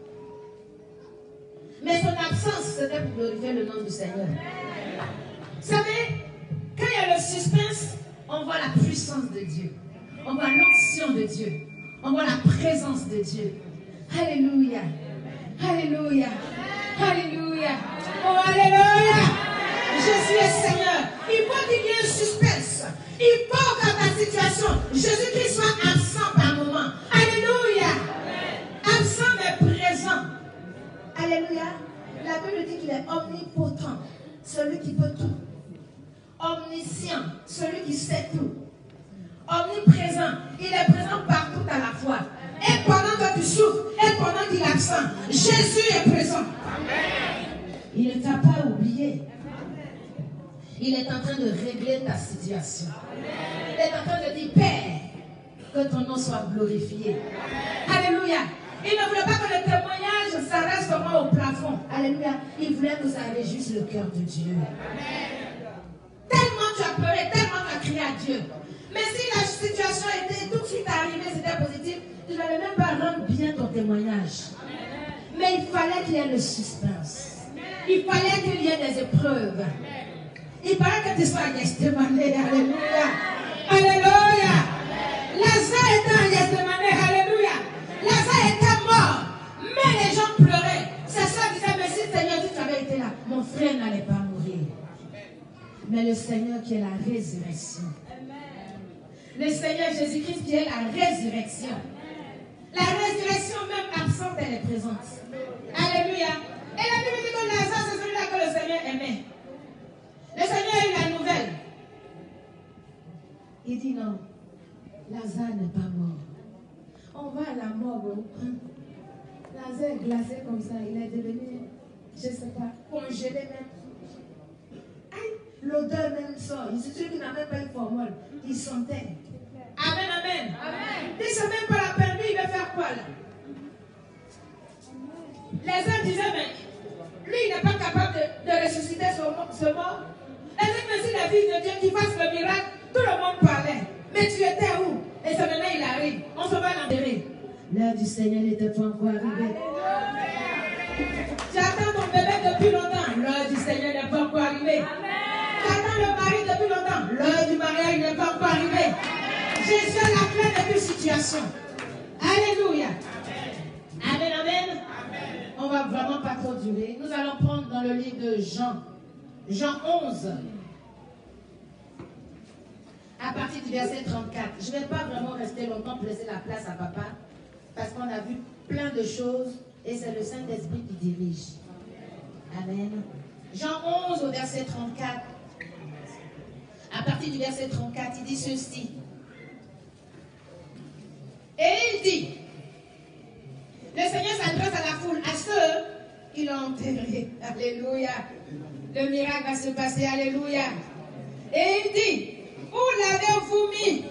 Mais son absence, c'était pour glorifier le nom du Seigneur. Vous savez, quand il y a le suspense, on voit la puissance de Dieu. On voit l'onction de Dieu. On voit la présence de Dieu. Alléluia. Alléluia. Alléluia. Oh, alléluia. Je suis le Seigneur. Il faut qu'il y ait un suspense. Il faut que ta situation, Jésus-Christ soit absent par moment. Alléluia. Absent mais présent. Alléluia. La Bible dit qu'il est omnipotent. Celui qui peut tout. Omniscient. Celui qui sait tout. Omniprésent. Il est présent partout à la fois. Et pendant que tu souffres, et pendant qu'il est absent, Jésus est présent. Il ne t'a pas oublié. Il est en train de régler ta situation. Il est en train de dire, Père, que ton nom soit glorifié. Alléluia. Il ne voulait pas que le témoignage s'arrête seulement au plafond. Alléluia. Il voulait que ça réjouisse le cœur de Dieu. Tellement tu as pleuré, tellement tu as crié à Dieu. Mais si la situation était tout de suite arrivée, c'était positif, tu n'allais même pas rendre bien ton témoignage. Mais il fallait qu'il y ait le suspense. Il fallait qu'il y ait des épreuves. Il fallait que tu sois à Gethsémani. Alléluia. Alléluia. Lazare était à Gethsémani. Alléluia. Lazare était mort. Mais les gens pleuraient. C'est ça qui disait, mais si Seigneur, si tu avais été là, mon frère n'allait pas mourir. Mais le Seigneur qui est la résurrection. Le Seigneur Jésus-Christ qui est la résurrection. La résurrection même absente, elle est présente. Alléluia. Et la Bible dit que Lazare, c'est celui-là que le Seigneur aimait. Le Seigneur a eu la nouvelle. Il dit non, Lazare n'est pas mort. On va à la mort. Lazare est glacé comme ça. Il est devenu, je ne sais pas, congelé même. Aïe, L'odeur même sort. Il se dit qu'il n'a même pas une formule. Il sentait. Amen, amen. Amen. Il ne sait même pas la peine. Lui, il va faire quoi là? Les uns disaient, mais lui, il n'est pas capable de ressusciter ce mort. Les uns me disaient, la fille de Dieu qui fasse le miracle. Tout le monde parlait. Mais tu étais où? Et ce maintenant, il arrive. On se va l'enterrer. L'heure du Seigneur n'était pas encore arrivée. Tu attends ton bébé depuis longtemps. L'heure du Seigneur n'est pas encore arrivée. Tu attends le mari depuis longtemps. L'heure du mariage n'est pas encore arrivée. Jésus a la clé de toute situation. Alléluia. Amen, amen. On va vraiment pas trop durer. Nous allons prendre dans le livre de Jean. Jean 11. À partir du verset 34. Je ne vais pas vraiment rester longtemps pour laisser la place à papa. Parce qu'on a vu plein de choses. Et c'est le Saint-Esprit qui dirige. Amen. Jean 11 au verset 34. À partir du verset 34, il dit ceci. Et il dit, le Seigneur s'adresse à la foule, à ceux qui l'ont enterré. Alléluia. Le miracle va se passer. Alléluia. Et il dit, où l'avez-vous mis?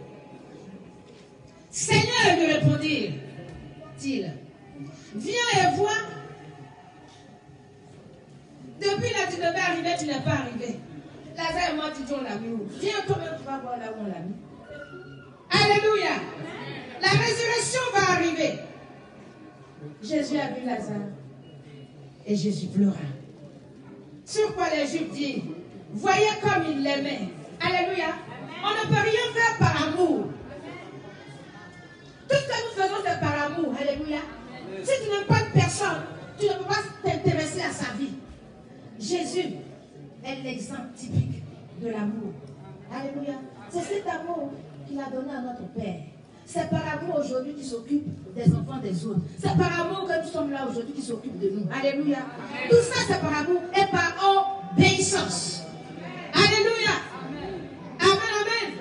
Seigneur, lui répondit-il, viens et vois. Depuis là, tu devais arriver, tu n'es pas arrivé. Lazare et moi, tu dis, on l'a mis où? Viens toi-même, tu vas voir là où on l'a mis. Alléluia. La résurrection va arriver. Jésus a vu Lazare. Et Jésus pleura. Sur quoi les Juifs disent, voyez comme il l'aimait. Alléluia. On ne peut rien faire par amour. Tout ce que nous faisons, c'est par amour. Alléluia. Si tu n'aimes pas une personne, tu ne peux pas t'intéresser à sa vie. Jésus est l'exemple typique de l'amour. Alléluia. C'est cet amour qu'il a donné à notre Père. C'est par amour aujourd'hui qu'il s'occupe des enfants des autres. C'est par amour que nous sommes là aujourd'hui qu'il s'occupe de nous. Alléluia. Tout ça, c'est par amour et par obéissance. Alléluia. Amen, amen.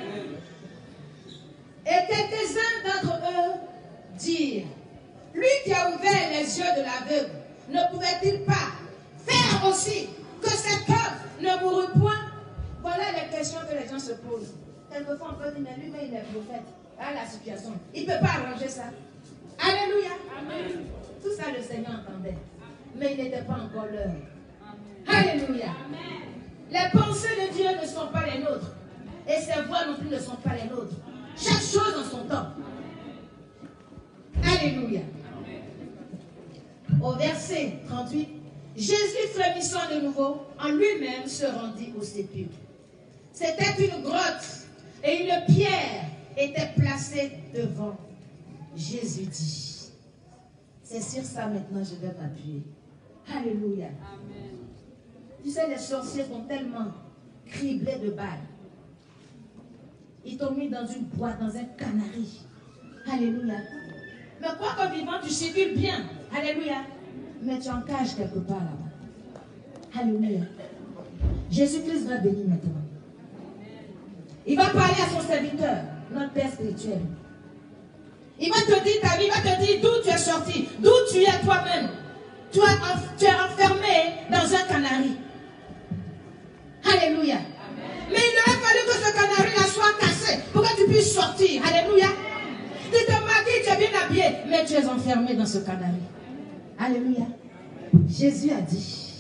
Et quelques-uns d'entre eux dirent, lui qui a ouvert les yeux de l'aveugle, ne pouvait-il pas faire aussi que cet homme ne mourut point? Voilà les questions que les gens se posent. Quelquefois on peut dire, mais lui-même il est prophète. À la situation. Il ne peut pas arranger ça. Alléluia. Amen. Tout ça le Seigneur entendait. Mais il n'était pas encore l'heure. Alléluia. Amen. Les pensées de Dieu ne sont pas les nôtres. Et ses voix non plus ne sont pas les nôtres. Chaque chose en son temps. Alléluia. Au verset 38, Jésus frémissant de nouveau, en lui-même se rendit au sépulcre. C'était une grotte et une pierre était placée devant. Jésus dit, c'est sur ça maintenant je vais m'appuyer. Alléluia. Amen. Tu sais, les sorciers sont tellement criblés de balles. Ils t'ont mis dans une boîte, dans un canari. Alléluia. Mais quoi que vivant, tu circules bien. Alléluia. Mais tu en caches quelque part là-bas. Alléluia. Jésus-Christ va bénir maintenant. Il va parler à son serviteur, notre Père spirituel. Il va te dire ta vie, il va te dire d'où tu es sorti, d'où tu es toi-même. Tu es enfermé dans un canari. Alléluia. Amen. Mais il aurait fallu que ce canari-là soit cassé pour que tu puisses sortir. Alléluia. Tu te maquilles, tu es bien habillé, mais tu es enfermé dans ce canari. Alléluia. Jésus a dit,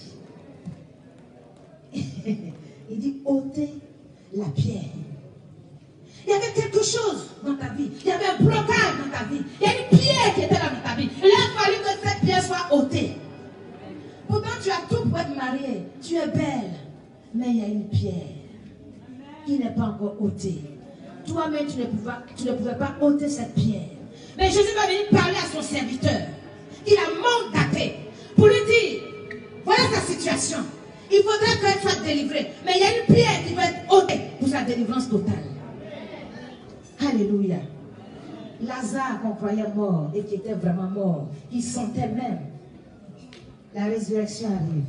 il dit, ôtez la pierre. Il y avait quelque chose dans ta vie. Il y avait un blocage dans ta vie. Il y a une pierre qui était là dans ta vie. Il a fallu que cette pierre soit ôtée. Pourtant, tu as tout pour être marié. Tu es belle. Mais il y a une pierre qui n'est pas encore ôtée. Toi-même, tu ne pouvais pas ôter cette pierre. Mais Jésus va venir parler à son serviteur qu'il a mandaté pour lui dire, voilà sa situation. Il faudrait qu'elle soit délivrée. Mais il y a une pierre qui va être ôtée pour sa délivrance totale. Alléluia. Lazare qu'on croyait mort et qui était vraiment mort, qui sentait même. La résurrection arrive.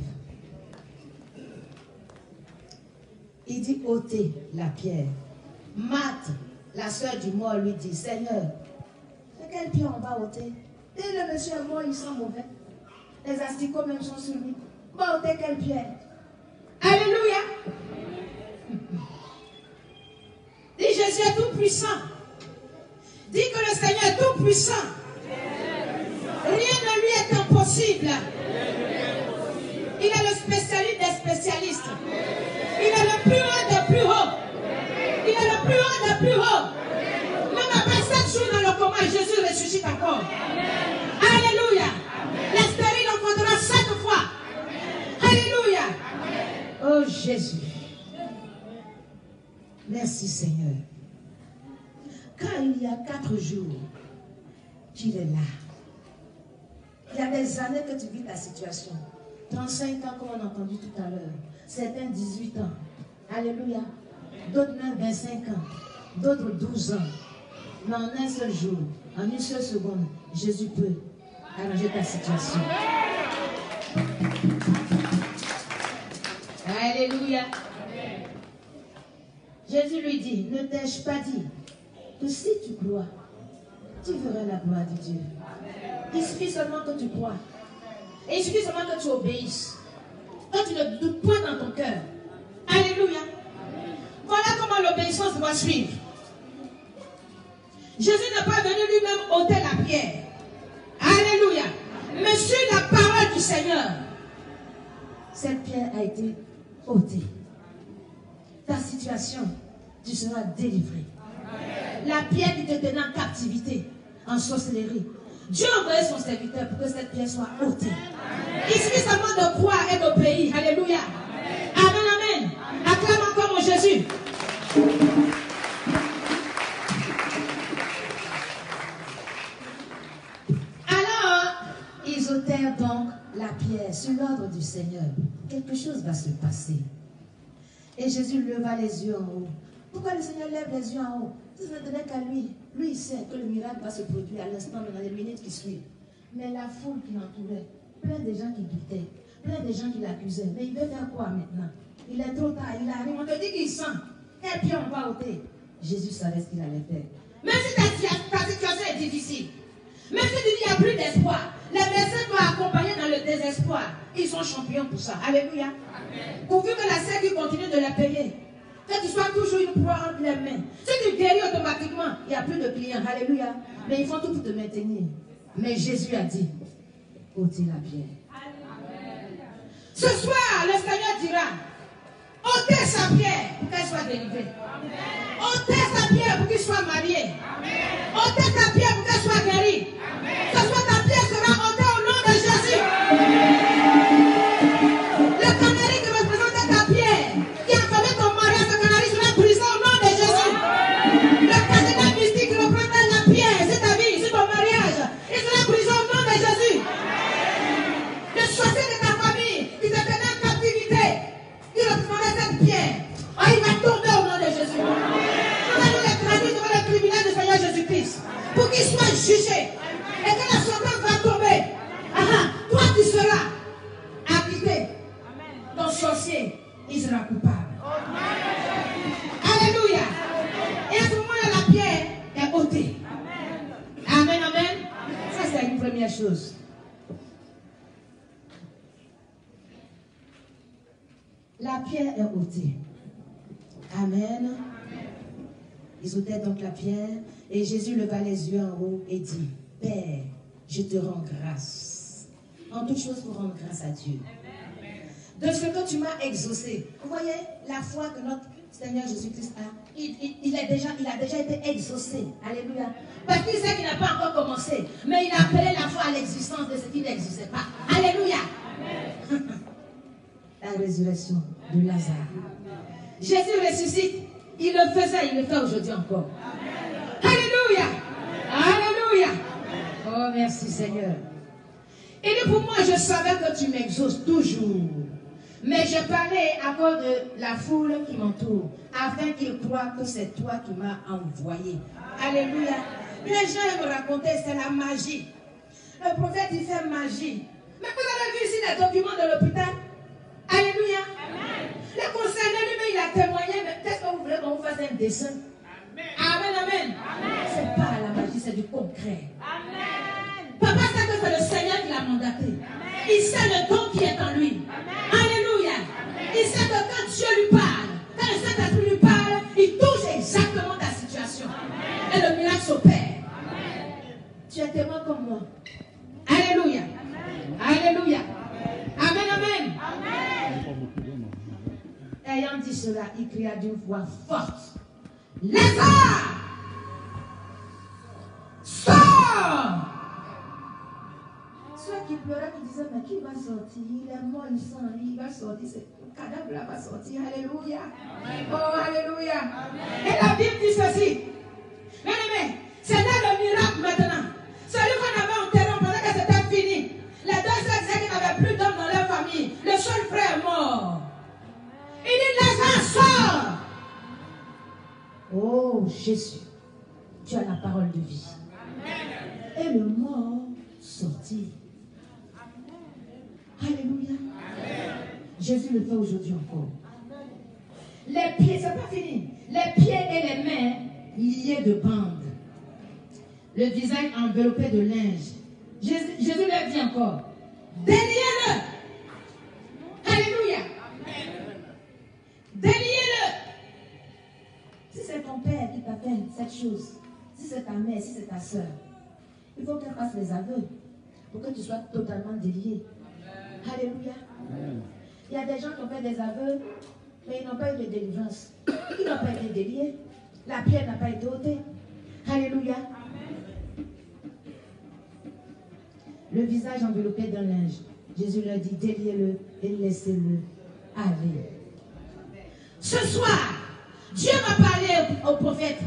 Il dit ôtez la pierre. Marthe, la soeur du mort, lui dit, Seigneur, de quelle pierre on va ôter? Et le monsieur est mort, il sent mauvais. Les asticots même sont sur lui. On va ôter quelle pierre? Alléluia. tout-puissant. Dis que le Seigneur est tout-puissant. Rien ne lui est impossible. Il est le spécialiste des spécialistes. Il est le plus haut des plus hauts. Il est le plus haut des plus hauts. Même après 7 jours dans le coma, Jésus ressuscite encore. Alléluia. Les stériles l'enfantera 7 fois. Alléluia. Oh Jésus. Merci Seigneur. Quand il y a 4 jours qu'il est là, il y a des années que tu vis ta situation. 35 ans, comme on a entendu tout à l'heure. Certains 18 ans. Alléluia. D'autres même 25 ans. D'autres 12 ans. Mais en un seul jour, en une seule seconde, Jésus peut arranger ta situation. Alléluia. Jésus lui dit, ne t'ai-je pas dit que si tu crois, tu verras la gloire de Dieu. Il suffit seulement que tu crois. Et il suffit seulement que tu obéisses. Que tu ne doutes point dans ton cœur. Alléluia. Voilà comment l'obéissance doit suivre. Jésus n'est pas venu lui-même ôter la pierre. Alléluia. Mais sur la parole du Seigneur, cette pierre a été ôtée. Ta situation, tu seras délivré. La pierre qui te tenait en captivité, en sorcellerie, Dieu a envoyé son serviteur pour que cette pierre soit ôtée. Il suffit seulement de croire et d'obéir. Alléluia. Amen, amen. Acclame encore mon Jésus. Alors, ils ôtèrent donc la pierre sur l'ordre du Seigneur. Quelque chose va se passer. Et Jésus leva les yeux en haut. Pourquoi le Seigneur lève les yeux en haut? Si ça ne tenait qu'à lui, lui il sait que le miracle va se produire à l'instant, dans les minutes qui suivent. Mais la foule qui l'entourait, plein de gens qui doutaient, plein de gens qui l'accusaient. Mais il veut faire quoi maintenant? Il est trop tard, il arrive, on te dit qu'il sent. Quel pied on va ôter? Jésus savait ce qu'il allait faire. Même si ta situation est difficile, même si tu dis qu'il n'y a plus d'espoir, les médecins doivent accompagner dans le désespoir. Ils sont champions pour ça. Alléluia. Pourvu que la Sécu continue de la payer. Que tu sois toujours une proie entre les mains. Si tu guéris automatiquement, il n'y a plus de clients. Alléluia. Mais ils font tout pour te maintenir. Mais Jésus a dit, ôtez la pierre. Ce soir, le Seigneur dira, ôtez sa pierre pour qu'elle soit délivrée. Ôtez sa pierre pour qu'il soit marié. Ôtez sa pierre pour qu'elle soit guérie. Ce soir, ta pierre sera ôtée au nom de Jésus. Le canari qui représente ta pierre, qui a formé ton mariage, ce canari sera brisé au nom de Jésus. Le canari mystique qui représente la pierre, c'est ta vie, c'est ton mariage, il sera brisé au nom de Jésus. Le sorcier de ta famille qui te tenait en captivité, qui représentait cette pierre, oh, il va tomber au nom de Jésus. Nous allons les traduire devant le tribunal du Seigneur Jésus-Christ pour qu'il soit jugé et que la sentence va tomber. Toi tu seras acquitté. Ton sorcier, il sera coupable. Alléluia. Et à ce moment-là, la pierre est ôtée. Amen, amen. Ça, c'est une première chose. La pierre est ôtée. Amen. Ils ôtaient donc la pierre et Jésus leva les yeux en haut et dit, Père, je te rends grâce. En toute chose, pour rendre grâce à Dieu. De ce que tu m'as exaucé. Vous voyez la foi que notre Seigneur Jésus-Christ a. Il a déjà été exaucé. Alléluia. Parce qu'il sait qu'il n'a pas encore commencé. Mais il a appelé la foi à l'existence de ce qui n'existait pas. Alléluia. La résurrection de Lazare. Jésus ressuscite. Il le faisait, il le fait aujourd'hui encore. Alléluia. Alléluia. Oh, merci Seigneur. Il dit pour moi, je savais que tu m'exauces toujours. Mais je parlais à cause de la foule qui m'entoure, afin qu'ils croient que c'est toi qui m'as envoyé. Alléluia. Les gens me racontaient, c'est la magie. Le prophète, il fait magie. Mais vous avez vu ici les documents de l'hôpital? Alléluia. Le concerné lui-même, il a témoigné, mais qu'est-ce que vous voulez qu'on vous fasse un dessin? Amen, amen. C'est pas la magie, c'est du concret. Amen. Papa sait que c'est le Seigneur qui l'a mandaté. Amen. Il sait le don qui est en lui. Amen. Alléluia. Amen. Il sait que quand Dieu lui parle, quand le Saint-Esprit lui parle, il touche exactement ta situation. cela, il cria d'une voix forte. Lazare, sors! Ceux qui pleuraient, qui disaient, mais qui va sortir? Il est mort, il va sortir, le cadavre là va sortir. Alléluia. Oh, alléluia. Et la Bible dit ceci. Bien aimé, c'est là le miracle maintenant. Celui qu'on avait enterré, on pensait que c'était fini. Les deux sœurs disaient qu'il n'y avait plus d'hommes dans leur famille. Le seul frère est mort. Il dit, Lazare, sort! Oh, Jésus, tu as la parole de vie. Et le mort sortit. Alléluia. Jésus le fait aujourd'hui encore. Les pieds, c'est pas fini. Les pieds et les mains liés de bandes. Le visage enveloppé de linge. Jésus leur dit encore, déliez-le. Alléluia. Déliez-le. Si c'est ton père qui t'a fait cette chose, si c'est ta mère, si c'est ta soeur, il faut qu'elle fasse les aveux pour que tu sois totalement délié. Alléluia. Il y a des gens qui ont fait des aveux, mais ils n'ont pas eu de délivrance. Ils n'ont pas été déliés. La pierre n'a pas été ôtée. Alléluia. Le visage enveloppé d'un linge. Jésus leur dit, déliez-le et laissez-le aller. Ce soir, Dieu va parler au prophète.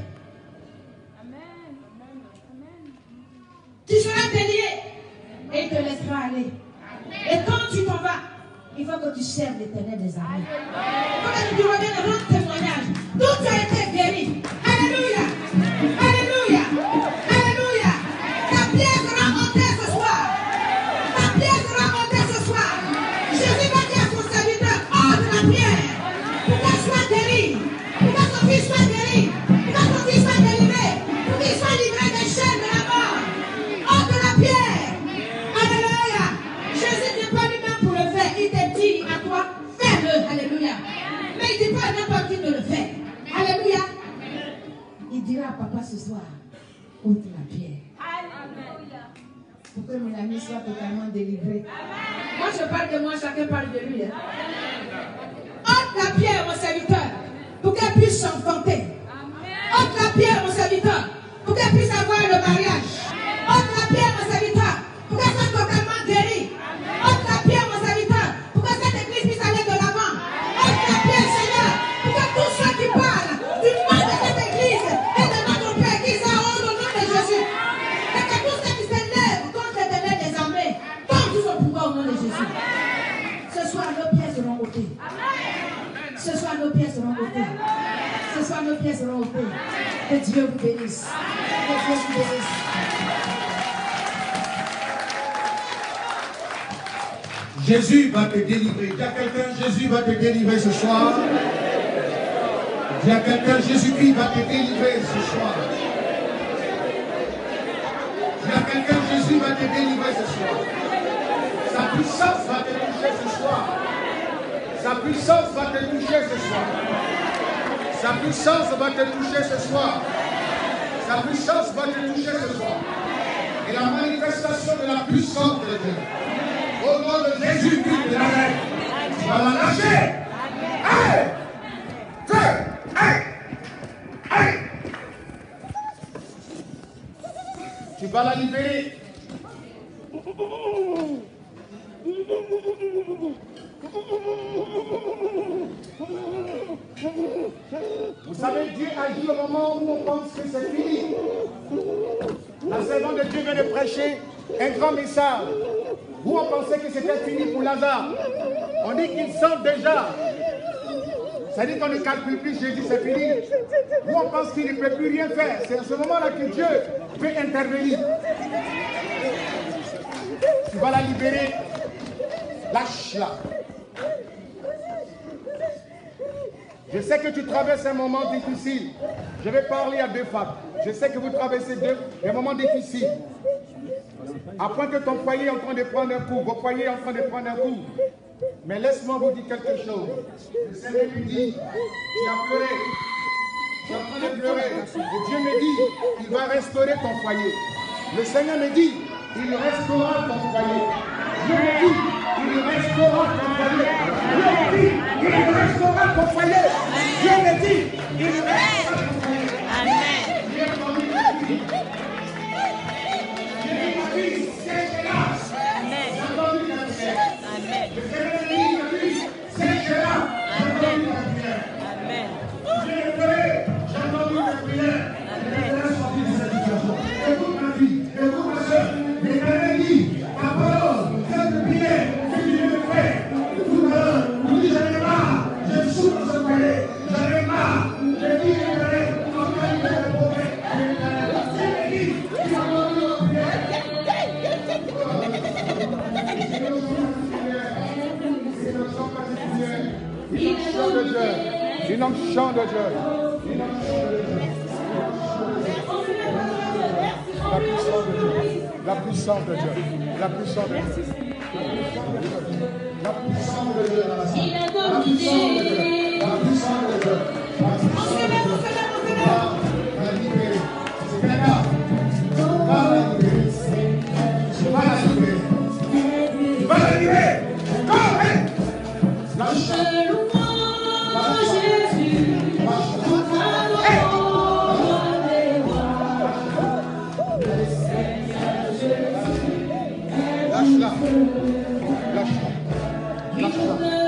Tu seras délié et il te laissera aller. Et quand tu t'en vas, il faut que tu serves l'Éternel des armées. Il faut que tu reviennes rendre témoignage. Tout a été guéri. Alléluia. Alléluia. Alléluia. Ta pierre sera montée ce soir. Ta pierre sera montée ce soir. Jésus va dire à son serviteur, ôte la pierre. Pour qu'elle soit guérie. Pour que son fils soit guéri. Pour que son fils soit délivré. Pour qu'il soit livré des chaînes de la mort. Ôte la pierre. Alléluia. Jésus n'est pas lui-même pour le faire. Il te dit à toi, fais-le. Alléluia. Mais il ne dit pas à n'importe qui de le faire. Alléluia. Il dira à papa ce soir, ôte la pierre. Alléluia. Pour que mon ami soit totalement délivré. Moi je parle de moi, chacun parle de lui. Hein. Ôte la pierre, mon serviteur, pour qu'elle puisse s'enfanter. Ôte la pierre, mon serviteur, pour qu'elle puisse avoir le mariage. Ôte la pierre, mon serviteur, pour qu'elle soit totalement guérie. Ôte la pierre, mon serviteur, pour que cette église puisse aller de l'avant. Ôte la pierre, Seigneur, pour que tous ceux qui parlent du mal de cette église et de notre Père qui s'en au nom de Jésus. Et que tous ceux qui s'élèvent contre l'Éternel des armées tombent sous son pouvoir au nom de Jésus. Ce soir, nos pieds seront ôtés. Ce soir, nos pieds seront ôtés. Ce soir, nos pieds seront ôtés. Que Dieu vous bénisse. Que Dieu vous bénisse. Jésus va te délivrer. Il y a quelqu'un, Jésus va te délivrer ce soir. Il y a quelqu'un, Jésus-Christ va te délivrer ce soir. Il y a quelqu'un, Jésus va te délivrer ce soir. Sa puissance va te toucher ce soir. Sa puissance va te toucher ce soir. Sa puissance va te toucher ce soir. Sa puissance va te toucher ce soir. Et la manifestation de la puissance de Dieu. Au nom de Jésus-Christ de Nazareth, tu vas la lâcher. Allez! Feu! Allez! Allez! Tu vas la libérer. Vous savez, Dieu agit au moment où on pense que c'est fini. La servante de Dieu vient de prêcher un grand message. Vous, on pensait que c'était fini pour Lazare. On dit qu'il sent déjà. Ça dit qu'on ne calcule plus, Jésus, c'est fini. Nous, on pense qu'il ne peut plus rien faire. C'est à ce moment-là que Dieu peut intervenir. Tu vas la libérer. Lâche-la. Je sais que tu traverses un moment difficile. Je vais parler à deux femmes. Je sais que vous traversez des moments difficiles. À point que ton foyer est en train de prendre un coup. Votre foyer est en train de prendre un coup. Mais laisse-moi vous dire quelque chose. Le Seigneur lui dit, tu as pleuré. Tu es en train de pleurer. Et Dieu me dit, il va restaurer ton foyer. Le Seigneur me dit, il restaurera ton foyer. Dieu me dit, il restaurera ton foyer. le dit, il restaurera ton foyer. Dieu le dit, il restaurera ton foyer. Une onction de Dieu. Une onction de Dieu. La puissance de Dieu. La puissance de Dieu. La puissance de Dieu. La puissance de Dieu. La puissance de Dieu. La libérer. C'est bien là. Va la libérer. Va la libérer. Va la libérer. Lâche. Lâche-la. Lâche-la. Lâche-la.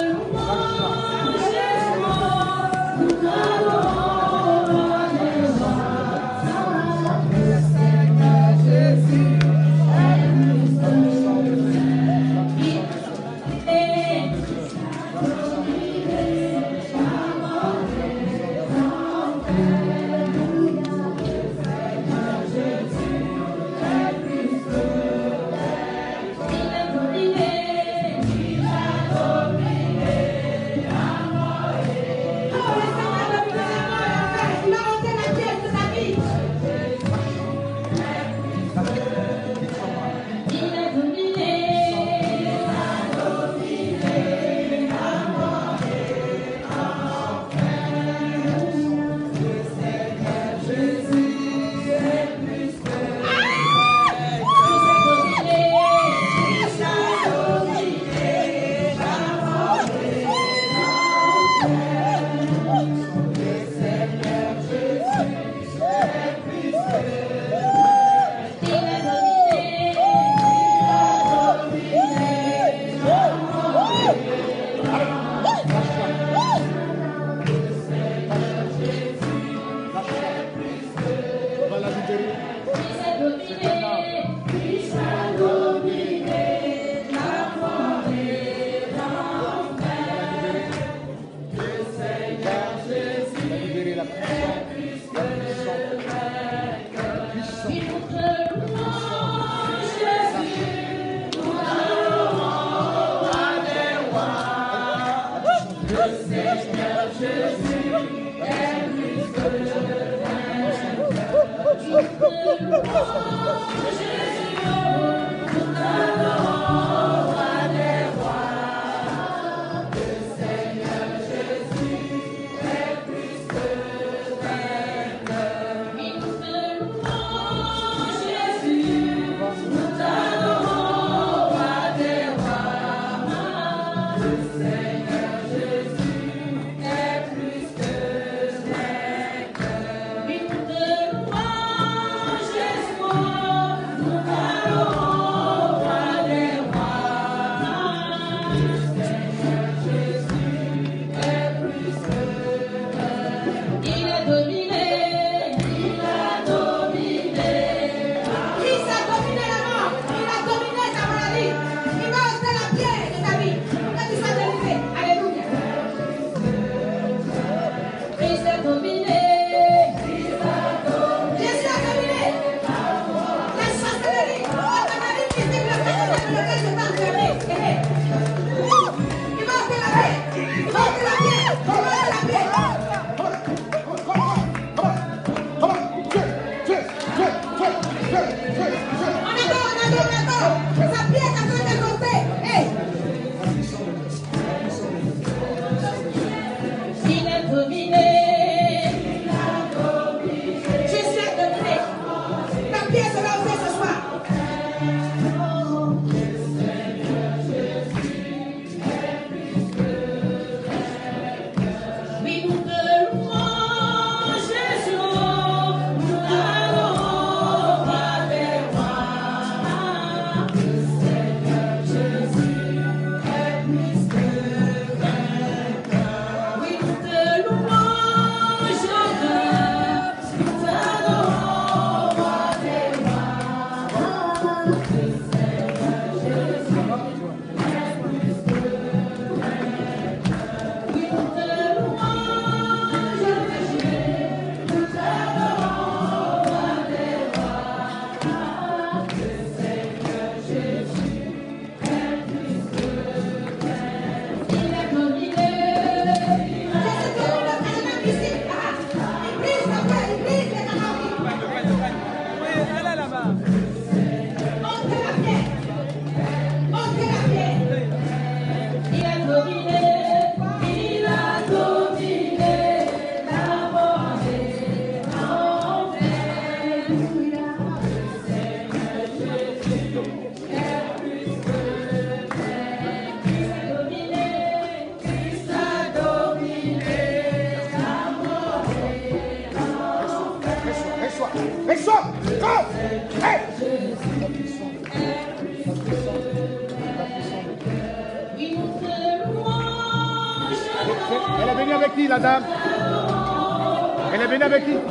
avec qui, la dame? Elle est venue avec qui?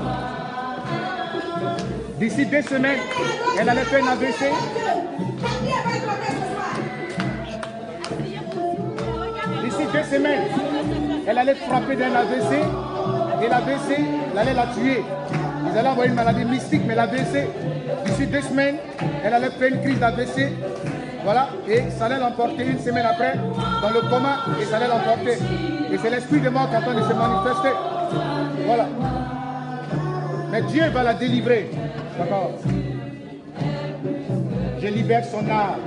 D'ici 2 semaines, elle allait faire un AVC. D'ici 2 semaines, elle allait frapper d'un AVC. Et l'AVC, elle allait la tuer. Ils allaient avoir une maladie mystique, mais l'AVC, d'ici 2 semaines, elle allait faire une crise d'AVC. Voilà, et ça allait l'emporter 1 semaine après, dans le coma, et ça allait l'emporter. Et c'est l'esprit de mort qui est en train de se manifester. Voilà. Mais Dieu va la délivrer. D'accord. Je libère son âme.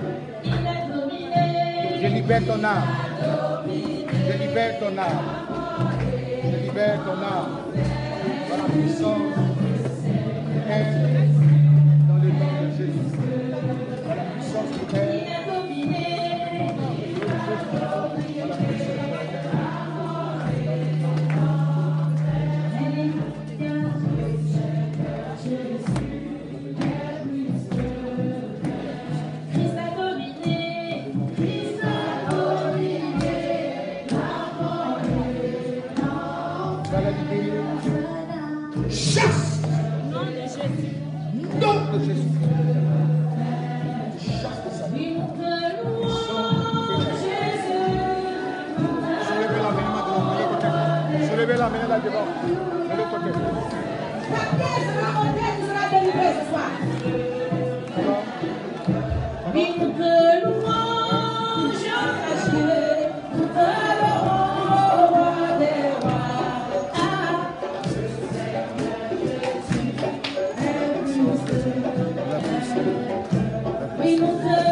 Je libère ton âme. Je libère ton âme. Je libère ton âme. Par la puissance est dans le nom de Jésus. Par la puissance du Père. Chasse! Nom de Jésus. Nom de Jésus. Chasse de sa vie. Soulevez la main là devant. De l'autre côté. La pièce sera montée, tu seras délivré ce soir. Vive que louange à Dieu, que le roi des rois. Vive que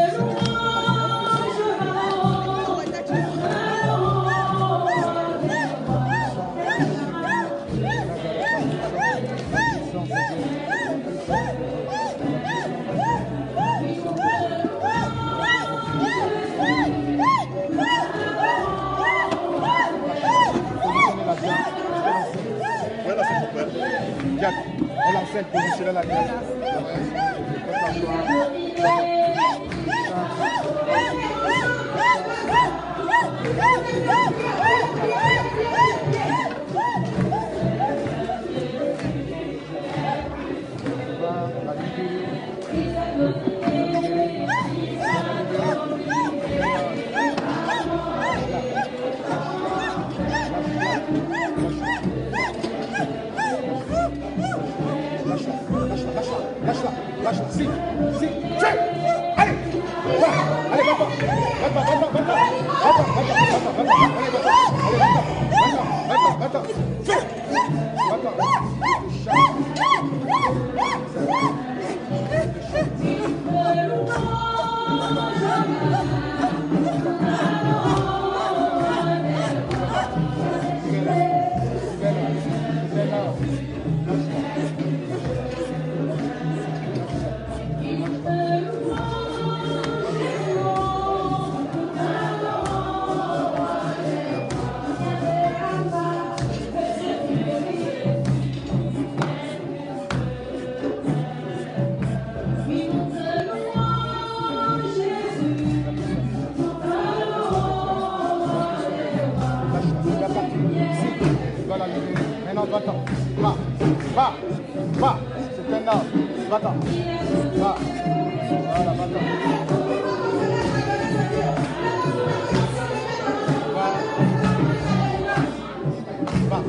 Elle enseigne positionner la tête. Lâche-la, si, tiens, allez, allez, va-t'en, va, c'est un homme, va-t'en, va, voilà, va-t'en. Va,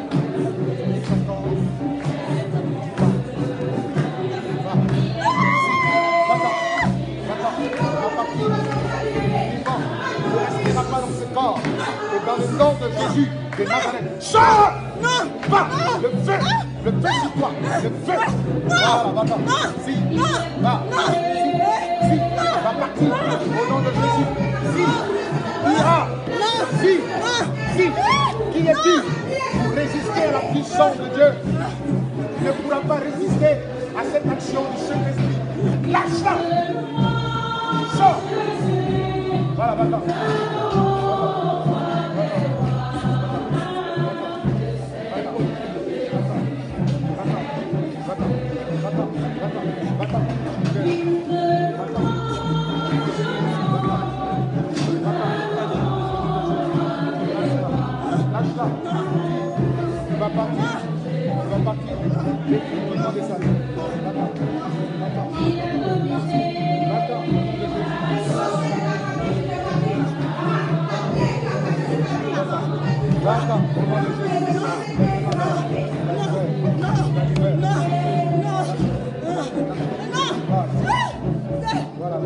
et dans le nom de Jésus de Nazareth, sors! Va! Le feu sur toi! Le feu! Voilà, va-t'en! Si! Va! Si! Va partir! Au nom de Jésus! Si! Ira! Si! Qui est qui pour résister à la puissance de Dieu? Tu ne pourras pas résister à cette action du Saint-Esprit. Lâche-la! Sors! Voilà, va-t'en! vas partir. Tu vas partir. Va-t'en. Va-t'en. Voilà,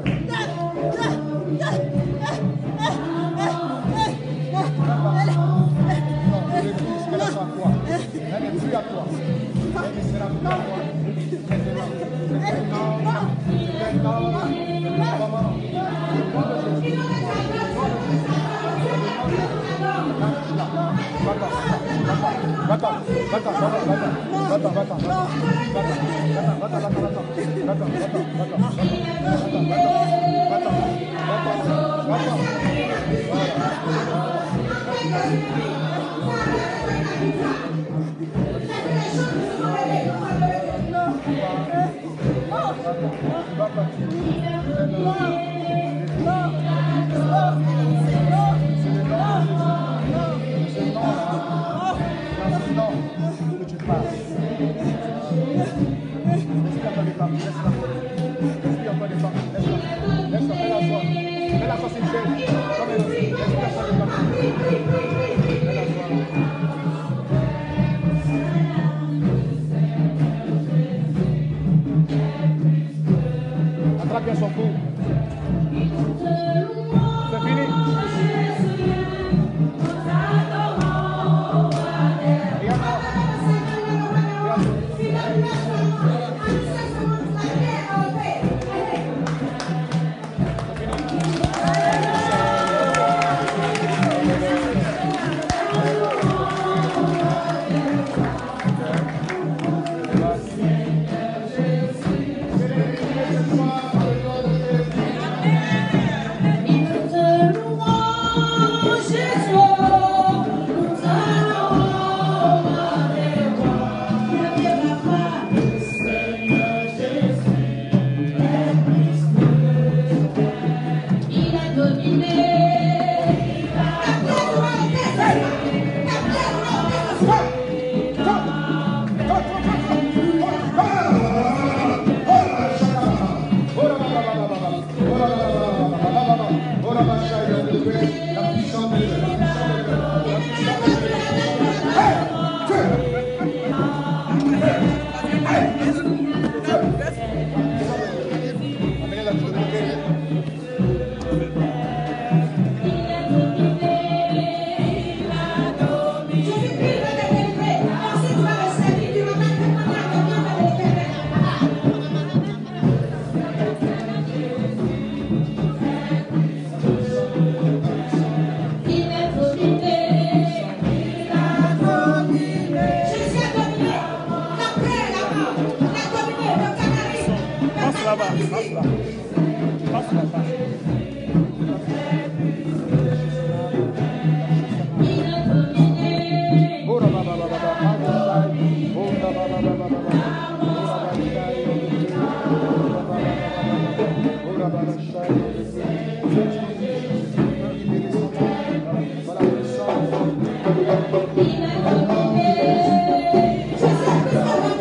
elle n'est plus à toi. Elle ne sera plus à toi. Attrape bien son cou. C'est fini.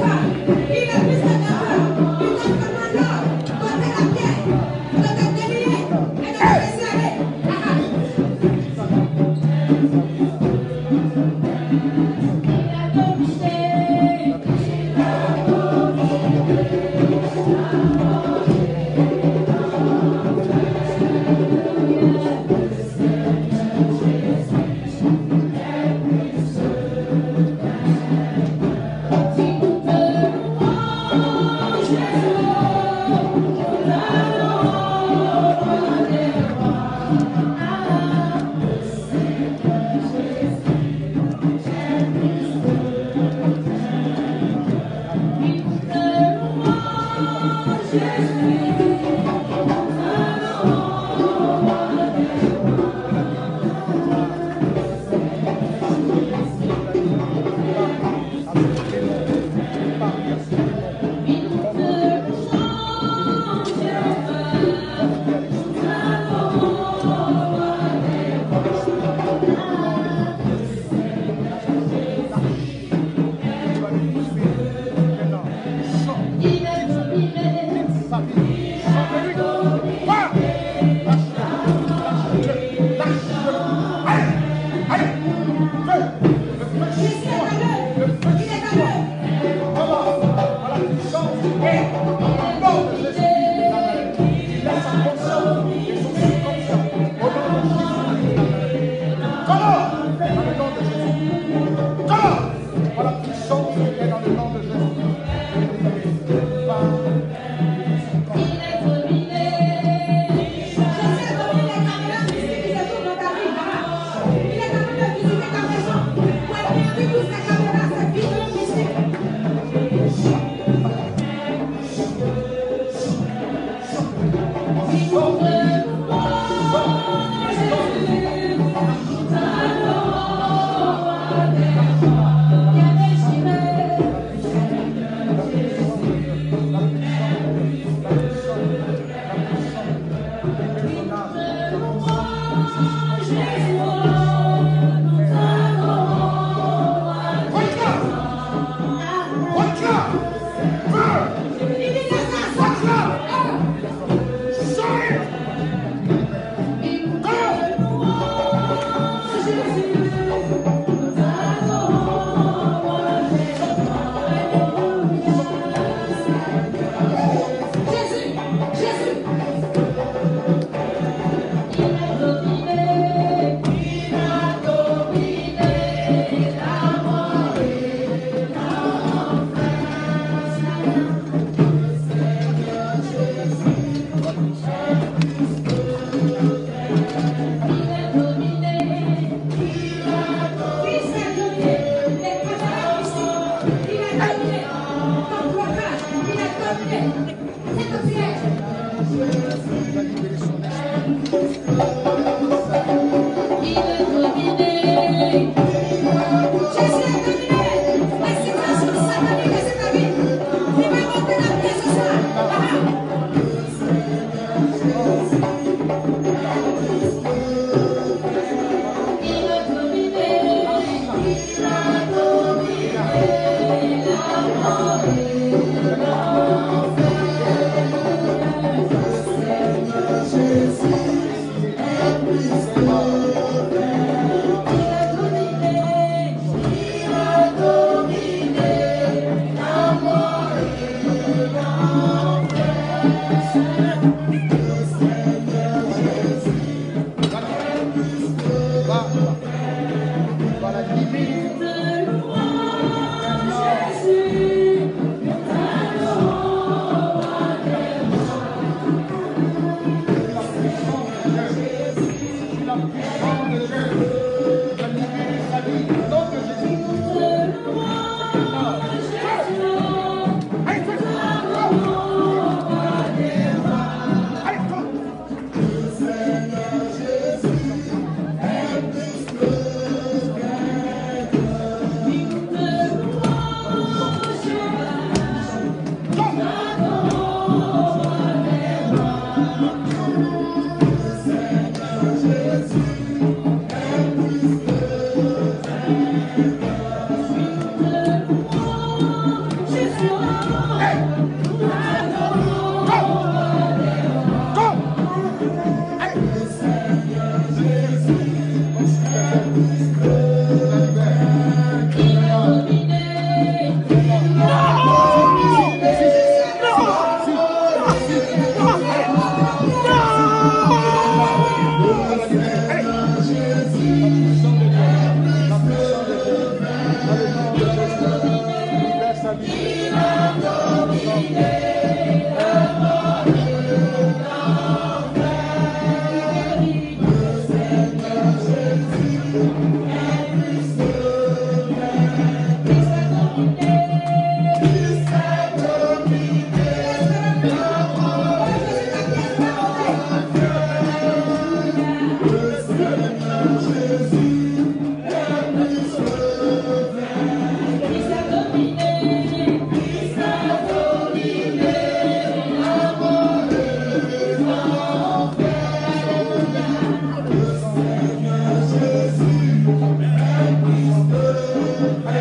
Il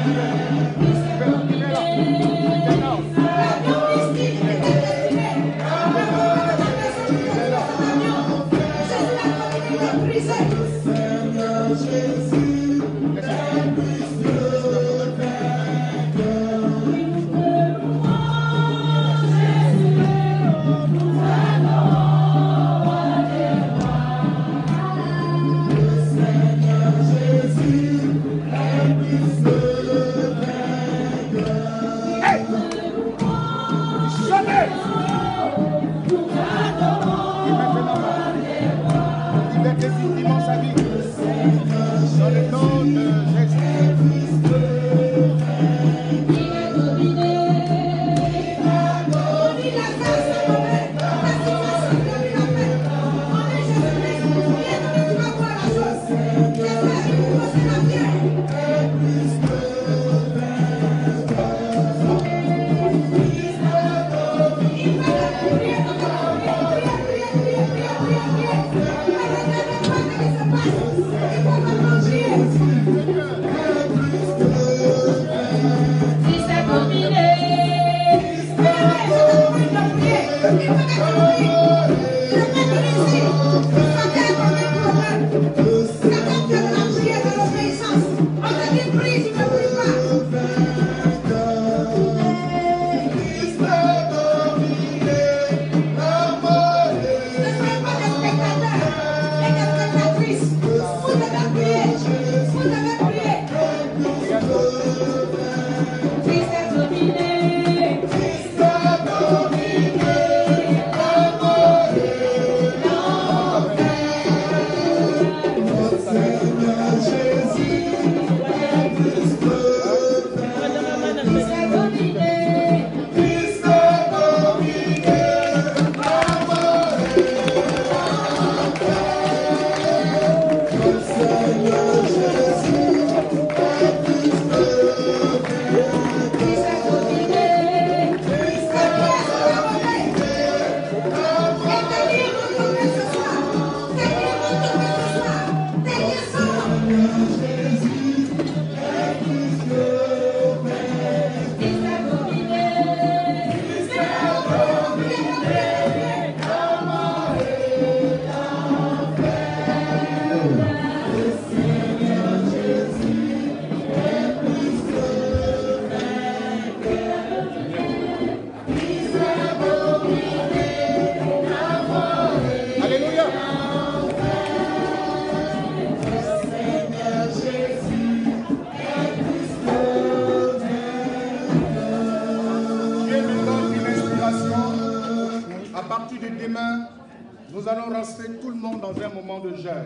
Nous allons rentrer tout le monde dans un moment de jeûne.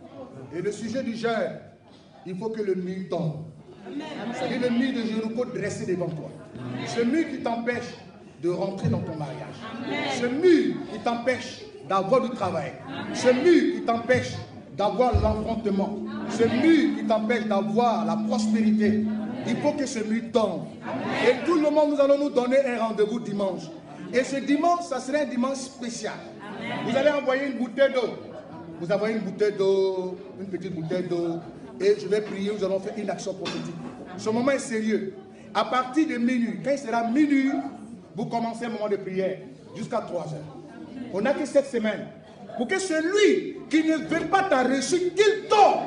Et le sujet du jeûne, il faut que le mur tombe. C'est-à-dire le mur de Jéricho dressé devant toi. Ce mur qui t'empêche de rentrer dans ton mariage. Ce mur qui t'empêche d'avoir du travail. Ce mur qui t'empêche d'avoir l'enfantement. Ce mur qui t'empêche d'avoir la prospérité. Il faut que ce mur tombe. Et tout le monde, nous allons nous donner un rendez-vous dimanche. Et ce dimanche, ça sera un dimanche spécial. Vous allez envoyer une bouteille d'eau. Vous envoyez une bouteille d'eau, une petite bouteille d'eau. Et je vais prier, nous allons faire une action prophétique. Ce moment est sérieux. À partir de minuit, quand il sera minuit, vous commencez un moment de prière jusqu'à 3 heures. On n'a que cette semaine. Pour que celui qui ne veut pas ta réussite, qu'il tombe.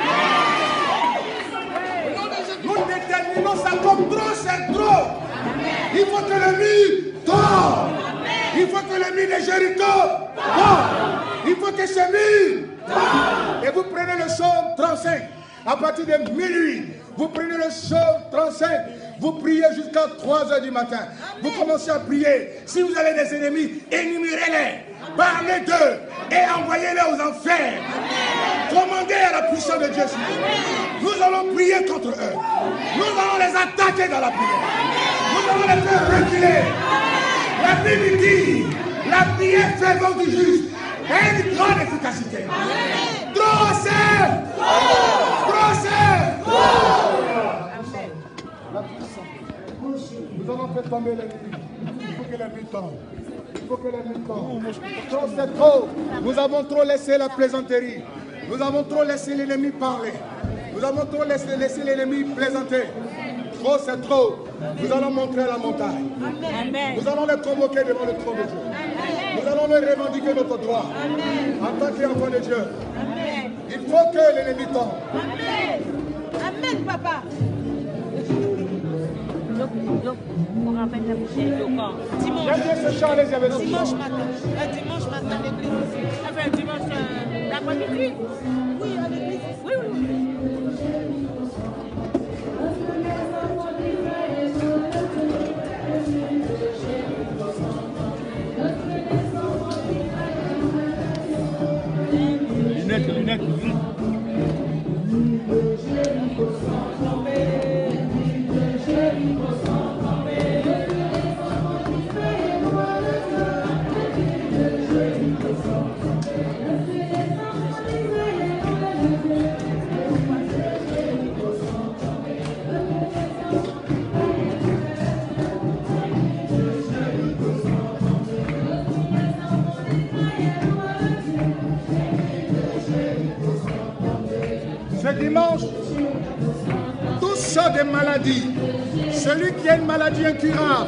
Nous déterminons ça comme trop, c'est trop. Il faut que le mur tombe. Il faut que le mur de Jéricho tombe. Il faut que ce mur tombe. Et vous prenez le psaume 35. À partir de minuit, vous prenez le psaume 35. Vous priez jusqu'à 3 heures du matin. Vous commencez à prier. Si vous avez des ennemis, énumérez-les. Parlez d'eux et envoyez-les aux enfers. Commandez à la puissance de Dieu. Nous allons prier contre eux. Nous allons les attaquer dans la prière. Nous allons les faire reculer. La Bible dit, la prière fervente du juste a une grande efficacité. Trop c'est, trop c'est. Nous allons faire tomber l'ennemi. Il faut que l'ennemi tombe. Il faut que l'ennemi tombe. Trop c'est trop. Nous avons trop laissé la plaisanterie. Nous avons trop laissé l'ennemi parler. Nous avons trop laissé l'ennemi plaisanter. Trop, c'est trop. Nous allons montrer à la montagne. Amen. Nous allons les convoquer devant le trône de Dieu. Nous allons les revendiquer notre droit. En tant qu'enfant de Dieu. Il faut que l'ennemi tombe. Amen. Amen, papa. Donc, on rappelle la bouche dimanche. J'aime bien ce chant, les amis. Dimanche matin. Dimanche matin à l'église. Enfin, dimanche l'après-midi. Oui, à l'église. Oui, oui. Lunettes. Ce dimanche, tous sortent des maladies. Celui qui a une maladie incurable,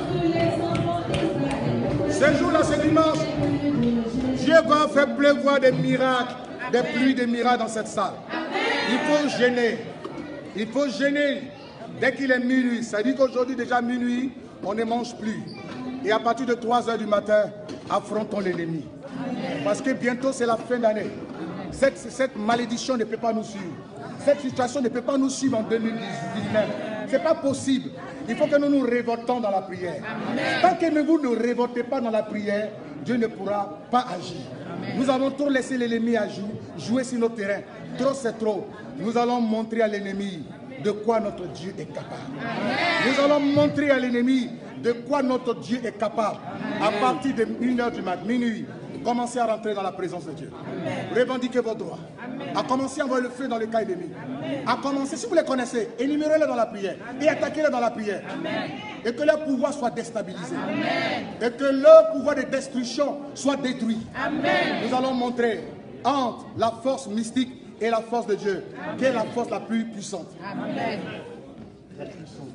ce jour-là, ce dimanche, Dieu va faire pleuvoir des miracles, des pluies de miracles dans cette salle. Il faut gêner. Il faut gêner dès qu'il est minuit. Ça dit qu'aujourd'hui, déjà minuit, on ne mange plus. Et à partir de 3 h du matin, affrontons l'ennemi. Parce que bientôt, c'est la fin d'année. Cette malédiction ne peut pas nous suivre. Cette situation ne peut pas nous suivre en 2019. Ce n'est pas possible. Il faut que nous nous révoltons dans la prière. Tant que vous ne révoltez pas dans la prière, Dieu ne pourra pas agir. Nous avons trop laissé l'ennemi jouer sur nos terrains. Trop, c'est trop. Nous allons montrer à l'ennemi de quoi notre Dieu est capable. Nous allons montrer à l'ennemi de quoi notre Dieu est capable. À partir de 1 h du matin, minuit, commencez à rentrer dans la présence de Dieu. Revendiquez vos droits. À commencer à envoyer le feu dans le cas ennemi. À commencer, si vous les connaissez, énumérez-les dans la prière et attaquez-les dans la prière. Et que leur pouvoir soit déstabilisé. Et que leur pouvoir de destruction soit détruit. Nous allons montrer entre la force mystique et la force de Dieu, qui est la force la plus puissante. Amen. La puissance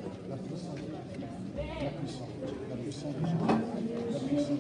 de Dieu.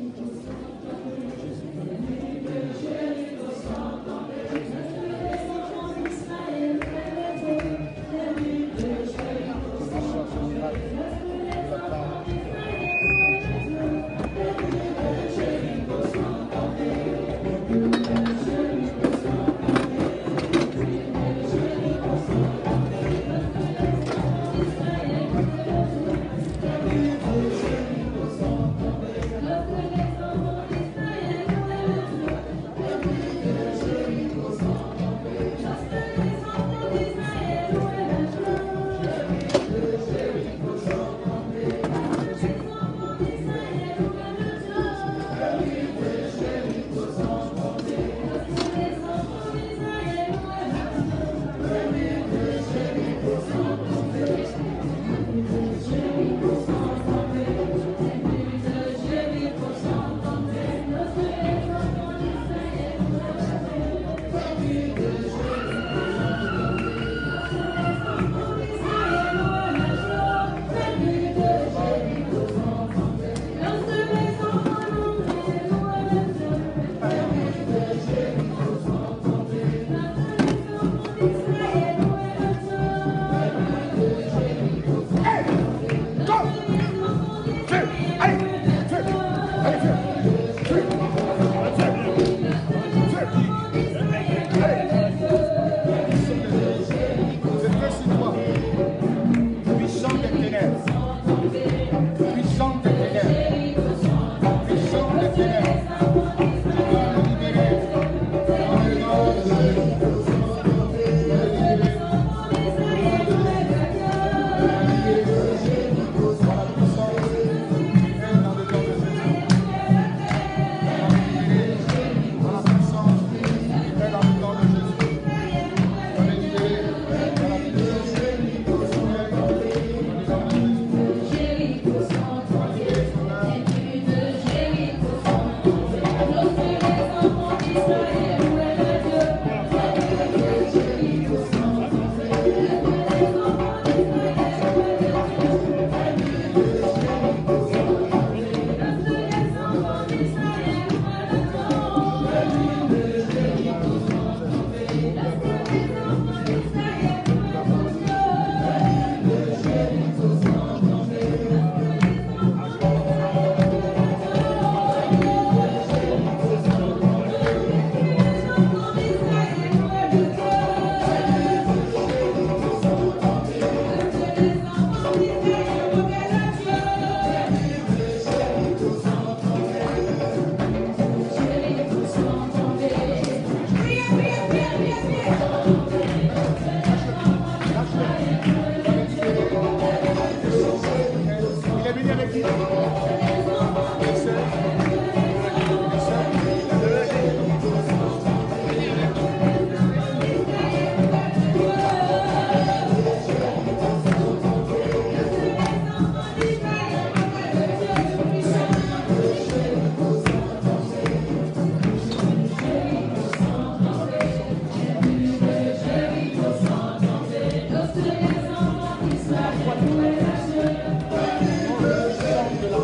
La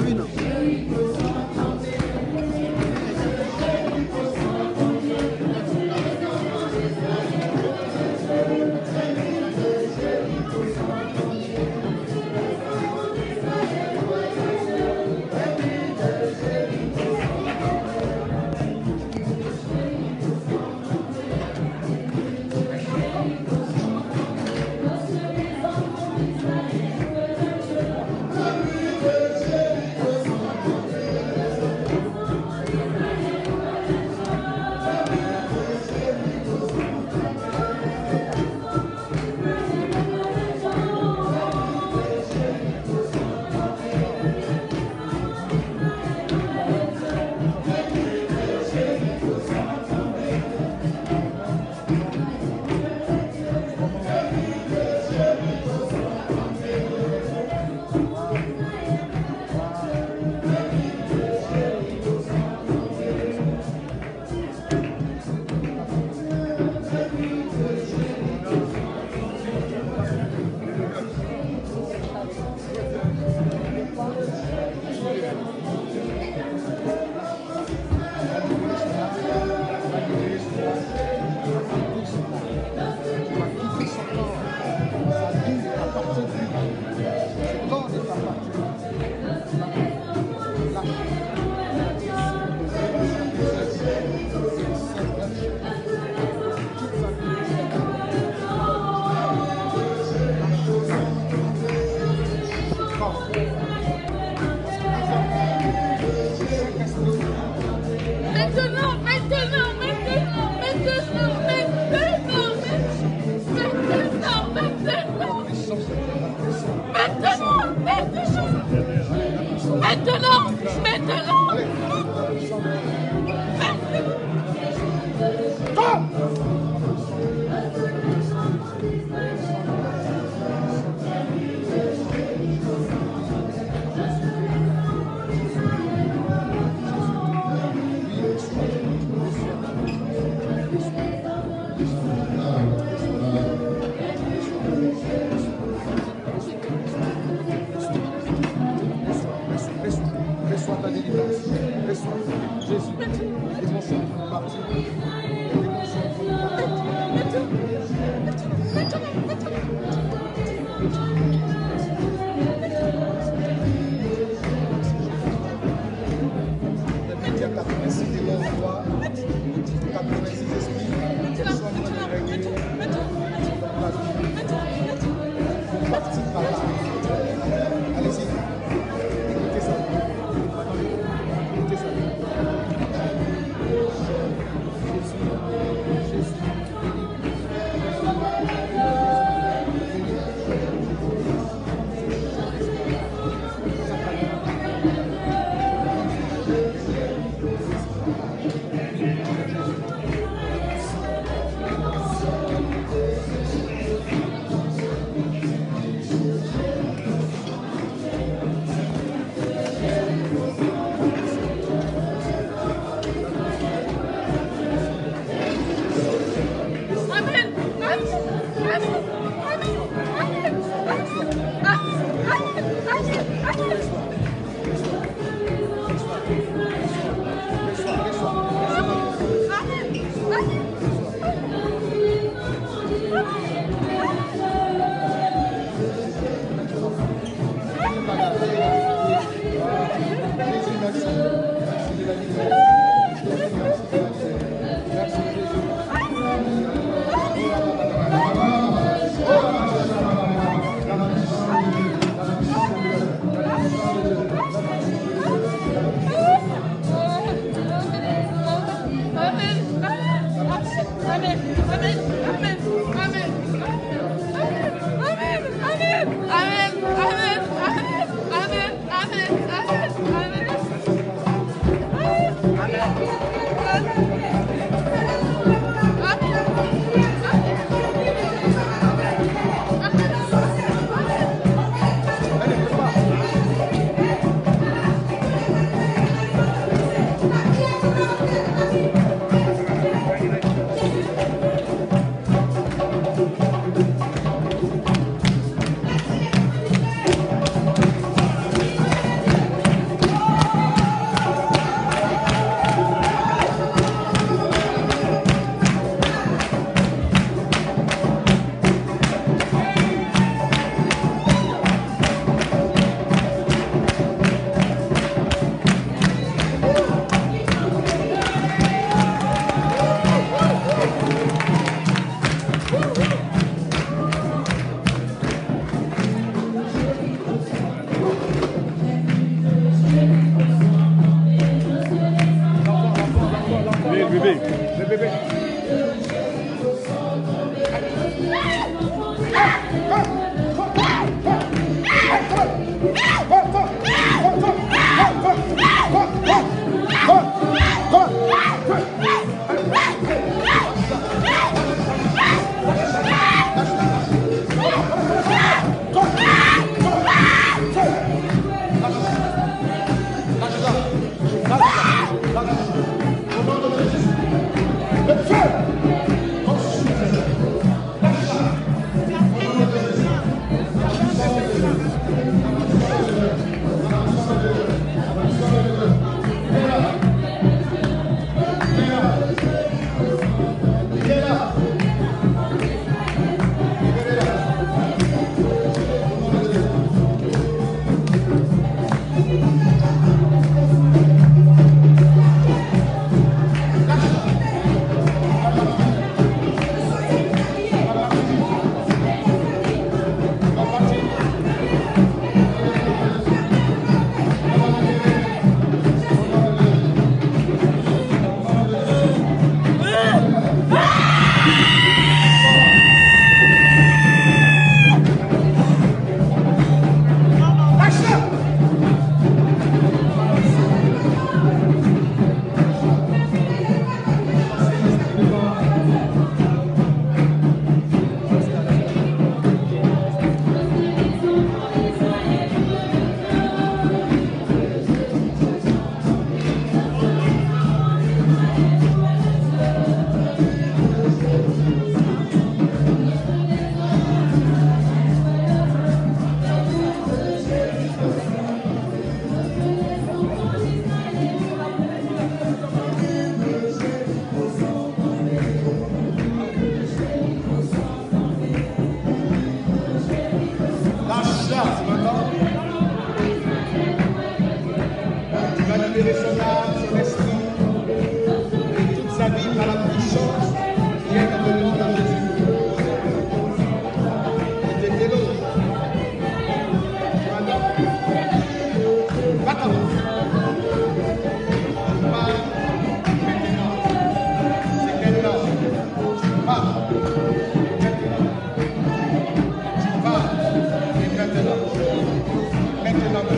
Kevin. Maintenant,